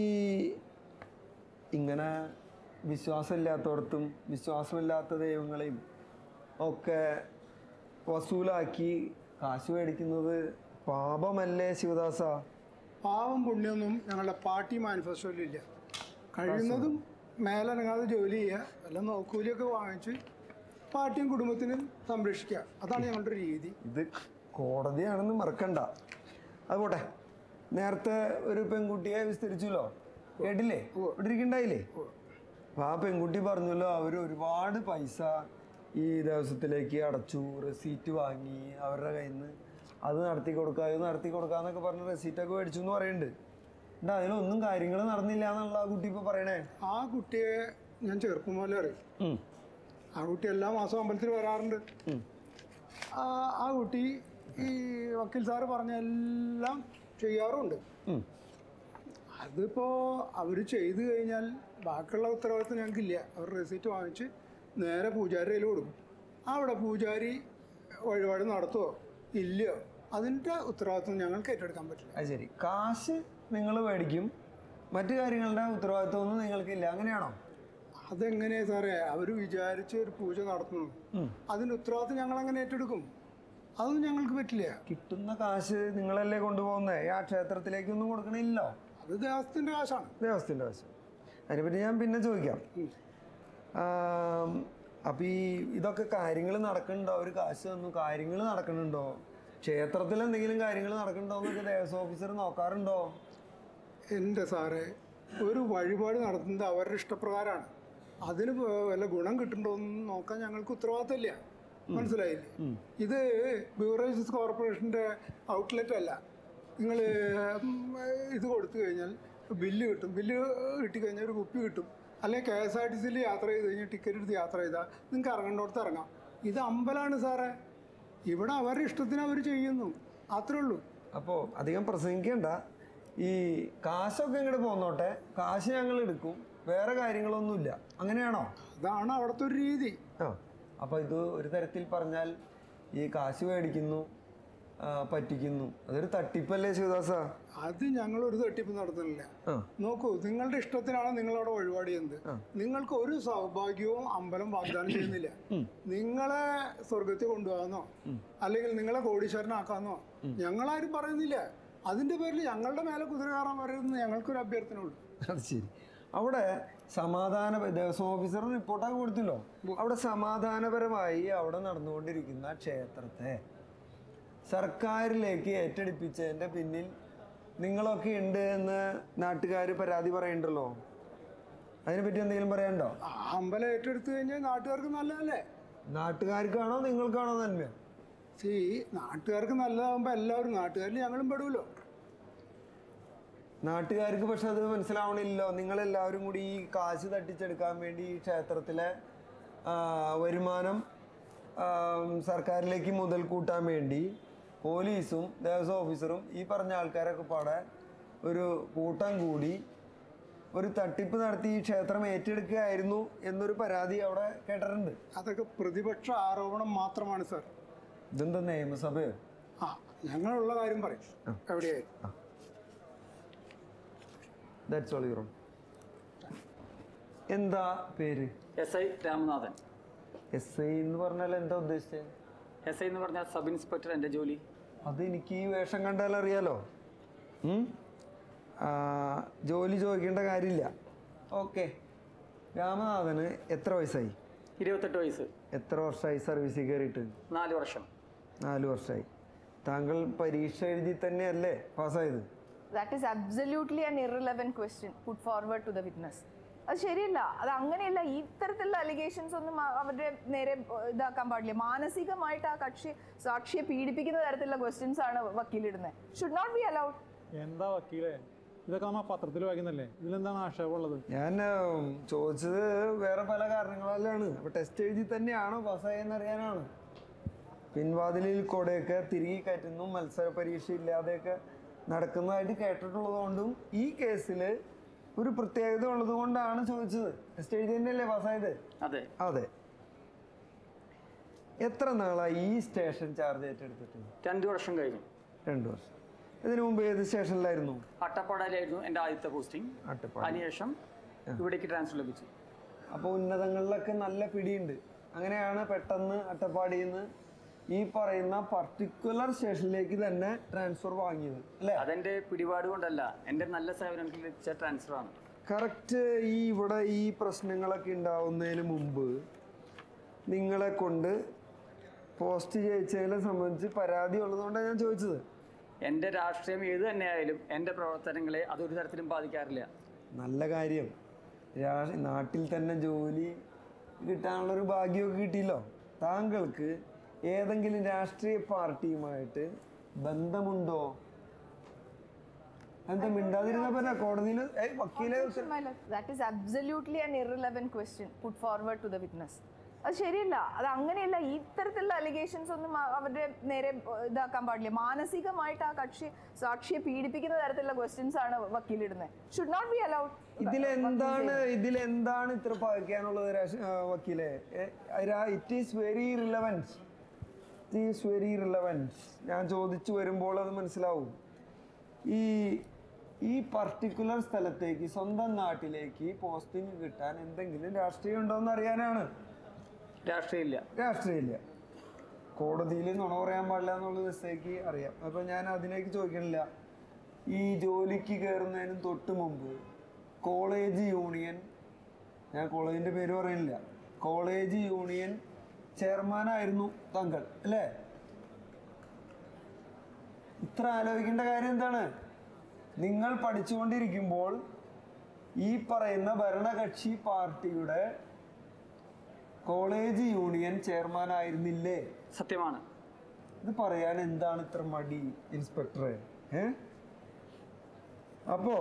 ഇങ്ങനെ വിശ്വാസമില്ലാത്തടത്തും വിശ്വാസമില്ലാത്ത ദൈവങ്ങളെയും ഒക്കെ വസൂലാക്കി കാശ് മേടിക്കുന്നത് പാപമല്ലേ ശിവദാസ? പാവം പുണ്യൊന്നും ഞങ്ങളുടെ പാർട്ടി മാനിഫെസ്റ്റോയിലില്ല. കഴിയുന്നതും മേലനങ്ങാതെ ജോലി ചെയ്യുക, എല്ലാം നോക്കൂലിയൊക്കെ വാങ്ങിച്ച് പാർട്ടിയും കുടുംബത്തിനും സംരക്ഷിക്കുക. അതാണ് ഞങ്ങളുടെ രീതി. ഇത് കോടതിയാണെന്ന് മറക്കണ്ട. അതുപോട്ടെ, നേരത്തെ ഒരു പെൺകുട്ടിയെ വിസ്തരിച്ചല്ലോ, കേട്ടില്ലേ? ഇവിടെ ഇരിക്കണ്ടായില്ലേ? അപ്പം ആ പെൺകുട്ടി പറഞ്ഞല്ലോ അവർ ഒരുപാട് പൈസ ഈ ദേവസ്വത്തിലേക്ക് അടച്ചു, റെസീറ്റ് വാങ്ങി അവരുടെ കയ്യിൽ നിന്ന്, അത് നടത്തി കൊടുക്കാന്നൊക്കെ പറഞ്ഞ് റെസീറ്റൊക്കെ മേടിച്ചു എന്ന് പറയുന്നുണ്ട്. എന്താ അതിലൊന്നും കാര്യങ്ങൾ നടന്നില്ല എന്നുള്ള ആ കുട്ടി ഇപ്പോൾ പറയണേ? ആ കുട്ടിയെ ഞാൻ ചെറുപ്പം പോലെ അറിയും. ആ കുട്ടി എല്ലാ മാസവും അമ്പലത്തിൽ വരാറുണ്ട്. ആ കുട്ടി ഈ വക്കീൽ സാറ് പറഞ്ഞ എല്ലാം ചെയ്യാറുണ്ട്. അതിപ്പോൾ അവർ ചെയ്തു കഴിഞ്ഞാൽ ബാക്കിയുള്ള ഉത്തരവാദിത്വം ഞങ്ങൾക്കില്ല. അവർ റെസീറ്റ് വാങ്ങിച്ച് നേരെ പൂജാരി കയ്യിൽ കൊടുക്കും. അവിടെ പൂജാരി വഴിപാട് നടത്തുമോ ഇല്ലയോ അതിൻ്റെ ഉത്തരവാദിത്വം ഞങ്ങൾക്ക് ഏറ്റെടുക്കാൻ പറ്റില്ല. അത് ശരി. കാശ് നിങ്ങൾ മേടിക്കും, മറ്റു കാര്യങ്ങളുടെ ഉത്തരവാദിത്വമൊന്നും നിങ്ങൾക്കില്ല, അങ്ങനെയാണോ? അതെങ്ങനെയാണ് സാറേ? അവർ വിചാരിച്ച് ഒരു പൂജ നടത്തുന്നു, അതിൻ്റെ ഉത്തരവാദിത്വം ഞങ്ങൾ അങ്ങനെ ഏറ്റെടുക്കും. അതൊന്നും ഞങ്ങൾക്ക് പറ്റില്ല. കിട്ടുന്ന കാശ് നിങ്ങളല്ലേ കൊണ്ടുപോകുന്നത്, ആ ക്ഷേത്രത്തിലേക്കൊന്നും കൊടുക്കണില്ലോ? അത് ദേവസ്ഥത്തിൻ്റെ കാശാണ്. ദേവസ്ഥത്തിൻ്റെ കാശ്. അതിനെപ്പറ്റി ഞാൻ പിന്നെ ചോദിക്കാം. അപ്പം ഇതൊക്കെ കാര്യങ്ങൾ നടക്കുന്നുണ്ടോ? ഒരു കാശ് തന്നു, കാര്യങ്ങൾ നടക്കുന്നുണ്ടോ? ക്ഷേത്രത്തിൽ എന്തെങ്കിലും കാര്യങ്ങൾ നടക്കുന്നുണ്ടോ എന്നൊക്കെ ദേവസ്വം ഓഫീസർ നോക്കാറുണ്ടോ? എൻ്റെ സാറേ, ഒരു വഴിപാട് നടത്തുന്നത് അവരുടെ ഇഷ്ടപ്രകാരമാണ്. അതിന് വല്ല ഗുണം കിട്ടുന്നുണ്ടോ എന്ന് നോക്കാൻ ഞങ്ങൾക്ക് ഉത്തരവാദിത്തമില്ല. മനസ്സിലായില്ലേ? ഇത് ബിവറേജസ് കോർപ്പറേഷൻ്റെ ഔട്ട്ലെറ്റ് അല്ല. നിങ്ങൾ ഇത് കൊടുത്തു കഴിഞ്ഞാൽ ബില്ല് കിട്ടും, ബില്ല് കിട്ടിക്കഴിഞ്ഞാൽ ഒരു കുപ്പി കിട്ടും. അല്ലെങ്കിൽ KSRTCയിൽ യാത്ര ചെയ്ത് കഴിഞ്ഞാൽ ടിക്കറ്റ് എടുത്ത് യാത്ര ചെയ്താൽ നിങ്ങൾക്ക് ഇറങ്ങേണ്ടടുത്ത് ഇറങ്ങാം. ഇത് അമ്പലമാണ് സാറേ. ഇവിടെ അവരുടെ ഇഷ്ടത്തിന് അവർ ചെയ്യുന്നു, അത്രേ ഉള്ളൂ. അപ്പോൾ അധികം പ്രസംഗിക്കേണ്ട. ഈ കാശൊക്കെ ഇങ്ങോട്ട് പോന്നോട്ടെ, കാശ് ഞങ്ങൾ എടുക്കും, വേറെ കാര്യങ്ങളൊന്നുമില്ല, അങ്ങനെയാണോ? അതാണ് അവിടുത്തെ ഒരു രീതി. അപ്പോൾ ഇത് ഒരു തരത്തിൽ പറഞ്ഞാൽ ഈ കാശ് മേടിക്കുന്നു, പറ്റിക്കുന്നു, അതൊരു തട്ടിപ്പല്ലേ ശിവദാസ? അത് ഞങ്ങളൊരു തട്ടിപ്പ് നടത്തുന്നില്ല. നോക്കൂ, നിങ്ങളുടെ ഇഷ്ടത്തിനാണ് നിങ്ങളവിടെ വഴിപാട് ചെയ്യുന്നത്. നിങ്ങൾക്ക് ഒരു സൗഭാഗ്യവും അമ്പലം വാഗ്ദാനം ചെയ്യുന്നില്ല. നിങ്ങളെ സ്വർഗത്തിൽ കൊണ്ടുപോകാന്നോ അല്ലെങ്കിൽ നിങ്ങളെ കോടീശ്വരനാക്കാന്നോ ഞങ്ങളാരും പറയുന്നില്ല. അതിന്റെ പേരിൽ ഞങ്ങളുടെ മേലെ കുതിര കയറാൻ പറയുന്നത് ഞങ്ങൾക്കൊരു അഭ്യർത്ഥന ഉള്ളൂ. അത് ശരി. അവിടെ ദേവസ്വം ഓഫീസർ റിപ്പോർട്ടൊക്കെ കൊടുത്തല്ലോ. അവിടെ സമാധാനപരമായി അവിടെ നടന്നുകൊണ്ടിരിക്കുന്ന ക്ഷേത്രത്തെ സർക്കാരിലേക്ക് ഏറ്റെടുപ്പിച്ചതിൻ്റെ പിന്നിൽ നിങ്ങളൊക്കെ ഉണ്ട് എന്ന് നാട്ടുകാർ പരാതി പറയുന്നുണ്ടല്ലോ. അതിനെപ്പറ്റി എന്തെങ്കിലും പറയാനുണ്ടോ? അമ്പലം ഏറ്റെടുത്തു കഴിഞ്ഞാൽ നാട്ടുകാർക്ക് നല്ലതല്ലേ? നാട്ടുകാർക്കാണോ നിങ്ങൾക്കാണോ നന്മ? നാട്ടുകാർക്ക് നല്ലതാകുമ്പോൾ എല്ലാവരും, നാട്ടുകാരിൽ ഞങ്ങളും പെടുമല്ലോ. നാട്ടുകാർക്ക് പക്ഷെ അത് മനസ്സിലാവണില്ലല്ലോ. നിങ്ങളെല്ലാവരും കൂടി ഈ കാശ് തട്ടിച്ചെടുക്കാൻ വേണ്ടി ഈ ക്ഷേത്രത്തിലെ വരുമാനം സർക്കാരിലേക്ക് മുതൽ കൂട്ടാൻ വേണ്ടി പോലീസും ദേവസ്വം ഓഫീസറും ഈ പറഞ്ഞ ആൾക്കാരൊക്കെ പാടെ ഒരു കൂട്ടം കൂടി ഒരു തട്ടിപ്പ് നടത്തി ഈ ക്ഷേത്രം ഏറ്റെടുക്കുകയായിരുന്നു എന്നൊരു പരാതി അവിടെ കേട്ടിട്ടുണ്ട്. അതൊക്കെ പ്രതിപക്ഷ ആരോപണം മാത്രമാണ് സാർ. ഇതെന്താ നിയമസഭയോ? ഞങ്ങളുള്ള കാര്യം പറയും എവിടെയായി. എന്താ പേര്? SI രാമനാഥൻ. SI എന്ന് പറഞ്ഞാൽ എന്താ ഉദ്ദേശിച്ചത്? SI എന്ന് പറഞ്ഞാൽ സബ് ഇൻസ്പെക്ടർ. എൻ്റെ ജോലി അത് എനിക്ക് ഈ വേഷം കണ്ടാൽ അറിയാലോ. ജോലി ചോദിക്കേണ്ട കാര്യമില്ല. ഓക്കെ. രാമനാഥന് എത്ര വയസ്സായി? 28 വയസ്സ്. എത്ര വർഷമായി സർവീസിൽ കയറിയിട്ട്? 4 വർഷം. 4 വർഷമായി. താങ്കൾ പരീക്ഷ എഴുതി തന്നെയല്ലേ പാസ്സായത്? That is absolutely an irrelevant question put forward to the witness. അത് ശരിയല്ല. അത് അങ്ങനെയല്ല. ഈ തരത്തിലുള്ള അലിഗേഷൻസ് ഒന്നും അവരുടെ നേരെ ഇതാക്കാൻ പാടില്ല. മാനസികമായിട്ട് ആ സാക്ഷിയെ പീഡിപ്പിക്കുന്ന തരത്തിലുള്ള ക്വസ്റ്റ്യൻസ് ആണ് വക്കീലിടുന്നത്. Should not be allowed. എന്താ വക്കീലേ, ഇതൊക്കെ നമ്മൾ പത്രത്തിൽ വായിക്കുന്നല്ലേ, ഇതിലെന്താണ് ആക്ഷേപമുള്ളത്? ഞാൻ ചോദിച്ചത് വേറെ പല കാരണങ്ങളല്ലാണ്. അപ്പോൾ ടെസ്റ്റ് എഴുതി തന്നെയാണോ പാസ്സായെന്ന് അറിയാനാണ്. പിൻവാതിലിൽ കൂടെയൊക്കെ തിരികെ കയറ്റുന്നു, മത്സര പരീക്ഷ ഇല്ലാതെയൊക്കെ നടക്കുന്നതായിട്ട് കേട്ടിട്ടുള്ളത് കൊണ്ടും ഈ കേസിൽ ഒരു പ്രത്യേകത ഉള്ളത് കൊണ്ടാണ് ചോദിച്ചത്. ടെസ്റ്റ് എഴുതി തന്നെയല്ലേ പാസ്സായത്? അതെ. അതെ. എത്ര നാളായി ഈ സ്റ്റേഷൻ ചാർജ് ഏറ്റെടുത്തിട്ട്? 2 വർഷം കഴിഞ്ഞു. 2 വർഷം. ഇതിനു മുമ്പ് ഏത് സ്റ്റേഷനിലായിരുന്നു? അട്ടപ്പാടിയിലായിരുന്നു എൻ്റെ ആദ്യത്തെ പോസ്റ്റിംഗ്. അതിനുശേഷം ഇവിടേക്ക് ട്രാൻസ്ഫർ ലഭിച്ചു. അപ്പോൾ ഉന്നതങ്ങളിലൊക്കെ നല്ല പിടിയുണ്ട്. അങ്ങനെയാണ് പെട്ടെന്ന് അട്ടപ്പാടിയിൽ നിന്ന് ഈ പറയുന്ന പർട്ടിക്കുലർ സ്റ്റേഷനിലേക്ക് തന്നെ ട്രാൻസ്ഫർ വാങ്ങിയത് അല്ലേ? അതെൻ്റെ പിടിപാട് കൊണ്ടല്ല, എൻ്റെ നല്ല സേവനത്തിൽ ലഭിച്ച ട്രാൻസ്ഫറാണ്. കറക്റ്റ്. ഇവിടെ ഈ പ്രശ്നങ്ങളൊക്കെ ഉണ്ടാവുന്നതിന് മുമ്പ് നിങ്ങളെ കൊണ്ട് പോസ്റ്റ് ചെയ്യിച്ചതിനെ സംബന്ധിച്ച് പരാതി ഉള്ളതുകൊണ്ടാണ് ഞാൻ ചോദിച്ചത്. എൻ്റെ രാഷ്ട്രീയം ഏത് തന്നെയായാലും എൻ്റെ പ്രവർത്തനങ്ങളെ അതൊരു തരത്തിലും ബാധിക്കാറില്ല. നല്ല കാര്യം. നാട്ടിൽ തന്നെ ജോലി കിട്ടാനുള്ളൊരു ഭാഗ്യമൊക്കെ കിട്ടിയല്ലോ. താങ്കൾക്ക് ഏതെങ്കിലും രാഷ്ട്രീയ പാർട്ടിയുമായിട്ട് ബന്ധമുണ്ടോ? എന്താ മിണ്ടാതിരുന്ന പറഞ്ഞ കോടതിയിൽ വക്കീലെ? That is absolutely an irrelevant question put forward to the witness. അത് ശരിയല്ല. അത് അങ്ങനെയല്ല. ഈ തരത്തിലുള്ള അലിഗേഷൻസ് ഒന്നും അവരുടെ നേരെ ഇതാക്കാൻ പാടില്ല. മാനസികമായിട്ട് ആ സാക്ഷിയെ പീഡിപ്പിക്കുന്ന തരത്തിലുള്ള ക്വസ്റ്റ്യൻസ് ആണ് വക്കീലിടുന്നത്. Should not be allowed. ഇതിലെന്താണ് ഇത്ര പകയ്ക്കാനുള്ളത് വക്കീലെ? It is very relevant. ഞാൻ ചോദിച്ചു വരുമ്പോൾ അത് മനസ്സിലാവും. ഈ പർട്ടിക്കുലർ സ്ഥലത്തേക്ക്, സ്വന്തം നാട്ടിലേക്ക് പോസ്റ്റിംഗ് കിട്ടാൻ എന്തെങ്കിലും രാഷ്ട്രീയം ഉണ്ടോ എന്ന് അറിയാനാണ്. രാഷ്ട്രീയമില്ല. കോടതിയിൽ നുണ പറയാൻ പാടില്ല എന്നുള്ള ദിവസത്തേക്ക് അറിയാം. അപ്പോൾ ഞാൻ അതിലേക്ക് ചോദിക്കണില്ല. ഈ ജോലിക്ക് കയറുന്നതിനും തൊട്ട് മുമ്പ് കോളേജ് യൂണിയൻ, ഞാൻ കോളേജിൻ്റെ പേര് പറയുന്നില്ല, കോളേജ് യൂണിയൻ ചെയർമാനായിരുന്നു താങ്കൾ അല്ലേ? ഇത്ര ആലോചിക്കേണ്ട കാര്യം എന്താണ്? നിങ്ങൾ പഠിച്ചുകൊണ്ടിരിക്കുമ്പോൾ ഈ പറയുന്ന ഭരണകക്ഷി പാർട്ടിയുടെ കോളേജ് യൂണിയൻ ചെയർമാൻ ആയിരുന്നില്ലേ? സത്യമാണ്. ഇത് പറയാൻ എന്താണ് ഇത്ര മടി ഇൻസ്പെക്ടറെ? അപ്പോൾ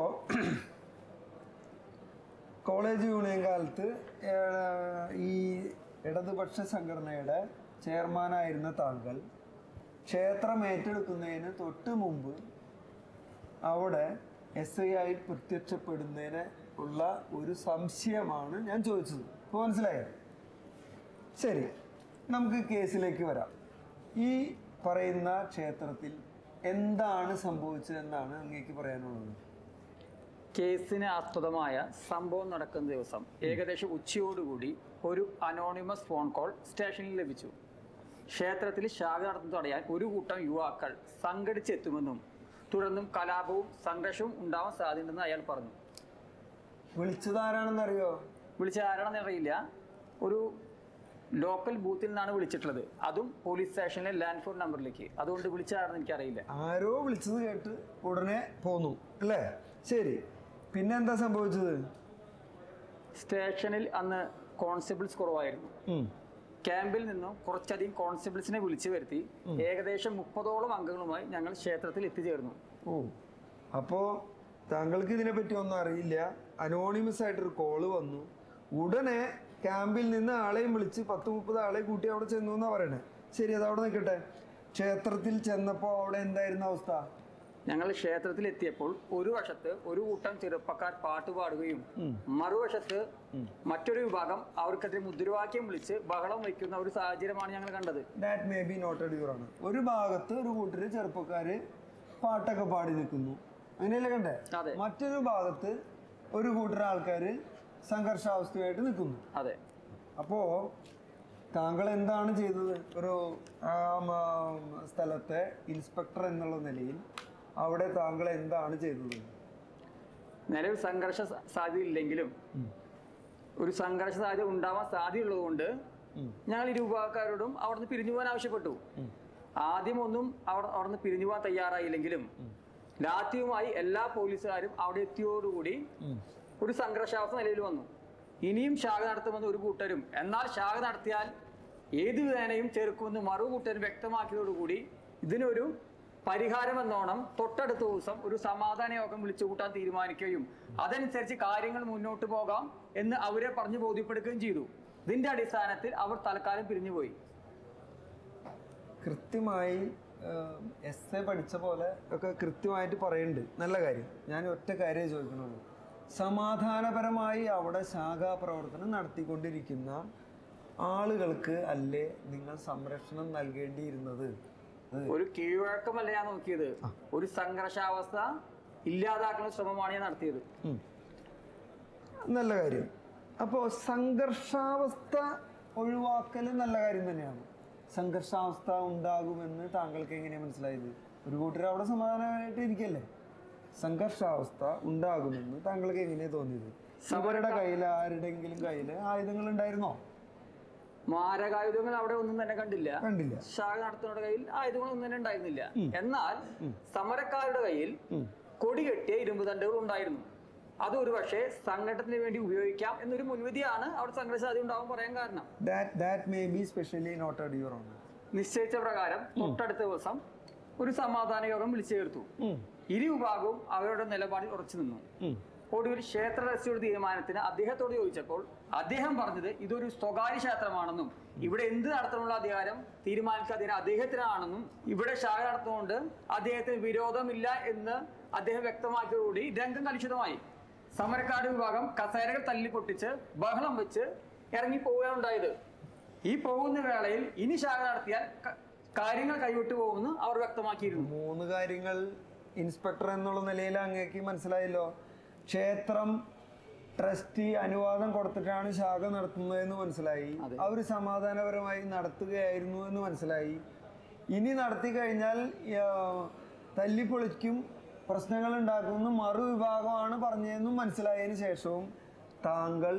കോളേജ് യൂണിയൻ കാലത്ത് ഈ ഇടതുപക്ഷ സംഘടനയുടെ ചെയർമാനായിരുന്ന താങ്കൾ ക്ഷേത്രം ഏറ്റെടുക്കുന്നതിന് തൊട്ട് മുമ്പ് അവിടെ SI ആയി പ്രത്യക്ഷപ്പെടുന്നതിന് ഉള്ള ഒരു സംശയമാണ് ഞാൻ ചോദിച്ചത്. ഇപ്പോൾ മനസ്സിലായോ? ശരി, നമുക്ക് കേസിലേക്ക് വരാം. ഈ പറയുന്ന ക്ഷേത്രത്തിൽ എന്താണ് സംഭവിച്ചതെന്നാണ് അങ്ങേക്ക് പറയാനുള്ളത്? കേസിന് ആസ്പദമായ സംഭവം നടക്കുന്ന ദിവസം ഏകദേശം ഉച്ചയോടുകൂടി ഒരു അനോണിമസ് ഫോൺ കോൾ സ്റ്റേഷനിൽ ലഭിച്ചു. ക്ഷേത്രത്തിൽ ശാഖ നടത്തുന്നത് തടയാൻ ഒരു കൂട്ടം യുവാക്കൾ സംഘടിച്ചെത്തുമെന്നും തുടർന്നും കലാപവും സംഘർഷവും ഉണ്ടാവാൻ സാധ്യതയുണ്ടെന്ന് അയാൾ പറഞ്ഞു. വിളിച്ചത് ആരാണെന്നറിയോ? വിളിച്ചത് ആരാണെന്ന് അറിയില്ല. ഒരു ലോക്കൽ ബൂത്തിൽ നിന്നാണ് വിളിച്ചിട്ടുള്ളത്, അതും പോലീസ് സ്റ്റേഷനിലെ ലാൻഡ് ഫോൺ നമ്പറിലേക്ക്. അതുകൊണ്ട് വിളിച്ചതാണെന്ന് എനിക്കറിയില്ല. ആരോ വിളിച്ചത് കേട്ട് ഉടനെ പോന്നു അല്ലേ? ശരി, പിന്നെ എന്താ സംഭവിച്ചത്? സ്റ്റേഷനിൽ അന്ന് കോൺസ്റ്റബിൾസ് കുറവായിരുന്നു. ക്യാമ്പിൽ നിന്നും കുറച്ചധികം കോൺസ്റ്റബിൾസിനെ വിളിച്ചു വരുത്തി ഏകദേശം 30ഓളം അംഗങ്ങളുമായി ഞങ്ങൾ ക്ഷേത്രത്തിൽ എത്തിച്ചേർന്നു. അപ്പോൾ താങ്കൾക്ക് ഇതിനെപ്പറ്റി ഒന്നും അറിയില്ല. അനോണിമസ് ആയിട്ടൊരു കോള് വന്നു. ഉടനെ ക്യാമ്പിൽ നിന്ന് ആളെയും വിളിച്ച് 10-30 ആളെ കൂട്ടി അവിടെ ചെന്നു എന്നാ പറയണേ. ശരി, അത് അവിടെ നിൽക്കട്ടെ. ക്ഷേത്രത്തിൽ ചെന്നപ്പോൾ അവിടെ എന്തായിരുന്നു അവസ്ഥ? ഞങ്ങൾ ക്ഷേത്രത്തിൽ എത്തിയപ്പോൾ ഒരു വശത്ത് ഒരു കൂട്ടം ചെറുപ്പക്കാർ പാട്ട് പാടുകയും മറുവശത്ത് മറ്റൊരു വിഭാഗം അവർക്കെതിരെ മുദ്രാവാക്യം വിളിച്ച് ബഹളം വയ്ക്കുന്ന ഒരു സാഹചര്യമാണ് ഞങ്ങൾ കണ്ടത്. That may be noted your honour. ഒരു ഭാഗത്ത് ഒരു കൂട്ടര് ചെറുപ്പക്കാര് പാട്ടൊക്കെ പാടി നിൽക്കുന്നു, അങ്ങനെയല്ലേ കണ്ടേ? മറ്റൊരു ഭാഗത്ത് ഒരു കൂട്ടർ ആൾക്കാര് സംഘർഷാവസ്ഥയായിട്ട് നിൽക്കുന്നു. അതെ. അപ്പോ താങ്കൾ എന്താണ് ചെയ്തത്? ഒരു സ്ഥലത്തെ ഇൻസ്പെക്ടർ എന്നുള്ള നിലയിൽ അവിടെ താങ്കൾ എന്താണ് ചെയ്തത്? നിലവിൽ സംഘർഷ സാധ്യത ഇല്ലെങ്കിലും ഒരു സംഘർഷ സാധ്യത ഉണ്ടാവാൻ സാധ്യതയുള്ളത് കൊണ്ട് ഞങ്ങൾ ഇരു വിഭാഗക്കാരോടും അവിടുന്ന് പിരിഞ്ഞു പോകാൻ ആവശ്യപ്പെട്ടു. ആദ്യം ഒന്നും അവിടുന്ന് പിരിഞ്ഞു പോകാൻ തയ്യാറായില്ലെങ്കിലും രാത്രിയുമായി എല്ലാ പോലീസുകാരും അവിടെ എത്തിയോടുകൂടി ഒരു സംഘർഷാവസ്ഥ നിലവിൽ വന്നു. ഇനിയും ശാഖ നടത്തുമെന്ന് ഒരു കൂട്ടരും, എന്നാൽ ശാഖ നടത്തിയാൽ ഏത് വിധേനയും ചെറുക്കുമെന്ന് മറു കൂട്ടരും വ്യക്തമാക്കിയതോടുകൂടി ഇതിനൊരു പരിഹാരമെന്നോണം തൊട്ടടുത്ത ദിവസം ഒരു സമാധാന യോഗം വിളിച്ചു കൂട്ടാൻ തീരുമാനിക്കുകയും അതനുസരിച്ച് കാര്യങ്ങൾ മുന്നോട്ട് പോകാം എന്ന് അവരെ പറഞ്ഞു ബോധ്യപ്പെടുകയും ചെയ്തു. ഇതിന്റെ അടിസ്ഥാനത്തിൽ അവർ തൽക്കാലം പിരിഞ്ഞുപോയി. കൃത്യമായി എസ് എ പഠിച്ച പോലെ ഒക്കെ കൃത്യമായിട്ട് പറയുന്നുണ്ട്. നല്ല കാര്യം. ഞാൻ ഒറ്റ കാര്യം ചോദിക്കണുള്ളൂ. സമാധാനപരമായി അവിടെ ശാഖാ പ്രവർത്തനം നടത്തിക്കൊണ്ടിരിക്കുന്ന ആളുകൾക്ക് അല്ലേ നിങ്ങൾ സംരക്ഷണം നൽകേണ്ടിയിരുന്നത്? ഒരു കീഴ്വഴക്കമല്ല ഞാൻ നോക്കിയത്, ഒരു സംഘർഷാവസ്ഥ ഇല്ലാതാക്കുന്ന ശ്രമമാണ് ഞാൻ നടത്തിയത്. നല്ല കാര്യം. അപ്പോൾ സംഘർഷാവസ്ഥ ഒഴിവാക്കൽ നല്ല കാര്യം തന്നെയാണ്. സംഘർഷാവസ്ഥ ഉണ്ടാകുമെന്ന് താങ്കൾക്ക് എങ്ങനെയാണ് മനസ്സിലായത്? ഒരു കൂട്ടർ അവിടെ സമാധാനമായിട്ട് ഇരിക്കല്ലേ. സംഘർഷാവസ്ഥ ഉണ്ടാകുമെന്ന് താങ്കൾക്ക് എങ്ങനെയാണ് തോന്നിയത്? അവരുടെ കയ്യിൽ ആരുടെങ്കിലും കയ്യിൽ ആയുധങ്ങൾ ഉണ്ടായിരുന്നോ? മാരകായുധങ്ങൾ അവിടെ ഒന്നും തന്നെ കണ്ടില്ല. ശാഖ നടത്തുന്നവരുടെ കയ്യിൽ ആയുധങ്ങളൊന്നും തന്നെ ഉണ്ടായിരുന്നില്ല. എന്നാൽ സമരക്കാരുടെ കയ്യിൽ കൊടികെട്ടിയ ഇരുമ്പ് തണ്ടുകൾ ഉണ്ടായിരുന്നു. അത് ഒരു പക്ഷേ സംഘടനത്തിന് വേണ്ടി ഉപയോഗിക്കാം എന്നൊരു മുൻവിധിയാണ് അവിടെ സംഘർഷ സാധ്യത ഉണ്ടാവാൻ പറയാൻ കാരണം. നിശ്ചയിച്ച പ്രകാരം തൊട്ടടുത്ത ദിവസം ഒരു സമാധാന യോഗം വിളിച്ചു ചേർത്തു. ഇരു വിഭാഗവും അവരുടെ നിലപാടിൽ ഉറച്ചു നിന്നു. ഒടുവിൽ ക്ഷേത്ര ട്രസ്റ്റിയുടെ തീരുമാനത്തിന് അദ്ദേഹത്തോട് ചോദിച്ചപ്പോൾ അദ്ദേഹം പറഞ്ഞത് ഇതൊരു സ്വകാര്യ ക്ഷേത്രമാണെന്നും ഇവിടെ എന്ത് നടത്താനുള്ള അധികാരം തീരുമാനിക്കാൻ അദ്ദേഹത്തിനാണെന്നും ഇവിടെ ശാഖ നടത്തുന്നതുകൊണ്ട് അദ്ദേഹത്തിന് വിരോധമില്ല എന്ന് അദ്ദേഹം വ്യക്തമാക്കിയതോടുകൂടി രംഗം കലുഷിതമായി. സമരക്കാരുടെ വിഭാഗം കസേരകൾ തല്ലി പൊട്ടിച്ച് ബഹളം വെച്ച് ഇറങ്ങി പോവുകയാണ് ഉണ്ടായത്. ഈ പോകുന്ന വേളയിൽ ഇനി ശാഖ നടത്തിയാൽ കാര്യങ്ങൾ കൈവിട്ടു പോകുമെന്ന് അവർ വ്യക്തമാക്കിയിരുന്നു. 3 കാര്യങ്ങൾ ഇൻസ്പെക്ടർ എന്നുള്ള നിലയിൽ അങ്ങേക്ക് മനസ്സിലായല്ലോ. ക്ഷേത്രം ട്രസ്റ്റി അനുവാദം കൊടുത്തിട്ടാണ് ശാഖ നടത്തുന്നതെന്ന് മനസ്സിലായി. അവർ സമാധാനപരമായി നടത്തുകയായിരുന്നു എന്ന് മനസ്സിലായി. ഇനി നടത്തി കഴിഞ്ഞാൽ തല്ലിപ്പൊളിക്കും, പ്രശ്നങ്ങൾ ഉണ്ടാക്കുമെന്ന് മറുവിഭാഗമാണ് പറഞ്ഞതെന്നും മനസ്സിലായതിനു ശേഷവും താങ്കൾ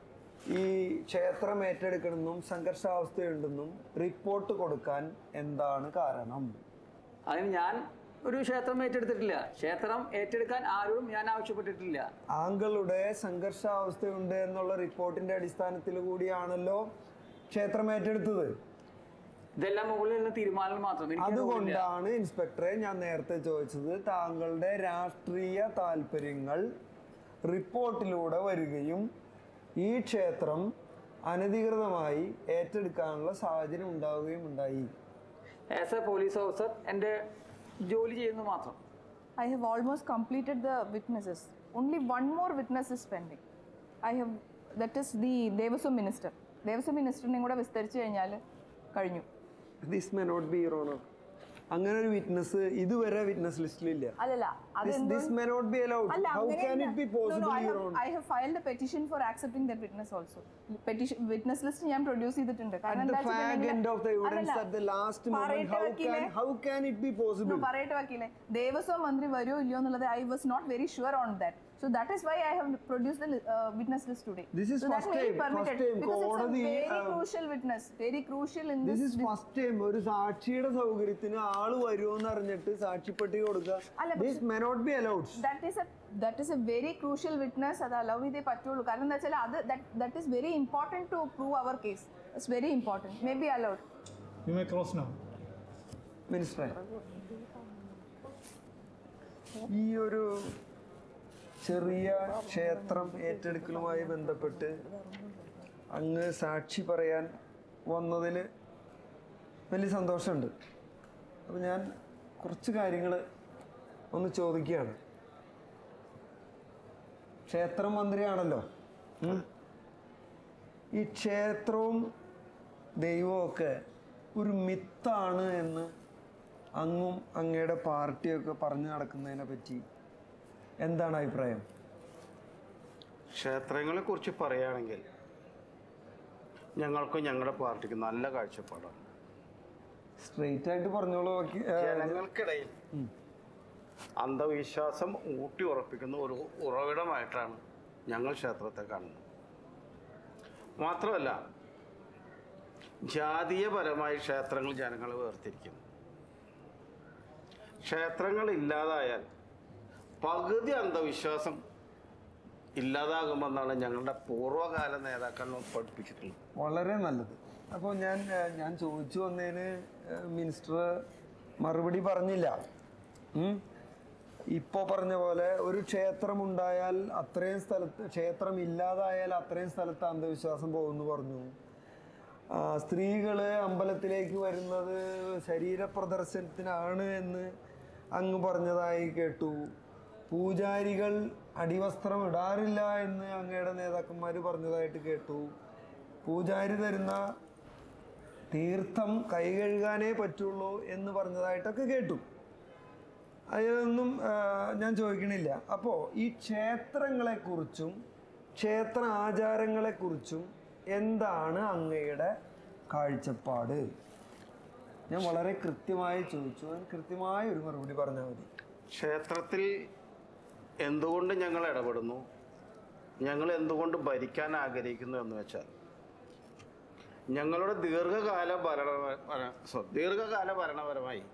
ഈ ക്ഷേത്രം ഏറ്റെടുക്കണമെന്നും സംഘർഷാവസ്ഥയുണ്ടെന്നും റിപ്പോർട്ട് കൊടുക്കാൻ എന്താണ് കാരണം? അതിന് ഞാൻ ഒരു ക്ഷേത്രം ഏറ്റെടുത്തിട്ടില്ല. ക്ഷേത്രം ഏറ്റെടുക്കാൻ ആരോടും ഞാൻ ആവശ്യപ്പെട്ടിട്ടില്ല. താങ്കളുടെ സംഘർഷാവസ്ഥയുണ്ട് എന്നുള്ള റിപ്പോർട്ടിന്റെ അടിസ്ഥാനത്തിൽ കൂടിയാണല്ലോ ക്ഷേത്രം ഏറ്റെടുത്തത്. ഇതെല്ലാം മുകളിൽ നിന്ന് തീരുമാനങ്ങൾ മാത്രം. അതുകൊണ്ടാണ് ഇൻസ്പെക്ടറെ ഞാൻ നേരത്തെ ചോദിച്ചത്, താങ്കളുടെ രാഷ്ട്രീയ താല്പര്യങ്ങൾ റിപ്പോർട്ടിലൂടെ വരികയും ഈ ക്ഷേത്രം അനധികൃതമായി ഏറ്റെടുക്കാനുള്ള സാഹചര്യം ഉണ്ടാവുകയും ഉണ്ടായി. ആസ് എ പോലീസ് ഓഫീസർ എൻ്റെ ജോലി ചെയ്യുന്നു മാത്രം. I have almost completed the witnesses. Only one more witness is pending. That is the Devaswam minister. Devaswam minister കൂടെ വിസ്തരിച്ചു കഴിഞ്ഞാൽ കഴിഞ്ഞു. This may not be, Your Honor. അങ്ങനെ ഒരു വിറ്റ്നസ് ഇതുവരെ വിറ്റ്നസ് ലിസ്റ്റിലില്ല. This may not be allowed. How can it be possible, Your Honor? I have filed a petition for accepting that witness also. Witness list ഞാൻ produce ചെയ്തിട്ടുണ്ട്. At the fag end of the evidence at the last moment, how can it be possible? പറയട്ടെ വക്കീലെ, ദേവസ്വം മന്ത്രി വരുമോ ഇല്ലയോ എന്നുള്ളത് I was not very sure on that. So that is why I have produced the witness list today. This is so first time. Because it's a very crucial witness. Very crucial in this. This is first time. ഒരു സാക്ഷിയുടെ സൗകര്യത്തിന് ആള് വരുമോ എന്ന് അറിഞ്ഞിട്ട് സാക്ഷിപ്പെട്ടി കൊടുക്കുക. This may not be allowed. that is a very crucial witness. അത് allow ചെയ്തേ പറ്റുള്ളൂ. കാരണം എന്താ വെച്ചാൽ അത് that is very important to prove our case. It's very important. May be allowed. You may close now. മിനിസ്റ്ററെ, ഈ ഒരു ചെറിയ ക്ഷേത്രം ഏറ്റെടുക്കലുമായി ബന്ധപ്പെട്ട് അങ്ങ് സാക്ഷി പറയാൻ വന്നതിൽ വലിയ സന്തോഷമുണ്ട്. അപ്പോൾ ഞാൻ കുറച്ച് കാര്യങ്ങൾ ഒന്ന് ചോദിക്കുകയാണ്. ക്ഷേത്രം മന്ത്രിയാണല്ലോ. ഈ ക്ഷേത്രവും ദൈവവും ഒക്കെ ഒരു മിത്താണ് എന്ന് അങ്ങും അങ്ങയുടെ പാർട്ടിയൊക്കെ പറഞ്ഞു നടക്കുന്നതിനെ പറ്റി എന്താണ് അഭിപ്രായം? ക്ഷേത്രങ്ങളെ കുറിച്ച് പറയുകയാണെങ്കിൽ ഞങ്ങൾക്ക് ഞങ്ങളുടെ പാർട്ടിക്ക് നല്ല കാഴ്ചപ്പാടാണ്. സ്ട്രെയിറ്റ് ആയിട്ട് പറഞ്ഞോളൂ. ജനങ്ങൾക്കിടയിൽ അന്ധവിശ്വാസം ഊട്ടി ഉറപ്പിക്കുന്ന ഒരു ഉറവിടമായിട്ടാണ് ഞങ്ങൾ ക്ഷേത്രത്തെ കാണുന്നത്. മാത്രമല്ല, ജാതീയപരമായി ക്ഷേത്രങ്ങൾ ജനങ്ങളെ വേർതിരിക്കുന്നു. ക്ഷേത്രങ്ങൾ ഇല്ലാതായാൽ പകുതി അന്ധവിശ്വാസം ഇല്ലാതാകുമെന്നാണ് ഞങ്ങളുടെ പൂർവ്വകാല നേതാക്കൾ പഠിപ്പിച്ചിട്ടുള്ളത്. വളരെ നല്ലത്. അപ്പോൾ ഞാൻ ചോദിച്ചു വന്നതിന് മിനിസ്റ്റർ മറുപടി പറഞ്ഞില്ല. ഇപ്പോൾ പറഞ്ഞ പോലെ ഒരു ക്ഷേത്രം ഉണ്ടായാൽ അത്രയും സ്ഥലത്ത്, ക്ഷേത്രം ഇല്ലാതായാൽ അത്രയും സ്ഥലത്ത് അന്ധവിശ്വാസം പോകുമെന്ന് പറഞ്ഞു. സ്ത്രീകൾ അമ്പലത്തിലേക്ക് വരുന്നത് ശരീരപ്രദർശനത്തിനാണ് എന്ന് അങ്ങ് പറഞ്ഞതായി കേട്ടു. പൂജാരികൾ അടിവസ്ത്രം ഇടാറില്ല എന്ന് അങ്ങയുടെ നേതാക്കന്മാർ പറഞ്ഞതായിട്ട് കേട്ടു. പൂജാരി തരുന്ന തീർത്ഥം കൈ കഴുകാനേ പറ്റുള്ളൂ എന്ന് പറഞ്ഞതായിട്ടൊക്കെ കേട്ടു. അതിലൊന്നും ഞാൻ ചോദിക്കണില്ല. അപ്പോൾ ഈ ക്ഷേത്രങ്ങളെക്കുറിച്ചും ക്ഷേത്ര ആചാരങ്ങളെക്കുറിച്ചും എന്താണ് അങ്ങയുടെ കാഴ്ചപ്പാട്? ഞാൻ വളരെ കൃത്യമായി ചോദിച്ചു. കൃത്യമായ ഒരു മറുപടി പറഞ്ഞാൽ മതി. ക്ഷേത്രത്തിൽ എന്തുകൊണ്ട് ഞങ്ങൾ ഇടപെടുന്നു, ഞങ്ങൾ എന്തുകൊണ്ട് ഭരിക്കാൻ ആഗ്രഹിക്കുന്നു എന്ന് വെച്ചാൽ, ഞങ്ങളുടെ ദീർഘകാല ഭരണപരമായി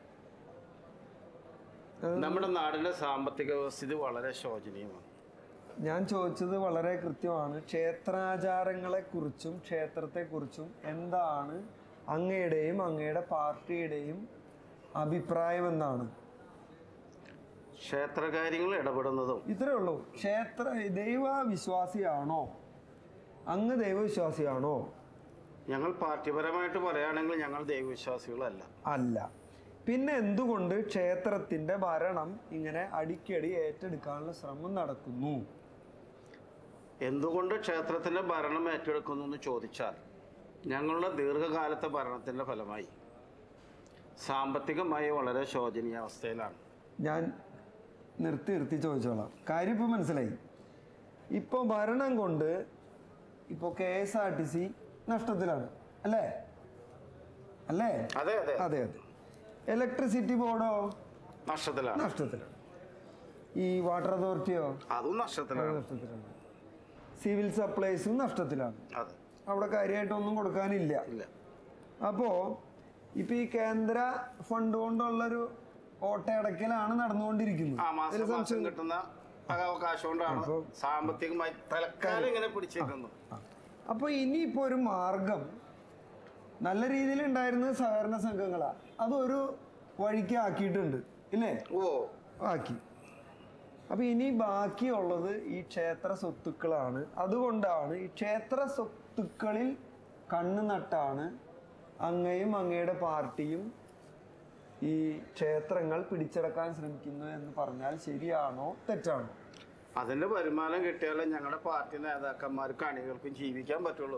നമ്മുടെ നാടിൻ്റെ സാമ്പത്തിക വ്യവസ്ഥിതി വളരെ ശോചനീയമാണ്. ഞാൻ ചോദിച്ചത് വളരെ കൃത്യമാണ്. ക്ഷേത്രാചാരങ്ങളെക്കുറിച്ചും ക്ഷേത്രത്തെക്കുറിച്ചും എന്താണ് അങ്ങയുടെയും അങ്ങയുടെ പാർട്ടിയുടെയും അഭിപ്രായം എന്നാണ്. ക്ഷേത്രകാര്യങ്ങൾ ഇടപെടുന്നതും ഇത്രയേ ഉള്ളൂ. ദൈവവിശ്വാസിയാണോ? അങ്ങ് ദൈവവിശ്വാസിയാണോ? ഞങ്ങൾ പാർട്ടിപരമായിട്ട് പറയുകയാണെങ്കിൽ ഞങ്ങൾ ദൈവവിശ്വാസികളല്ല. അല്ല. പിന്നെ എന്തുകൊണ്ട് ക്ഷേത്രത്തിൻ്റെ ഭരണം ഇങ്ങനെ അടിക്കടി ഏറ്റെടുക്കാനുള്ള ശ്രമം നടക്കുന്നു? എന്തുകൊണ്ട് ക്ഷേത്രത്തിൻ്റെ ഭരണം ഏറ്റെടുക്കുന്നു എന്ന് ചോദിച്ചാൽ, ഞങ്ങളുടെ ദീർഘകാലത്തെ ഭരണത്തിൻ്റെ ഫലമായി സാമ്പത്തികമായി വളരെ ശോചനീയ അവസ്ഥയിലാണ്. ഞാൻ നിർത്തി ചോദിച്ചോളാം. കാര്യം ഇപ്പോൾ മനസ്സിലായി. ഇപ്പോൾ ഭരണം കൊണ്ട് ഇപ്പോൾ KSRTC നഷ്ടത്തിലാണ് അല്ലേ? അല്ലേ? അതെ അതെ അതെ അതെ. ഇലക്ട്രിസിറ്റി ബോർഡോ നഷ്ടത്തിലാണ്. ഈ വാട്ടർ അതോറിറ്റിയോ അതും നഷ്ടത്തിലാണ്. സിവിൽ സപ്ലൈസും നഷ്ടത്തിലാണ്. അവിടെ കാര്യമായിട്ടൊന്നും കൊടുക്കാനില്ല. അപ്പോൾ ഇപ്പോൾ ഈ കേന്ദ്ര ഫണ്ട് കൊണ്ടുള്ളൊരു ഓട്ടയടക്കലാണ് നടന്നുകൊണ്ടിരിക്കുന്നത്. കിട്ടുന്ന അവകാശം കൊണ്ടാണ് സാമ്പത്തികമായി തൽക്കാലം ഇങ്ങനെ പിടിച്ചേക്കുന്നത്. അപ്പോൾ ഇനിയിപ്പോൾ ഒരു മാർഗം നല്ല രീതിയിൽ ഉണ്ടായിരുന്നത് സഹകരണ സംഘങ്ങളാണ്. അതൊരു വഴിക്ക് ആക്കിയിട്ടുണ്ട് ഇല്ലേ? ആക്കി. അപ്പോൾ ഇനി ബാക്കിയുള്ളത് ഈ ക്ഷേത്ര സ്വത്തുക്കളാണ്. അതുകൊണ്ടാണ് ഈ ക്ഷേത്ര സ്വത്തുക്കളിൽ കണ്ണു നട്ടാണ് അങ്ങയും അങ്ങയുടെ പാർട്ടിയും ഈ ക്ഷേത്രങ്ങൾ പിടിച്ചെടുക്കാൻ ശ്രമിക്കുന്നു എന്ന് പറഞ്ഞാൽ ശരിയാണോ തെറ്റാണോ? അതിന്റെ വരുമാനം കിട്ടിയാലേ ഞങ്ങളുടെ പാർട്ടി നേതാക്കന്മാർക്കും അണികൾക്കും ജീവിക്കാൻ പറ്റുള്ളൂ.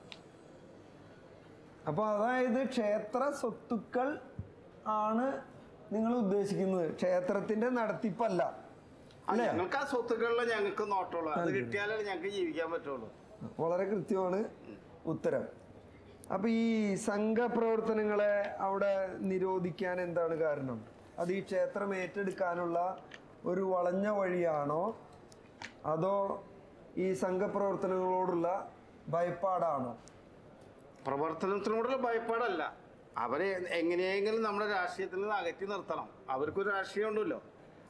അപ്പോൾ അതായത് ക്ഷേത്ര സ്വത്തുക്കൾ ആണ് നിങ്ങൾ ഉദ്ദേശിക്കുന്നത്, ക്ഷേത്രത്തിന്റെ നടത്തിപ്പല്ല. ഞങ്ങൾക്ക് ആ സ്വത്തുക്കളിൽ ഞങ്ങൾക്ക് നോട്ടുള്ളൂ. അത് കിട്ടിയാലേ ഞങ്ങൾക്ക് ജീവിക്കാൻ പറ്റുള്ളൂ. വളരെ കൃത്യമാണ് ഉത്തരം. അപ്പൊ ഈ സംഘപ്രവർത്തനങ്ങളെ അവിടെ നിരോധിക്കാൻ എന്താണ് കാരണം? അത് ഈ ക്ഷേത്രം ഏറ്റെടുക്കാനുള്ള ഒരു വളഞ്ഞ വഴിയാണോ, അതോ ഈ സംഘപ്രവർത്തനങ്ങളോടുള്ള ഭയപ്പാടാണോ? പ്രവർത്തനത്തിനോടുള്ള ഭയപ്പാടല്ല. അവരെ എങ്ങനെയെങ്കിലും നമ്മുടെ രാഷ്ട്രീയത്തിൽ നിന്ന് അകറ്റി നിർത്തണം. അവർക്കൊരു രാഷ്ട്രീയം ഉണ്ടല്ലോ,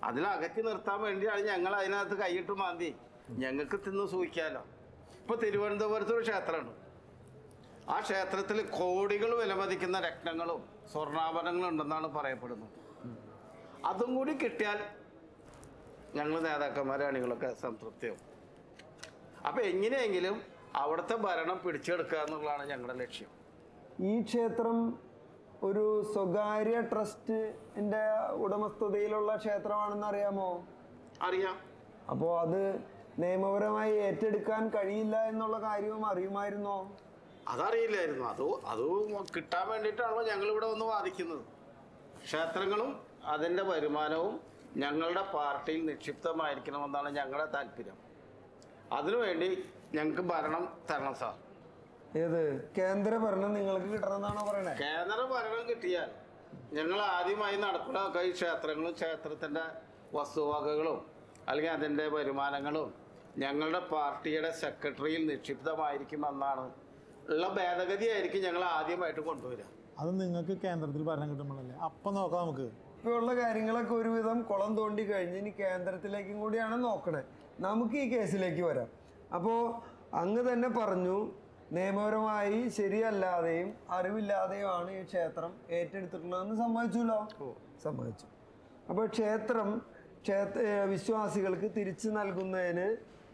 അതിലകറ്റി നിർത്താൻ വേണ്ടിയാണ് ഞങ്ങൾ അതിനകത്ത് കൈയിട്ട് മാന്തി ഞങ്ങൾക്ക് തിന്ന് സൂഹിക്കാമല്ലോ. ഇപ്പോൾ തിരുവനന്തപുരത്ത് ഒരു ക്ഷേത്രമുണ്ട്. ആ ക്ഷേത്രത്തിൽ കോടികൾ വിലമതിക്കുന്ന രത്നങ്ങളും സ്വർണ്ണാഭരണങ്ങളും ഉണ്ടെന്നാണ് പറയപ്പെടുന്നത്. അതും കൂടി കിട്ടിയാൽ ഞങ്ങൾ നേതാക്കന്മാരെ അണികളൊക്കെ സംതൃപ്തിയാവും. അപ്പം എങ്ങനെയെങ്കിലും അവിടുത്തെ ഭരണം പിടിച്ചെടുക്കുക എന്നുള്ളതാണ് ഞങ്ങളുടെ ലക്ഷ്യം. ഈ ക്ഷേത്രം ഒരു സ്വകാര്യ ട്രസ്റ്റിന്റെ ഉടമസ്ഥതയിലുള്ള ക്ഷേത്രമാണെന്ന് അറിയാമോ? അറിയാം. അപ്പോൾ അത് നിയമപരമായി ഏറ്റെടുക്കാൻ കഴിയില്ല എന്നുള്ള കാര്യവും അറിയുമായിരുന്നോ? അതറിയില്ലായിരുന്നു. അത് കിട്ടാൻ വേണ്ടിയിട്ടാണല്ലോ ഞങ്ങളിവിടെ വന്ന് വാദിക്കുന്നത്. ക്ഷേത്രങ്ങളും അതിൻ്റെ വരുമാനവും ഞങ്ങളുടെ പാർട്ടിയിൽ നിക്ഷിപ്തമായിരിക്കണമെന്നാണ് ഞങ്ങളുടെ താല്പര്യം. അതിനുവേണ്ടി ഞങ്ങൾക്ക് ഭരണം തരണം സാർ. ഏത് കേന്ദ്ര ഭരണം നിങ്ങൾക്ക് കിട്ടണമെന്നാണോ പറയണേ? കേന്ദ്ര ഭരണം കിട്ടിയാൽ ഞങ്ങൾ ആദ്യമായി നടപ്പിലാക്കുക ഈ ക്ഷേത്രങ്ങളും ക്ഷേത്രത്തിൻ്റെ വസ്തുവകകളും അല്ലെങ്കിൽ അതിൻ്റെ വരുമാനങ്ങളും ഞങ്ങളുടെ പാർട്ടിയുടെ സെക്രട്ടറിയിൽ നിക്ഷിപ്തമായിരിക്കുമെന്നാണ് ഉള്ള ഭേദഗതിയായിരിക്കും ഞങ്ങൾ ആദ്യമായിട്ട് കൊണ്ടുവരിക. അത് നിങ്ങൾക്ക് കേന്ദ്രത്തിൽ ഭരണം കിട്ടുമ്പോഴല്ലേ അപ്പം നോക്കാം. നമുക്ക് ഇപ്പോൾ ഉള്ള കാര്യങ്ങളൊക്കെ ഒരുവിധം കുളം തോണ്ടി കഴിഞ്ഞ് ഇനി കേന്ദ്രത്തിലേക്കും കൂടിയാണ് നോക്കണേ. നമുക്ക് ഈ കേസിലേക്ക് വരാം. അപ്പോൾ അങ്ങ് തന്നെ പറഞ്ഞു, നിയമപരമായി ശരിയല്ലാതെയും അറിവില്ലാതെയുമാണ് ഈ ക്ഷേത്രം ഏറ്റെടുത്തിട്ടുള്ളതെന്ന് സമ്മതിച്ചല്ലോ. സമ്മതിച്ചു. അപ്പോൾ വിശ്വാസികൾക്ക് തിരിച്ചു നൽകുന്നതിന്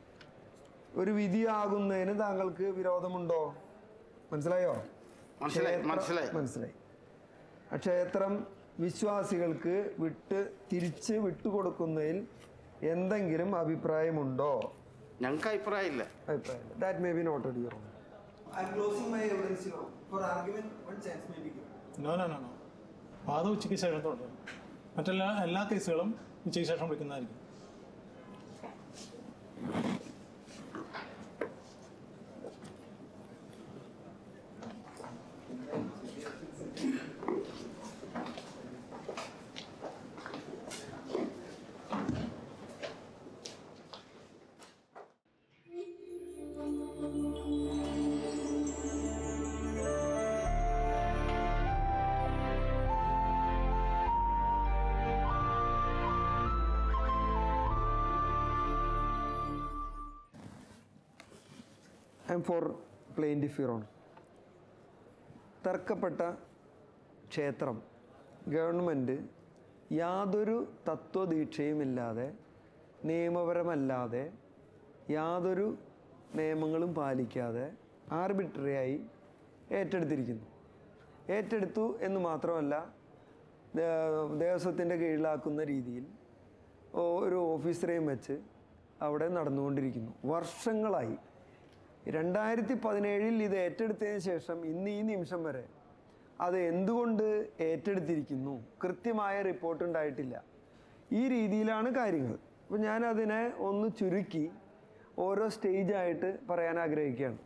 ഒരു വിധിയാകുന്നതിന് താങ്കൾക്ക് വിരോധമുണ്ടോ? മനസ്സിലായോ? മനസ്സിലായി. ആ ക്ഷേത്രം വിശ്വാസികൾക്ക് തിരിച്ച് വിട്ടുകൊടുക്കുന്നതിൽ എന്തെങ്കിലും അഭിപ്രായമുണ്ടോ? ഞങ്ങൾക്ക് അഭിപ്രായമില്ല. That may be noted here. I am closing my evidence now. For argument, one chance may be given. No. വാദം ഉച്ചയ്ക്ക് ശേഷം തുടരും. എല്ലാ കേസുകളും ഉച്ചയ്ക്ക് ശേഷം വിളിക്കുന്നതായിരിക്കും. I am for plaintiff, Your Honor. തർക്കപ്പെട്ട ക്ഷേത്രം ഗവൺമെൻറ് യാതൊരു തത്വദീക്ഷയുമില്ലാതെ നിയമപരമല്ലാതെ യാതൊരു നിയമങ്ങളും പാലിക്കാതെ ആർബിട്രറിയായി ഏറ്റെടുത്തു എന്ന് മാത്രമല്ല, ദേവസ്വത്തിൻ്റെ കീഴിലാക്കുന്ന രീതിയിൽ ഒരു ഓഫീസറെയും വെച്ച് അവിടെ നടന്നുകൊണ്ടിരിക്കുന്നു വർഷങ്ങളായി. 2017 ഇത് ഏറ്റെടുത്തതിന് ശേഷം ഇന്ന് ഈ നിമിഷം വരെ അത് എന്തുകൊണ്ട് ഏറ്റെടുത്തിരിക്കുന്നു കൃത്യമായ റിപ്പോർട്ട് ഉണ്ടായിട്ടില്ല. ഈ രീതിയിലാണ് കാര്യങ്ങൾ. അപ്പോൾ ഞാനതിനെ ഒന്ന് ചുരുക്കി ഓരോ സ്റ്റേജായിട്ട് പറയാൻ ആഗ്രഹിക്കുകയാണ്.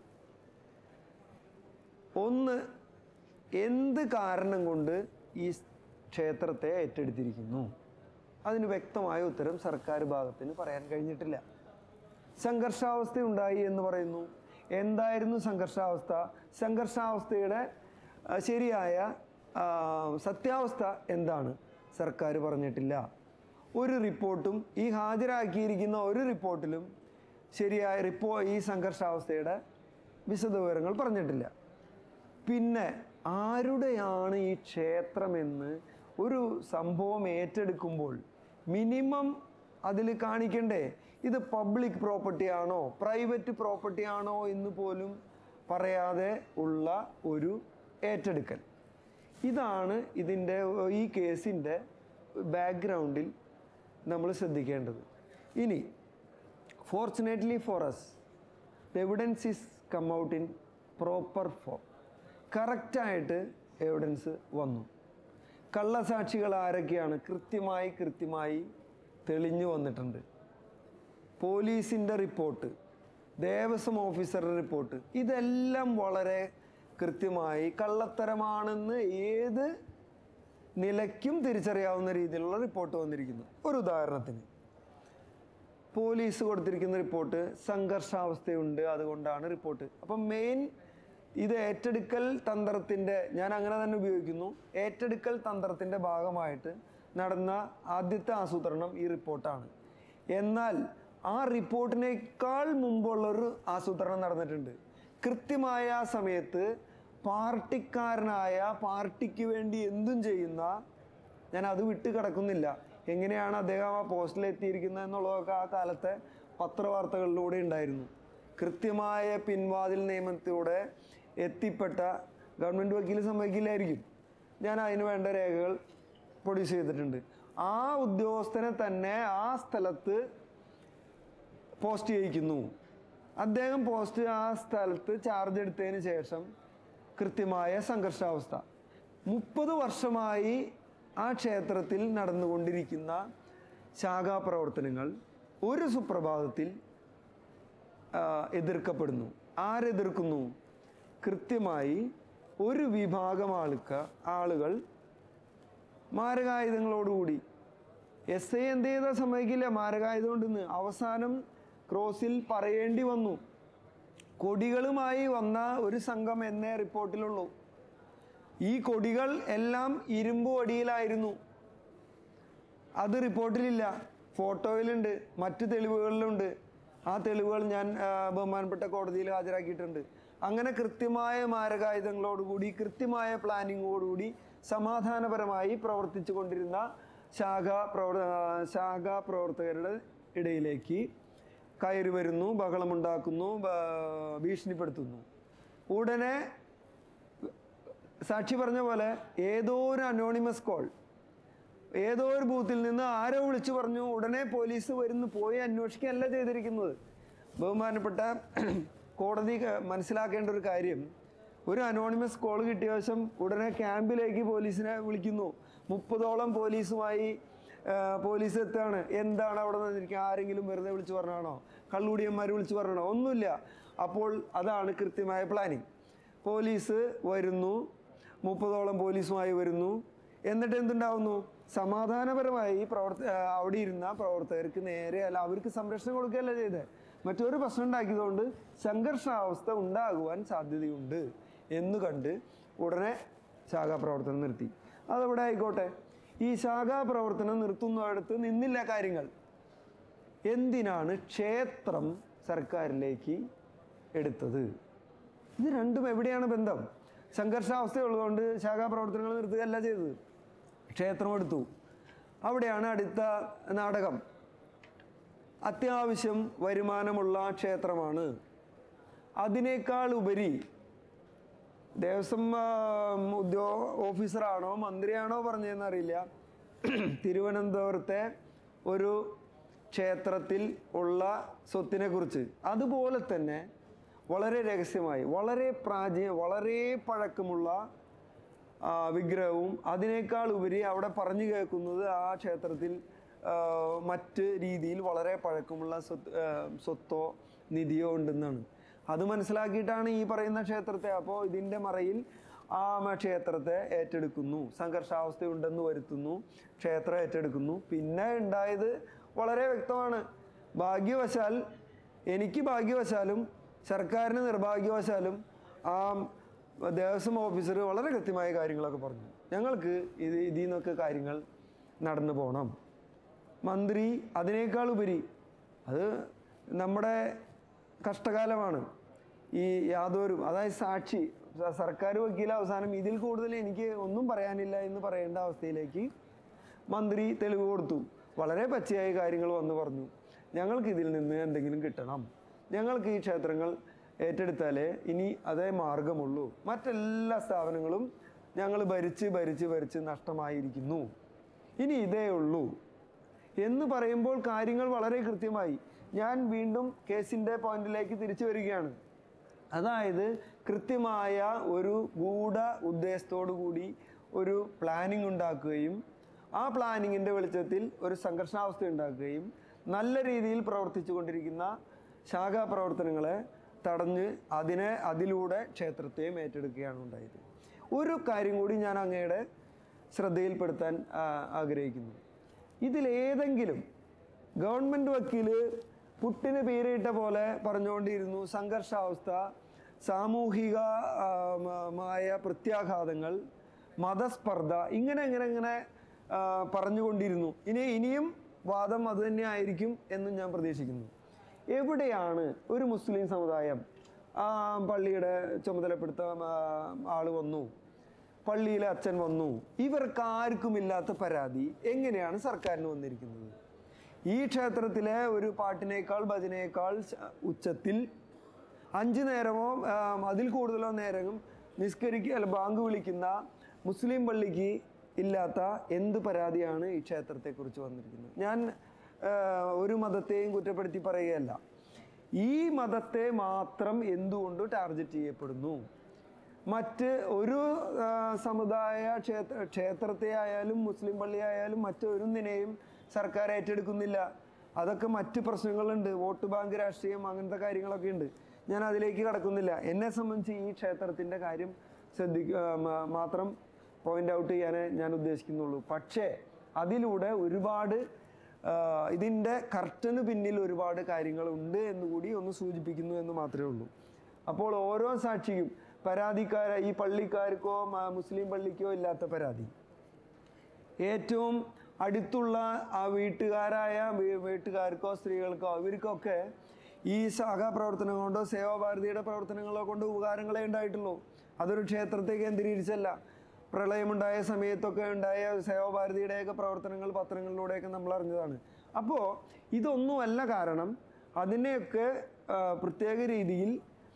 ഒന്ന്, എന്ത് കാരണം കൊണ്ട് ഈ ക്ഷേത്രത്തെ ഏറ്റെടുത്തിരിക്കുന്നു? അതിന് വ്യക്തമായ ഉത്തരം സർക്കാർ ഭാഗത്തിന് പറയാൻ കഴിഞ്ഞിട്ടില്ല. സംഘർഷാവസ്ഥ ഉണ്ടായി എന്ന് പറയുന്നു. എന്തായിരുന്നു സംഘർഷാവസ്ഥ? സംഘർഷാവസ്ഥയുടെ ശരിയായ സത്യാവസ്ഥ എന്താണ്? സർക്കാർ പറഞ്ഞിട്ടില്ല. ഒരു റിപ്പോർട്ടും ഈ ഹാജരാക്കിയിരിക്കുന്ന ഒരു റിപ്പോർട്ടിലും ശരിയായ ഈ സംഘർഷാവസ്ഥയുടെ വിശദവിവരങ്ങൾ പറഞ്ഞിട്ടില്ല. പിന്നെ ആരുടെയാണ് ഈ ക്ഷേത്രമെന്ന് ഒരു സംഭവം ഏറ്റെടുക്കുമ്പോൾ മിനിമം അതിൽ കാണിക്കണ്ടേ? ഇത് പബ്ലിക് പ്രോപ്പർട്ടി ആണോ പ്രൈവറ്റ് പ്രോപ്പർട്ടി ആണോ എന്ന് പോലും പറയാതെ ഉള്ള ഒരു ഏറ്റെടുക്കൽ. ഇതാണ് ഈ കേസിൻ്റെ ബാക്ക്ഗ്രൗണ്ടിൽ നമ്മൾ ശ്രദ്ധിക്കേണ്ടത്. ഇനി fortunately for us the evidence is come out in proper form. കറക്റ്റായിട്ട് എവിഡൻസ് വന്നു. കള്ളസാക്ഷികൾ ആരൊക്കെയാണ് കൃത്യമായി തെളിഞ്ഞു വന്നിട്ടുണ്ട്. പോലീസിൻ്റെ റിപ്പോർട്ട്, ദേവസ്വം ഓഫീസറുടെ റിപ്പോർട്ട്, ഇതെല്ലാം വളരെ കൃത്യമായി കള്ളത്തരമാണെന്ന് ഏത് നിലയ്ക്കും തിരിച്ചറിയാവുന്ന രീതിയിലുള്ള റിപ്പോർട്ട് വന്നിരിക്കുന്നു. ഒരു ഉദാഹരണത്തിന് പോലീസ് കൊടുത്തിരിക്കുന്ന റിപ്പോർട്ട് സംഘർഷാവസ്ഥയുണ്ട്, അതുകൊണ്ടാണ് റിപ്പോർട്ട്. അപ്പം മെയിൻ ഇത് ഏറ്റെടുക്കൽ തന്ത്രത്തിൻ്റെ, ഞാൻ അങ്ങനെ തന്നെ ഉപയോഗിക്കുന്നു, ഏറ്റെടുക്കൽ തന്ത്രത്തിൻ്റെ ഭാഗമായിട്ട് നടന്ന ആദ്യത്തെ ആസൂത്രണം ഈ റിപ്പോർട്ടാണ്. എന്നാൽ ആ റിപ്പോർട്ടിനേക്കാൾ മുമ്പുള്ളൊരു ആസൂത്രണം നടന്നിട്ടുണ്ട്. കൃത്യമായ ആ സമയത്ത് പാർട്ടിക്കാരനായ, പാർട്ടിക്ക് വേണ്ടി എന്തും ചെയ്യുന്ന, ഞാൻ അത് വിട്ട് കിടക്കുന്നില്ല, എങ്ങനെയാണ് അദ്ദേഹം ആ പോസ്റ്റിലെത്തിയിരിക്കുന്നത് എന്നുള്ളതൊക്കെ ആ കാലത്തെ പത്രവാർത്തകളിലൂടെ ഉണ്ടായിരുന്നു. കൃത്യമായ പിൻവാതിൽ നിയമത്തിലൂടെ എത്തിപ്പെട്ട ഗവൺമെൻറ് വക്കീൽ സമ്മതിക്കില്ലായിരിക്കും. ഞാൻ അതിന് വേണ്ട രേഖകൾ പ്രൊഡ്യൂസ് ചെയ്തിട്ടുണ്ട്. ആ ഉദ്യോഗസ്ഥനെ തന്നെ ആ സ്ഥലത്ത് പോസ്റ്റ് ചെയ്യിക്കുന്നു. അദ്ദേഹം ആ സ്ഥലത്ത് ചാർജ് എടുത്തതിന് ശേഷം കൃത്യമായ സംഘർഷാവസ്ഥ. 30 വർഷമായി ആ ക്ഷേത്രത്തിൽ നടന്നുകൊണ്ടിരിക്കുന്ന ശാഖാപ്രവർത്തനങ്ങൾ ഒരു സുപ്രഭാതത്തിൽ എതിർക്കപ്പെടുന്നു. ആരെതിർക്കുന്നു? കൃത്യമായി ഒരു വിഭാഗം ആളുകൾ മാരകായുധങ്ങളോടുകൂടി. SI എന്ത് ചെയ്താൽ സമ്മതിക്കില്ല മാരകായുധം ഉണ്ടെന്ന്. അവസാനം ക്രോസിൽ പറയേണ്ടി വന്നു. കൊടികളുമായി വന്ന ഒരു സംഘം എന്നേ റിപ്പോർട്ടിലുള്ളൂ. ഈ കൊടികൾ എല്ലാം ഇരുമ്പ് വടിയിലായിരുന്നു. അത് റിപ്പോർട്ടിലില്ല, ഫോട്ടോയിലുണ്ട്, മറ്റു തെളിവുകളിലുണ്ട്. ആ തെളിവുകൾ ഞാൻ ബഹുമാനപ്പെട്ട കോടതിയിൽ ഹാജരാക്കിയിട്ടുണ്ട്. അങ്ങനെ കൃത്യമായ മാരകായുധങ്ങളോടുകൂടി, കൃത്യമായ പ്ലാനിങ്ങോടുകൂടി സമാധാനപരമായി പ്രവർത്തിച്ചു കൊണ്ടിരുന്ന ശാഖാപ്രവർത്തകരുടെ ഇടയിലേക്ക് കയറി വരുന്നു, ബഹളമുണ്ടാക്കുന്നു, ഭീഷണിപ്പെടുത്തുന്നു. ഉടനെ സാക്ഷി പറഞ്ഞ പോലെ ഏതോ ഒരു അനോണിമസ് കോൾ, ഏതോ ഒരു ബൂത്തിൽ നിന്ന് ആരോ വിളിച്ചു പറഞ്ഞു. ഉടനെ പോലീസ് പോയി അന്വേഷിക്കുകയല്ല ചെയ്തിരിക്കുന്നത്. ബഹുമാനപ്പെട്ട കോടതി മനസ്സിലാക്കേണ്ട ഒരു കാര്യം, ഒരു അനോണിമസ് കോൾ കിട്ടിയ ശേഷം ഉടനെ ക്യാമ്പിലേക്ക് പോലീസിനെ വിളിക്കുന്നു. 30ഓളം പോലീസ് എത്തുകയാണ്. എന്താണ് അവിടെ നിന്നിരിക്കുക? ആരെങ്കിലും വെറുതെ വിളിച്ചു പറഞ്ഞാണോ? കള്ളുടിയന്മാർ വിളിച്ചു പറഞ്ഞാണോ? ഒന്നുമില്ല. അപ്പോൾ അതാണ് കൃത്യമായ പ്ലാനിങ്. പോലീസ് വരുന്നു, 30ഓളം പോലീസുമായി വരുന്നു. എന്നിട്ട് എന്തുണ്ടാവുന്നു? സമാധാനപരമായി അവിടെ ഇരുന്ന പ്രവർത്തകർക്ക് നേരെ അല്ല, അവർക്ക് സംരക്ഷണം കൊടുക്കുകയല്ല ചെയ്തത്, മറ്റൊരു പ്രശ്നം ഉണ്ടാക്കിയതുകൊണ്ട് സംഘർഷാവസ്ഥ ഉണ്ടാകുവാൻ സാധ്യതയുണ്ട് എന്ന് കണ്ട് ഉടനെ ശാഖാപ്രവർത്തനം നിർത്തി. അതവിടെ ആയിക്കോട്ടെ. ഈ ശാഖാപ്രവർത്തനം നിർത്തുന്നിടത്ത് നിന്നില്ല കാര്യങ്ങൾ. എന്തിനാണ് ക്ഷേത്രം സർക്കാരിലേക്ക് എടുത്തത്? ഇത് രണ്ടും എവിടെയാണ് ബന്ധം? സംഘർഷാവസ്ഥയുള്ളതുകൊണ്ട് ശാഖാപ്രവർത്തനങ്ങൾ നിർത്തുകയല്ല ചെയ്തത്, ക്ഷേത്രം എടുത്തു. അവിടെയാണ് അടുത്ത നാടകം. അത്യാവശ്യം വരുമാനമുള്ള ക്ഷേത്രമാണ്. അതിനേക്കാൾ ഉപരി ദേവസ്വം ഓഫീസറാണോ മന്ത്രിയാണോ പറഞ്ഞതെന്നറിയില്ല, തിരുവനന്തപുരത്തെ ഒരു ക്ഷേത്രത്തിൽ ഉള്ള സ്വത്തിനെ കുറിച്ച് അതുപോലെ തന്നെ വളരെ രഹസ്യമായി, വളരെ വളരെ പഴക്കമുള്ള വിഗ്രഹവും അതിനേക്കാൾ ഉപരി അവിടെ പറഞ്ഞു കേൾക്കുന്നത് ആ ക്ഷേത്രത്തിൽ മറ്റ് രീതിയിൽ വളരെ പഴക്കമുള്ള സ്വത്തോ നിധിയോ ഉണ്ടെന്നാണ്. അത് മനസ്സിലാക്കിയിട്ടാണ് ഈ പറയുന്ന ക്ഷേത്രത്തെ, അപ്പോൾ ഇതിൻ്റെ മറയിൽ ആ ക്ഷേത്രത്തെ ഏറ്റെടുക്കുന്നു, സംഘർഷാവസ്ഥയുണ്ടെന്ന് വരുത്തുന്നു, ക്ഷേത്രം ഏറ്റെടുക്കുന്നു. പിന്നെ ഉണ്ടായത് വളരെ വ്യക്തമാണ്. എനിക്ക് ഭാഗ്യവശാലും സർക്കാരിന് നിർഭാഗ്യവശാലും ആ ദേവസ്വം ഓഫീസർ വളരെ കൃത്യമായ കാര്യങ്ങളൊക്കെ പറഞ്ഞു. ഞങ്ങൾക്ക് ഇതിൽ നിന്നൊക്കെ കാര്യങ്ങൾ നടന്നു പോകണം. മന്ത്രി അതിനേക്കാൾ ഉപരി, അത് നമ്മുടെ കഷ്ടകാലമാണ്. ഈ യാതൊരു, അതായത് സാക്ഷി, സർക്കാർ വക്കീൽ അവസാനം ഇതിൽ കൂടുതൽ എനിക്ക് ഒന്നും പറയാനില്ല എന്ന് പറയേണ്ട അവസ്ഥയിലേക്ക് മന്ത്രി തെളിവ് കൊടുത്തു. വളരെ പച്ചയായ കാര്യങ്ങൾ വന്ന് പറഞ്ഞു, ഞങ്ങൾക്ക് ഇതിൽ നിന്ന് എന്തെങ്കിലും കിട്ടണം, ഞങ്ങൾക്ക് ഈ ക്ഷേത്രങ്ങൾ ഏറ്റെടുത്താലേ ഇനി അതേ മാർഗമുള്ളൂ, മറ്റെല്ലാ സ്ഥാപനങ്ങളും ഞങ്ങൾ ഭരിച്ച് നഷ്ടമായിരിക്കുന്നു, ഇനി ഇതേ ഉള്ളൂ എന്ന് പറയുമ്പോൾ കാര്യങ്ങൾ വളരെ കൃത്യമായി. ഞാൻ വീണ്ടും കേസിൻ്റെ പോയിന്റിലേക്ക് തിരിച്ചു വരികയാണ്. അതായത് കൃത്യമായ ഒരു ഗൂഢ ഉദ്ദേശത്തോടു കൂടി ഒരു പ്ലാനിങ് ഉണ്ടാക്കുകയും ആ പ്ലാനിങ്ങിൻ്റെ വെളിച്ചത്തിൽ ഒരു സംഘർഷാവസ്ഥ ഉണ്ടാക്കുകയും നല്ല രീതിയിൽ പ്രവർത്തിച്ചു കൊണ്ടിരിക്കുന്ന ശാഖാപ്രവർത്തനങ്ങളെ തടഞ്ഞ് അതിലൂടെ ക്ഷേത്രത്തെയും ഏറ്റെടുക്കുകയാണ് ഉണ്ടായത്. ഒരു കാര്യം കൂടി ഞാൻ അങ്ങയുടെ ശ്രദ്ധയിൽപ്പെടുത്താൻ ആഗ്രഹിക്കുന്നു. ഇതിലേതെങ്കിലും ഗവൺമെൻറ് വക്കീല് പുട്ടിന് പേരിട്ട പോലെ പറഞ്ഞുകൊണ്ടിരുന്നു സംഘർഷാവസ്ഥ, സാമൂഹികമായ പ്രത്യാഘാതങ്ങൾ, മതസ്പർദ്ധ, ഇങ്ങനെ പറഞ്ഞുകൊണ്ടിരുന്നു. ഇനിയും വാദം അതുതന്നെ ആയിരിക്കും എന്നും ഞാൻ പ്രതീക്ഷിക്കുന്നു. എവിടെയാണ് ഒരു മുസ്ലിം സമുദായം പള്ളിയുടെ ചുമതലപ്പെടുത്ത ആൾ വന്നു, പള്ളിയിലെ അച്ഛൻ വന്നു, ഇവർക്കാർക്കുമില്ലാത്ത പരാതി എങ്ങനെയാണ് സർക്കാരിന് വന്നിരിക്കുന്നത്? ഈ ക്ഷേത്രത്തിലെ ഒരു പാട്ടിനേക്കാൾ ഭജനയേക്കാൾ ഉച്ചത്തിൽ 5 നേരമോ അതിൽ കൂടുതലോ നേരം ബാങ്ക് വിളിക്കുന്ന മുസ്ലിം പള്ളിക്ക് ഇല്ലാത്ത എന്ത് പരാതിയാണ് ഈ ക്ഷേത്രത്തെക്കുറിച്ച് വന്നിരിക്കുന്നത്? ഞാൻ ഒരു മതത്തെയും കുറ്റപ്പെടുത്തി പറയുകയല്ല. ഈ മതത്തെ മാത്രം എന്തുകൊണ്ട് ടാർഗറ്റ് ചെയ്യപ്പെടുന്നു? മറ്റ് ഒരു സമുദായ ക്ഷേത്രത്തെ ആയാലും മുസ്ലിം പള്ളി ആയാലും മറ്റൊരുന്നിനെയും സർക്കാർ ഏറ്റെടുക്കുന്നില്ല. അതൊക്കെ മറ്റ് പ്രശ്നങ്ങളുണ്ട്, വോട്ട് ബാങ്ക് രാഷ്ട്രീയം, അങ്ങനത്തെ കാര്യങ്ങളൊക്കെ ഉണ്ട്. ഞാൻ അതിലേക്ക് കടക്കുന്നില്ല. എന്നെ സംബന്ധിച്ച് ഈ ക്ഷേത്രത്തിൻ്റെ കാര്യം മാത്രം പോയിന്റ് ഔട്ട് ചെയ്യാനേ ഞാൻ ഉദ്ദേശിക്കുന്നുള്ളൂ. പക്ഷേ അതിലൂടെ ഒരുപാട് ഇതിൻ്റെ കർട്ടന് പിന്നിൽ ഒരുപാട് കാര്യങ്ങളുണ്ട് എന്നുകൂടി ഒന്ന് സൂചിപ്പിക്കുന്നു എന്ന് മാത്രമേ ഉള്ളൂ. അപ്പോൾ ഓരോ സാക്ഷിയും ഈ പള്ളിക്കാർക്കോ മുസ്ലിം പള്ളിക്കോ ഇല്ലാത്ത പരാതി, ഏറ്റവും അടുത്തുള്ള ആ വീട്ടുകാർക്കോ സ്ത്രീകൾക്കോ ഇവർക്കൊക്കെ ഈ സഹപ്രവർത്തനം കൊണ്ടോ സേവാഭാരതിയുടെ പ്രവർത്തനങ്ങളോ കൊണ്ട് ഉപകാരങ്ങളെ ഉണ്ടായിട്ടുള്ളൂ. അതൊരു ക്ഷേത്രത്തെ കേന്ദ്രീകരിച്ചല്ല. പ്രളയമുണ്ടായ സമയത്തൊക്കെ ഉണ്ടായ സേവാഭാരതിയുടെയൊക്കെ പ്രവർത്തനങ്ങൾ പത്രങ്ങളിലൂടെയൊക്കെ നമ്മൾ അറിഞ്ഞതാണ്. അപ്പോൾ ഇതൊന്നുമല്ല കാരണം. അതിനെയൊക്കെ പ്രത്യേക രീതിയിൽ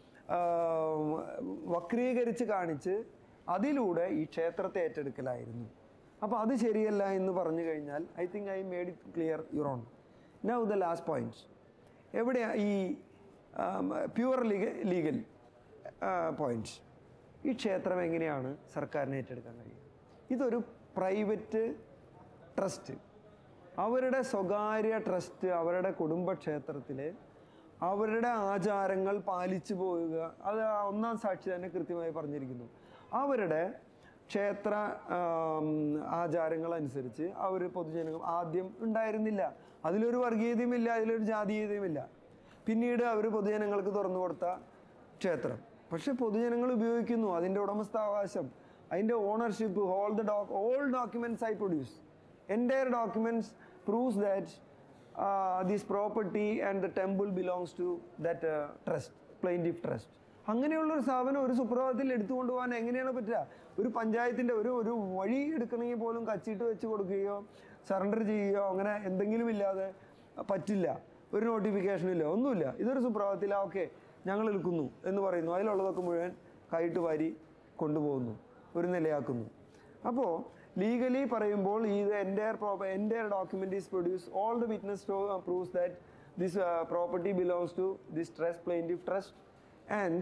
വക്രീകരിച്ച് കാണിച്ച് അതിലൂടെ ഈ ക്ഷേത്രത്തെ ഏറ്റെടുക്കലായിരുന്നു. അപ്പോൾ അത് ശരിയല്ല എന്ന് പറഞ്ഞു കഴിഞ്ഞാൽ I think I made it clear your honour. Now the last points. എവിടെയാണ് ഈ പ്യുവർ ലീഗൽ പോയിന്റ്സ്? ഈ ക്ഷേത്രം എങ്ങനെയാണ് സർക്കാരിന് ഏറ്റെടുക്കാൻ കഴിയുക? ഇതൊരു പ്രൈവറ്റ് ട്രസ്റ്റ്, അവരുടെ സ്വകാര്യ ട്രസ്റ്റ്, അവരുടെ കുടുംബക്ഷേത്രത്തിൽ അവരുടെ ആചാരങ്ങൾ പാലിച്ചു പോവുക. അത് ഒന്നാം സാക്ഷി തന്നെ കൃത്യമായി പറഞ്ഞിരിക്കുന്നു. അവരുടെ ക്ഷേത്ര ആചാരങ്ങളനുസരിച്ച് അവർ പൊതുജനങ്ങൾ ആദ്യം ഉണ്ടായിരുന്നില്ല. അതിലൊരു വർഗീയതയുമില്ല, അതിലൊരു ജാതീയതയുമില്ല. പിന്നീട് അവർ പൊതുജനങ്ങൾക്ക് തുറന്നു കൊടുത്ത ക്ഷേത്രം. പക്ഷെ പൊതുജനങ്ങൾ ഉപയോഗിക്കുന്നു. അതിൻ്റെ ഉടമസ്ഥാവകാശം, അതിൻ്റെ ownership, all documents I produce, entire documents proves that this property and the temple belongs to that trust, plaintiff trust. അങ്ങനെയുള്ളൊരു സ്ഥാപനം ഒരു സുപ്രഭാതത്തിൽ എടുത്തുകൊണ്ട് പോകാൻ എങ്ങനെയാണ് പറ്റുക? ഒരു പഞ്ചായത്തിൻ്റെ ഒരു വഴി എടുക്കണമെങ്കിൽ പോലും കച്ചിട്ട് വെച്ച് കൊടുക്കുകയോ സറണ്ടർ ചെയ്യുകയോ അങ്ങനെ എന്തെങ്കിലും ഇല്ലാതെ പറ്റില്ല. ഒരു നോട്ടിഫിക്കേഷനും ഇല്ല, ഒന്നുമില്ല. ഇതൊരു സുപ്രഭാതത്തിൽ ഓക്കെ ഞങ്ങൾ എടുക്കുന്നു എന്ന് പറയുന്നു. അതിലുള്ളതൊക്കെ മുഴുവൻ കൈയിട്ട് വാരി കൊണ്ടുപോകുന്നു, ഒരു നിലയാക്കുന്നു. അപ്പോൾ ലീഗലി പറയുമ്പോൾ ഇത് എൻ്റെ document is produce, all the witness proves that this property belongs to this trust, plaintiff trust, and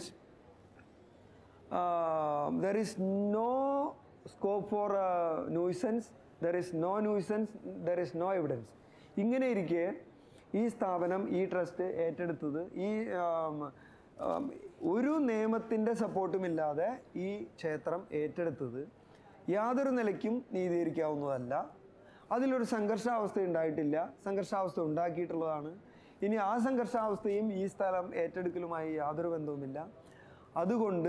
there is no scope for nuisance, there is no nuisance, there is no evidence. ഇങ്ങനെ ഇരിക്കെ ഈ സ്ഥാപനം, ഈ trust ഏറ്റെടുത്തത് ഈ ഒരു നിയമത്തിൻ്റെ സപ്പോർട്ടുമില്ലാതെ ഈ ക്ഷേത്രം ഏറ്റെടുത്തത് യാതൊരു നിലയ്ക്കും നീതീകരിക്കാവുന്നതല്ല. അതിലൊരു സംഘർഷാവസ്ഥ ഉണ്ടായിട്ടില്ല, സംഘർഷാവസ്ഥ ഉണ്ടാക്കിയിട്ടുള്ളതാണ്. ഇനി ആ സംഘർഷാവസ്ഥയും ഈ സ്ഥലം ഏറ്റെടുക്കലുമായി യാതൊരു ബന്ധവുമില്ല. അതുകൊണ്ട്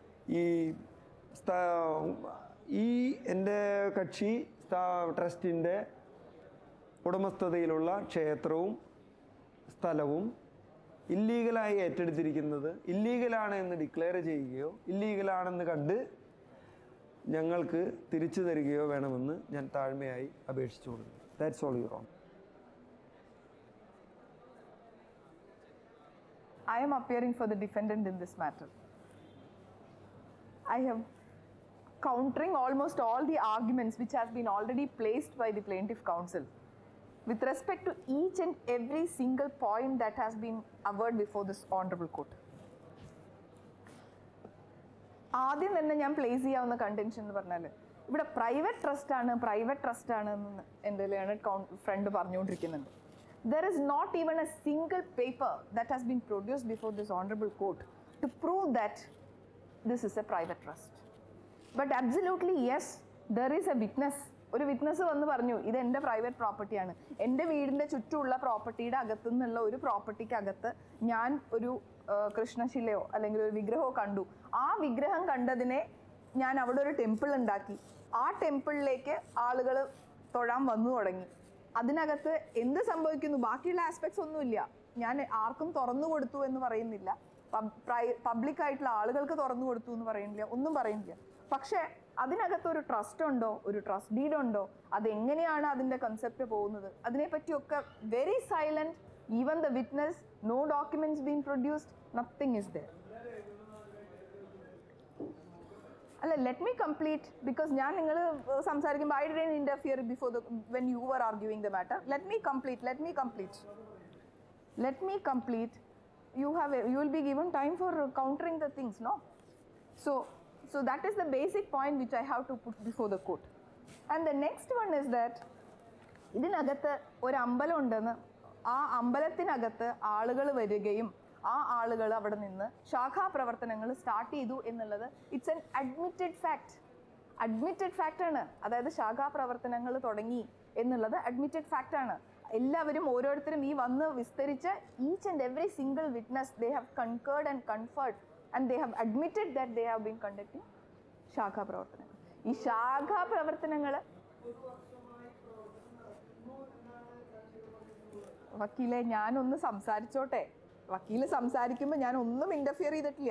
ഈ എൻ്റെ കക്ഷി ട്രസ്റ്റിൻ്റെ ഉടമസ്ഥതയിലുള്ള ക്ഷേത്രവും സ്ഥലവും ഇല്ലീഗലായി ഏറ്റെടുത്തിരിക്കുന്നത് ഇല്ലീഗലാണ് എന്ന് ഡിക്ലെയർ ചെയ്യുകയോ ഇല്ലീഗലാണെന്ന് കണ്ട് ഞങ്ങൾക്ക് തിരിച്ചു തരികയോ വേണമെന്ന് ഞാൻ താഴ്മയായി അപേക്ഷിച്ചു കൊടുക്കുന്നു. That's all your honour. I am appearing for the defendant in this matter. I am countering almost all the arguments which has been already placed by the plaintiff counsel with respect to each and every single point that has been averred before this honorable court. ആദ്യം തന്നെ ഞാൻ place ചെയ്യാവുന്ന contention എന്ന് പറഞ്ഞാൽ ഇവിടെ private trust ആണ് എന്ന് എൻ്റെ ലേണഡ് ഫ്രണ്ട് പറഞ്ഞുകൊണ്ടിരിക്കുന്നുണ്ട്. There is not even a single paper that has been produced before this honorable court to prove that this is a private trust. But absolutely yes, there is a witness. ഒരു witness വന്ന് പറഞ്ഞു ഇത് എൻ്റെ private പ്രോപ്പർട്ടിയാണ്, എൻ്റെ വീടിൻ്റെ ചുറ്റുമുള്ള പ്രോപ്പർട്ടിയുടെ അകത്തു നിന്നുള്ള ഒരു പ്രോപ്പർട്ടിക്ക് അകത്ത് ഞാൻ ഒരു കൃഷ്ണശിലയോ അല്ലെങ്കിൽ ഒരു വിഗ്രഹമോ കണ്ടു. ആ വിഗ്രഹം കണ്ടതിനെ ഞാൻ അവിടെ ഒരു ടെമ്പിൾ ഉണ്ടാക്കി, ആ ടെമ്പിളിലേക്ക് ആളുകൾ തൊഴാൻ വന്നു തുടങ്ങി. അതിനകത്ത് എന്ത് സംഭവിക്കുന്നു? ബാക്കിയുള്ള ആസ്പെക്ട്സ് ഒന്നുമില്ല. ഞാൻ ആർക്കും തുറന്നു കൊടുത്തു എന്ന് പറയുന്നില്ല, പബ്ലിക് ആയിട്ടുള്ള ആളുകൾക്ക് തുറന്നു കൊടുത്തു എന്ന് പറയുന്നില്ല, ഒന്നും പറയുന്നില്ല. പക്ഷേ അതിനകത്ത് ഒരു ട്രസ്റ്റ് ഉണ്ടോ, ഒരു ട്രസ്റ്റ് ഡീഡ് ഉണ്ടോ, അതെങ്ങനെയാണ് അതിൻ്റെ കൺസെപ്റ്റ് പോകുന്നത്, അതിനെപ്പറ്റിയൊക്കെ very silent. Even the witness, no documents being produced, nothing is there. അല്ല, ലെറ്റ് മീ കംപ്ലീറ്റ്, ബിക്കോസ് ഞാൻ നിങ്ങൾ സംസാരിക്കുമ്പോൾ I didn't interfere before when you were arguing the matter. Let me complete. You will be given time for countering the things, no? So that is the basic point which I have to put before the court. And the next one is that ഇതിനകത്ത് ഒരു അമ്പലം ഉണ്ടെന്ന്, ആ അമ്പലത്തിനകത്ത് ആളുകൾ വരികയും ആ ആളുകൾ അവിടെ നിന്ന് ശാഖാപ്രവർത്തനങ്ങൾ സ്റ്റാർട്ട് ചെയ്തു എന്നുള്ളത് ഇറ്റ്സ് എൻ അഡ്മിറ്റഡ് ഫാക്റ്റാണ്. അതായത് ശാഖാപ്രവർത്തനങ്ങൾ തുടങ്ങി എന്നുള്ളത് അഡ്മിറ്റഡ് ഫാക്റ്റാണ്. എല്ലാവരും ഓരോരുത്തരും ഈ വന്ന് വിസ്തരിച്ച് each and every single witness they have concurred and conferred and they have admitted that they have been conducting ശാഖാപ്രവർത്തനങ്ങൾ. ഈ ശാഖാപ്രവർത്തനങ്ങൾ വക്കീലെ ഞാനൊന്ന് സംസാരിച്ചോട്ടെ. വക്കീല് സംസാരിക്കുമ്പോൾ ഞാൻ ഒന്നും ഇന്റർഫിയർ ചെയ്തിട്ടില്ല.